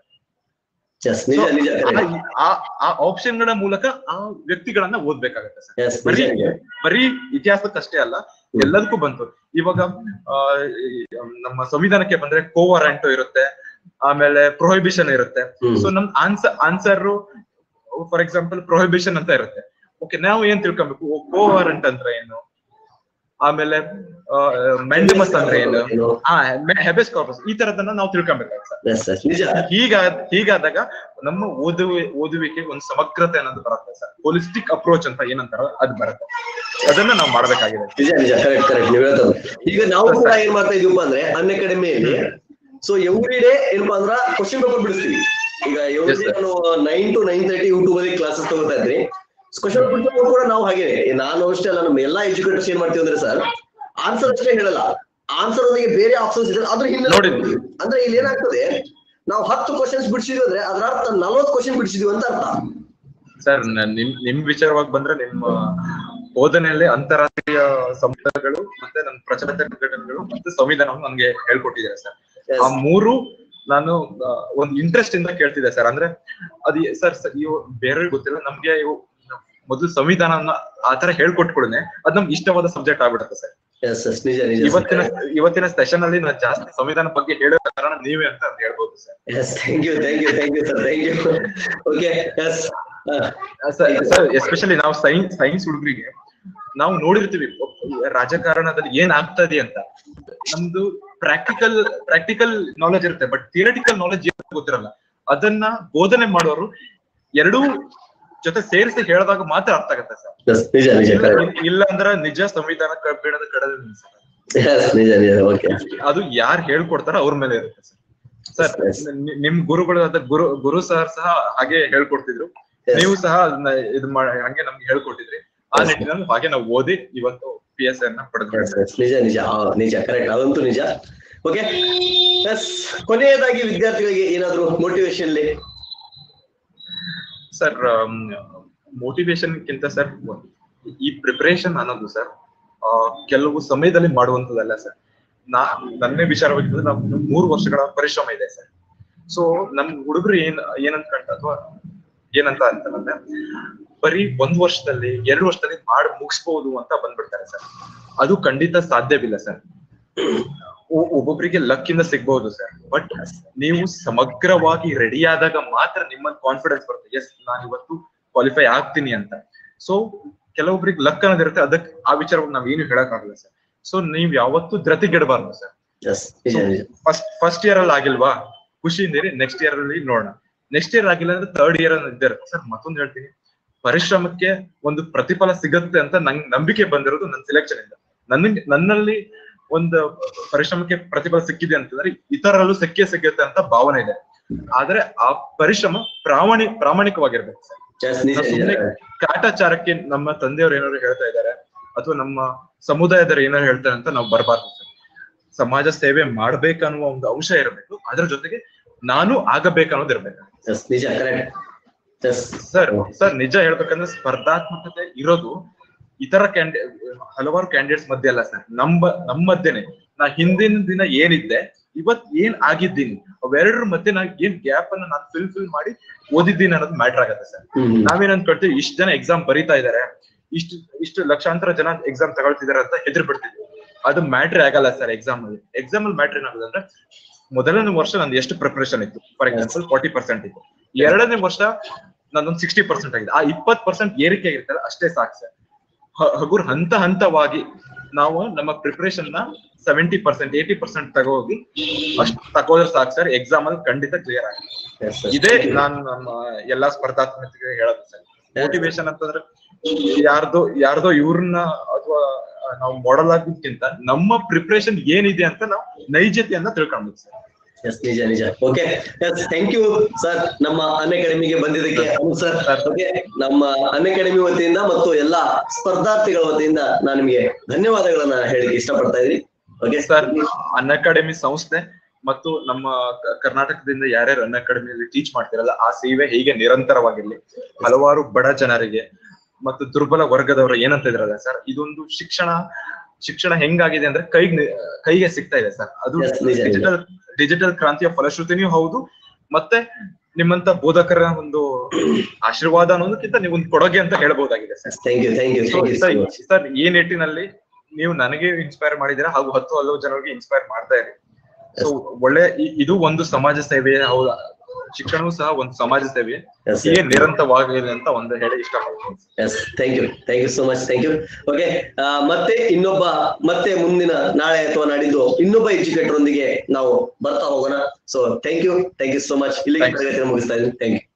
ಆ ಆಪ್ಷನ್ ಗಳ ಮೂಲಕ ಆ ವ್ಯಕ್ತಿಗಳನ್ನ ಓದ್ಬೇಕಾಗತ್ತೆ ಸರ್. ಬರೀ ಬರೀ ಇತಿಹಾಸಕ್ಕಷ್ಟೇ ಅಲ್ಲ, ಎಲ್ಲದಕ್ಕೂ ಬಂತು. ಇವಾಗ ಆ ನಮ್ಮ ಸಂವಿಧಾನಕ್ಕೆ ಬಂದ್ರೆ ಕೋವಾರಂಟ್ ಇರುತ್ತೆ, ಆಮೇಲೆ ಪ್ರೊಹಿಬಿಷನ್ ಇರುತ್ತೆ. ಸೊ ನಮ್ answer answer for example prohibition ಅಂತ ಇರುತ್ತೆ. ಓಕೆ, ನಾವು ಏನ್ ತಿಳ್ಕೊಬೇಕು, ಕೋವಾರಂಟ್ ಅಂದ್ರೆ ಏನು, ಆಮೇಲೆ ಮೆಂಡಮಸ್ ಅಂದ್ರೆ ಏನು, ಹೆಬೆಸ್ ಕಾರ್ಪಸ್, ಈ ತರದನ್ನ ನಾವು ತಿಳ್ಕೊಬೇಕಾಗುತ್ತೆ. ಹೀಗ ಹೀಗಾದಾಗ ನಮ್ಮ ಓದುವೆ ಓದುವಿಕೆ ಒಂದು ಸಮಗ್ರತೆ ಅನ್ನೋದು ಬರುತ್ತೆ ಸರ್. ಹೋಲಿಸ್ಟಿಕ್ ಅಪ್ರೋಚ್ ಅಂತ ಏನಂತಾರ ಅದು ಬರುತ್ತೆ, ಅದನ್ನ ನಾವು ಮಾಡ್ಬೇಕಾಗಿದೆ.
ನಿಜ ನಿಜ ಕರೆಕ್ಟ್ ಕರೆಕ್ಟ್ ನೀವು ಹೇಳ್ತಾರೆ. ಈಗ ನಾವು ಕೂಡ ಏನ್ ಮಾಡ್ತಾ ಇದೀವಪ್ಪ ಅಂದ್ರೆ ಅನ್ ಅಕಾಡೆಮಿಯಲ್ಲಿ ಸೊ ಎವ್ರಿ ಡೇ ಏನಪ್ಪಾ ಅಂದ್ರ ಕ್ವಶನ್ ಪೇಪರ್ ಬಿಡಿಸ್ತೀವಿ. ಈಗ ಎವ್ರಿ ಡೇ ನಾನು nine to nine thirty YouTube ಅಲ್ಲಿ ಕ್ಲಾಸಸ್ ತಗೋತಾ ಇದ್ರಿ. ಕ್ವಶನ್ ಪೇಪರ್ ಕೂಡ ನಾವು ಹಾಗೆ, ನಾನು ಅಷ್ಟೇ ಅಲ್ಲ, ನಮ್ಮ ಎಲ್ಲಾ ಎಜುಕೇಟರ್ಸ್ ಏನ್ ಮಾಡ್ತೀವಿ ಅಂದ್ರೆ ಸರ್ ಆನ್ಸರ್ ಅಷ್ಟೇ ಹೇಳಲ್ಲ, ಆನ್ಸರ್ ಒಂದಿಗೆ ಬೇರೆ ಆಪ್ಷನ್ಸ್ ಇದೆ ಅದ್ರ ಹಿಂದೆ. ಅಂದ್ರೆ ಇಲ್ಲಿ ಏನಾಗ್ತದೆ, ನಾವು ಹತ್ತು ಕ್ವಶನ್ಸ್ ಬಿಡಿಸಿದ್ವಿ ಅಂದ್ರೆ ಅದರ ಅರ್ಥ ನಲ್ವತ್ತು ಕ್ವಶನ್ ಬಿಡಿಸಿದ್ವಿ ಅಂತ ಅರ್ಥ.
ಸರ್ ನಿಮ್ ನಿಮ್ ವಿಚಾರವಾಗಿ ಬಂದ್ರೆ ನಿಮ್ಮ ಬೋಧನೆಯಲ್ಲಿ ಅಂತಾರಾಷ್ಟ್ರೀಯ ಸಂಬಂಧಗಳು ಮತ್ತೆ ನಮ್ಮ ಪ್ರಚಲಿತ ಘಟನೆಗಳು ಮತ್ತೆ ಸಂವಿಧಾನವನ್ನು ನಮ್ಗೆ ಹೇಳ್ಕೊಟ್ಟಿದ್ದಾರೆ ಸರ್. ಆ ಮೂರು ನಾನು ಒಂದು ಇಂಟ್ರೆಸ್ಟ್ ಇಂದ ಕೇಳ್ತಿದ್ದೆ ಸರ್. ಅಂದ್ರೆ ಅದು ಸರ್ ಇವು ಬೇರೆಯವ್ರಿಗೆ ಗೊತ್ತಿಲ್ಲ, ನಮ್ಗೆ ಇವು ಮೊದಲು ಸಂವಿಧಾನ ಆತರ ಹೇಳ್ಕೊಟ್ಕೊಡನೆ ಅದ್ ನಮ್ಗೆ ಇಷ್ಟವಾದ ಸಬ್ಜೆಕ್ಟ್ ಆಗ್ಬಿಡುತ್ತೆ ಸರ್. ಇವತ್ತಿನ ಇವತ್ತಿನ ಸೆಷನ್ ಅಲ್ಲಿ ನಾನು ಜಾಸ್ತಿ ಸಂವಿಧಾನ ಬಗ್ಗೆ ಹೇಳೋ ಕಾರಣ ನೀವೇ ಅಂತ ಹೇಳ್ಬೋದು ಸರ್. ಸರ್ ಎಸ್ಪೆಷಲಿ ನಾವು ಸೈನ್ಸ್ ಸೈನ್ಸ್ ಹುಡುಗರಿಗೆ ನಾವು ನೋಡಿರ್ತೀವಿ ರಾಜಕಾರಣದಲ್ಲಿ ಏನ್ ಆಗ್ತದೆ ಅಂತ. ನಮ್ದು ಪ್ರಾಕ್ಟಿಕಲ್ ಪ್ರಾಕ್ಟಿಕಲ್ ನಾಲೆಜ್ ಇರುತ್ತೆ, ಬಟ್ ಥಿಯರಿಟಿಕಲ್ ನಾಲೆಜ್ ಏನು ಗೊತ್ತಿರಲ್ಲ. ಅದನ್ನ ಬೋಧನೆ ಮಾಡೋರು ಎರಡೂ ಜೊತೆ ಸೇರಿಸಿ ಹೇಳಿದಾಗ ಮಾತ್ರ ಅರ್ಥ ಆಗತ್ತೆ ಸರ್. ಇಲ್ಲ ಅಂದ್ರೆ ನಿಜ ಸಂವಿಧಾನ ಕಬ್ಬಿಣದ ಕಡದ ಅದು ಯಾರು ಹೇಳ್ಕೊಡ್ತಾರ ಅವ್ರ ಮೇಲೆ ಇರುತ್ತೆ ಸರ್. ಸರ್ ನಿಮ್ ಗುರುಗಳಾದ ಗುರು ಗುರು ಸರ್ ಸಹ ಹಾಗೆ ಹೇಳ್ಕೊಡ್ತಿದ್ರು, ನೀವು ಸಹ ಅದನ್ನ ಇದು ಮಾಡಿ ಹಂಗೆ ನಮ್ಗೆ ಹೇಳ್ಕೊಟ್ಟಿದ್ರಿ. ಆ ನಿಟ್ಟಿನಲ್ಲಿ ಹಾಗೆ ನಾವು ಓದಿ ಇವತ್ತು ಪಿ ಎಸ್ ಅನ್ನ ಪಡೆದ್ವಿ.
ನಿಜ ನಿಜ ನಿಜ ಕರೆಕ್ಟ್, ಅದಂತೂ ನಿಜ. ಓಕೆ, ಕೊನೆಯದಾಗಿ ವಿದ್ಯಾರ್ಥಿಗಳಿಗೆ ಏನಾದ್ರು ಮೋಟಿವೇಶನ್
ಸರ್? ಮೋಟಿವೇಶನ್ ಗಿಂತ ಸರ್ ಈ ಪ್ರಿಪರೇಷನ್ ಅನ್ನೋದು ಸರ್ ಕೆಲವು ಸಮಯದಲ್ಲಿ ಮಾಡುವಂತದಲ್ಲ ಸರ್. ನಾ ನನ್ನೇ ವಿಚಾರವಾಗಿ ನಾವು ಮೂರು ವರ್ಷಗಳ ಪರಿಶ್ರಮ ಇದೆ ಸರ್. ಸೊ ನಮ್ ಹುಡುಗರು ಏನ್ ಏನಂತ ಅಥವಾ ಏನಂತ ಅಂತಂದ್ರೆ ಬರೀ ಒಂದ್ ವರ್ಷದಲ್ಲಿ ಎರಡು ವರ್ಷದಲ್ಲಿ ಮಾಡಿ ಮುಗಿಸ್ಬಹುದು ಅಂತ ಬಂದ್ಬಿಡ್ತಾರೆ ಸರ್. ಅದು ಖಂಡಿತ ಸಾಧ್ಯವಿಲ್ಲ ಸರ್. ಒಬ್ಬೊಬ್ಬರಿಗೆ ಲಕ್ ಇಂದ ಸಿಗ್ಬಹುದು ಸರ್, ಬಟ್ ನೀವು ಸಮಗ್ರವಾಗಿ ರೆಡಿ ಆದಾಗ ಮಾತ್ರ ನಿಮ್ಮಲ್ಲಿ ಕಾನ್ಫಿಡೆನ್ಸ್ ಬರುತ್ತೆ, ಎಸ್ ನಾನು ಇವತ್ತು ಕ್ವಾಲಿಫೈ ಆಗ್ತೀನಿ ಅಂತ. ಸೊ ಕೆಲವೊಬ್ರಿಗೆ ಲಕ್ ಅನ್ನೋದಿರುತ್ತೆ, ಅದಕ್ಕೆ ಆ ವಿಚಾರವಾಗಿ ನಾವ್ ಏನು ಹೇಳಕ್ ಆಗಲ್ಲ ಸರ್. ಸೊ ನೀವ್ ಯಾವತ್ತೂ ಧೃತಿಗೆಡಬಾರ್ದು ಸರ್. ಫಸ್ಟ್ ಫಸ್ಟ್ ಇಯರ್ ಅಲ್ಲಿ ಆಗಿಲ್ವಾ, ಖುಷಿಯಿಂದಿರಿ, ನೆಕ್ಸ್ಟ್ ಇಯರ್ ಅಲ್ಲಿ ನೋಡೋಣ. ನೆಕ್ಸ್ಟ್ ಇಯರ್ ಆಗಿಲ್ಲ ಅಂದ್ರೆ ಥರ್ಡ್ ಇಯರ್ ಇದ್ದಾರೆ ಸರ್. ಮತ್ತೊಂದು ಹೇಳ್ತೀನಿ, ಪರಿಶ್ರಮಕ್ಕೆ ಒಂದು ಪ್ರತಿಫಲ ಸಿಗತ್ತೆ ಅಂತ ನಂಗೆ ನಂಬಿಕೆ ಬಂದಿರೋದು ನನ್ನ ಸೆಲೆಕ್ಷನ್ ಇಂದ. ನನ್ನ ನನ್ನಲ್ಲಿ ಒಂದು ಪರಿಶ್ರಮಕ್ಕೆ ಪ್ರತಿಫಲ ಸಿಕ್ಕಿದೆ ಅಂತಂದ್ರೆ ಇತರಲ್ಲೂ ಸಿಕ್ಕೇ ಸಿಗುತ್ತೆ ಅಂತ ಭಾವನೆ ಇದೆ. ಆದ್ರೆ ಆ ಪರಿಶ್ರಮ ಪ್ರಾಮಾಣಿ ಪ್ರಾಮಾಣಿಕವಾಗಿರ್ಬೇಕು ಸರ್. ಕಾಟಾಚಾರಕ್ಕೆ ನಮ್ಮ ತಂದೆಯವರು ಏನಾದ್ರು ಹೇಳ್ತಾ ಇದ್ದಾರೆ ಅಥವಾ ನಮ್ಮ ಸಮುದಾಯದವರು ಏನಾದ್ರು ಹೇಳ್ತಾರೆ ಅಂತ ನಾವು ಬರಬಾರ್ದು ಸರ್. ಸಮಾಜ ಸೇವೆ ಮಾಡ್ಬೇಕನ್ನುವ ಒಂದು ಅಂಶ ಇರಬೇಕು, ಅದ್ರ ಜೊತೆಗೆ ನಾನು ಆಗಬೇಕನ್ನೋದು ಇರ್ಬೇಕು ಸರ್. ಸರ್ ನಿಜ ಹೇಳ್ಬೇಕಂದ್ರೆ ಸ್ಪರ್ಧಾತ್ಮಕತೆ ಇರೋದು ಇತರ ಕ್ಯಾಂಡಿ ಹಲವಾರು ಕ್ಯಾಂಡಿಡೇಟ್ಸ್ ಮಧ್ಯೆ ಅಲ್ಲ ಸರ್, ನಮ್ಮ ನಮ್ಮ ಮಧ್ಯೆನೆ. ನಾ ಹಿಂದಿನ ದಿನ ಏನಿದ್ದೆ ಇವತ್ ಏನ್ ಆಗಿದ್ದೀನಿ ಅವೆರಡರ ಮಧ್ಯೆ ನಾನು ಏನ್ ಗ್ಯಾಪ್ ಅನ್ನ ನಾನು ಫಿಲ್ ಫಿಲ್ ಮಾಡಿ ಓದಿದ್ದೀನಿ ಅನ್ನೋದು ಮ್ಯಾಟರ್ ಆಗತ್ತೆ ಸರ್. ನಾವೇನ್ ಅನ್ಕೊಳ್ತೀವಿ ಇಷ್ಟ ಜನ ಎಕ್ಸಾಮ್ ಬರೀತಾ ಇದಾರೆ, ಇಷ್ಟು ಇಷ್ಟು ಲಕ್ಷಾಂತರ ಜನ ಎಕ್ಸಾಮ್ ತಗೊಳ್ತಿದಾರೆ ಅಂತ ಹೆದರ್ ಬಿಡ್ತಿದ್ವಿ. ಅದು ಮ್ಯಾಟ್ರ್ ಆಗಲ್ಲ ಸರ್. ಎಕ್ಸಾಮ್ ಅಲ್ಲಿ ಎಕ್ಸಾಮ್ ಅಲ್ಲಿ ಮ್ಯಾಟ್ರ್ ಏನಾಗುತ್ತೆ ಅಂದ್ರೆ ಮೊದಲನೇ ವರ್ಷ ನಂದು ಎಷ್ಟು ಪ್ರಿಪರೇಷನ್ ಇತ್ತು, ಫಾರ್ ಎಕ್ಸಾಂಪಲ್ ಫಾರ್ಟಿ ಪರ್ಸೆಂಟ್ ಇತ್ತು. ಎರಡನೇ ವರ್ಷ ನಂದೊಂದು ಸಿಕ್ಸ್ಟಿ ಪರ್ಸೆಂಟ್ ಆಗಿದೆ. ಆ ಇಪ್ಪತ್ ಪರ್ಸೆಂಟ್ ಏರಿಕೆ ಆಗಿರ್ತಲ್ಲ ಅಷ್ಟೇ ಸಾಕು ಸರ್. ಹಗುರ್ ಹಂತ ಹಂತವಾಗಿ ನಾವು ನಮ್ಮ ಪ್ರಿಪರೇಷನ್ ನ ಸೆವೆಂಟಿ ಪರ್ಸೆಂಟ್ ಏಟಿ ಪರ್ಸೆಂಟ್ ತಗೋಗಿ ಅಷ್ಟು ತಗೋದ್ರೆ ಸಾಕು ಸರ್, ಎಕ್ಸಾಮ್ ಅಲ್ಲಿ ಖಂಡಿತ ಕ್ಲಿಯರ್ ಆಗುತ್ತೆ. ಇದೇ ನಾನು ನಮ್ಮ ಎಲ್ಲಾ ಸ್ಪರ್ಧಾತ್ಮಕರಿಗೆ ಹೇಳೋದು ಸರ್. ಮೋಟಿವೇಶನ್ ಅಂತಂದ್ರೆ ಯಾರ್ದೋ ಯಾರ್ದೋ ಇವ್ರನ್ನ ಅಥವಾ ನಾವು ಮಾಡಲ್ ಆಗೋದಕ್ಕಿಂತ ನಮ್ಮ ಪ್ರಿಪರೇಷನ್ ಏನಿದೆ ಅಂತ ನಾವು ನೈಜತೆಯನ್ನ ತಿಳ್ಕೊಳ್ಬೇಕು ಸರ್.
ಎಸ್, ನಿಜ ನಿಜ. Okay, yes, thank you sir ನಮ್ಮ ಅನ್ ಅಕಾಡೆಮಿಗೆ ಬಂದಿದ್ದಕ್ಕೆ. ಸರ್ ಓಕೆ, ನಮ್ಮ ಅನ್ ಅಕಾಡೆಮಿ ವತಿಯಿಂದ ಮತ್ತು ಎಲ್ಲಾ ಸ್ಪರ್ಧಾರ್ಥಿಗಳ ವತಿಯಿಂದ ನಾನು ನಿಮಗೆ ಧನ್ಯವಾದಗಳನ್ನ ಹೇಳಿಕ್ಕೆ ಇಷ್ಟಪಡ್ತಾ ಇದ್ದೀನಿ. ಓಕೆ
ಸರ್, ಅನ್ ಅಕಾಡೆಮಿ ಸಂಸ್ಥೆ ಮತ್ತು ನಮ್ಮ ಕರ್ನಾಟಕದಿಂದ ಯಾರ್ಯಾರು ಅನ್ ಅಕಾಡೆಮಿಯಲ್ಲಿ ಟೀಚ್ ಮಾಡ್ತಿರಲ್ಲ ಆ ಸೇವೆ ಹೀಗೆ ನಿರಂತರವಾಗಿರ್ಲಿ. ಹಲವಾರು ಬಡ ಜನರಿಗೆ ಮತ್ತು ದುರ್ಬಲ ವರ್ಗದವರು ಏನಂತ ಇದ್ರಲ್ಲ ಸರ್, ಇದೊಂದು ಶಿಕ್ಷಣ ಶಿಕ್ಷಣ ಹೆಂಗಾಗಿದೆ ಅಂದ್ರೆ ಕೈಗೆ ಕೈಗೆ ಸಿಗ್ತಾ ಇದೆ ಸರ್. ಅದು ಡಿಜಿಟಲ್ ಡಿಜಿಟಲ್ ಕ್ರಾಂತಿಯ ಫಲಶ್ರುತಿನೂ ಹೌದು, ಮತ್ತೆ ನಿಮ್ಮಂತ ಬೋಧಕರ ಒಂದು ಆಶೀರ್ವಾದ ಅನ್ನೋದಕ್ಕಿಂತ ನೀವು ಒಂದು ಕೊಡುಗೆ ಅಂತ ಹೇಳ್ಬಹುದಾಗಿದೆ sir.
Thank you thank you
sir. ಈ ನಿಟ್ಟಿನಲ್ಲಿ ನೀವು ನನಗೆ ಇನ್ಸ್ಪೈರ್ ಮಾಡಿದ್ದೀರಾ ಹಾಗೂ ಹತ್ತು ಹಲವು ಜನರಿಗೆ ಇನ್ಸ್ಪೈರ್ ಮಾಡ್ತಾ ಇರಿ. ಸೊ ಒಳ್ಳೆ ಇದು ಒಂದು ಸಮಾಜ ಸೇವೆ ಹೌದಾ, ಶಿಕ್ಷಣವೂ ಸಹ ಒಂದು ಸಮಾಜ ಸೇವೆ ಹೀಗೆ ನಿರಂತರವಾಗಲಿ ಅಂತ ಒಂದು ಹೇಳಿ ಇಷ್ಟಪಡ್ತೀನಿ.
Yes, thank you thank you so much. Thank you. Okay, ಮತ್ತೆ ಇನ್ನೊಬ್ಬ ಮತ್ತೆ ಮುಂದಿನ ನಾಳೆ ಅಥವಾ ನಾಡಿದ್ದು ಇನ್ನೊಬ್ಬ ಎಜುಕೇಟರ್ ಒಂದಿಗೆ ನಾವು ಬರ್ತಾ ಹೋಗೋಣ. So thank you thank you so much. ಇಲ್ಲಿಗೆ ತರಗತಿಯನ್ನು ಮುಗಿಸ್ತಾ ಇದ್ದೀನಿ. Thank you.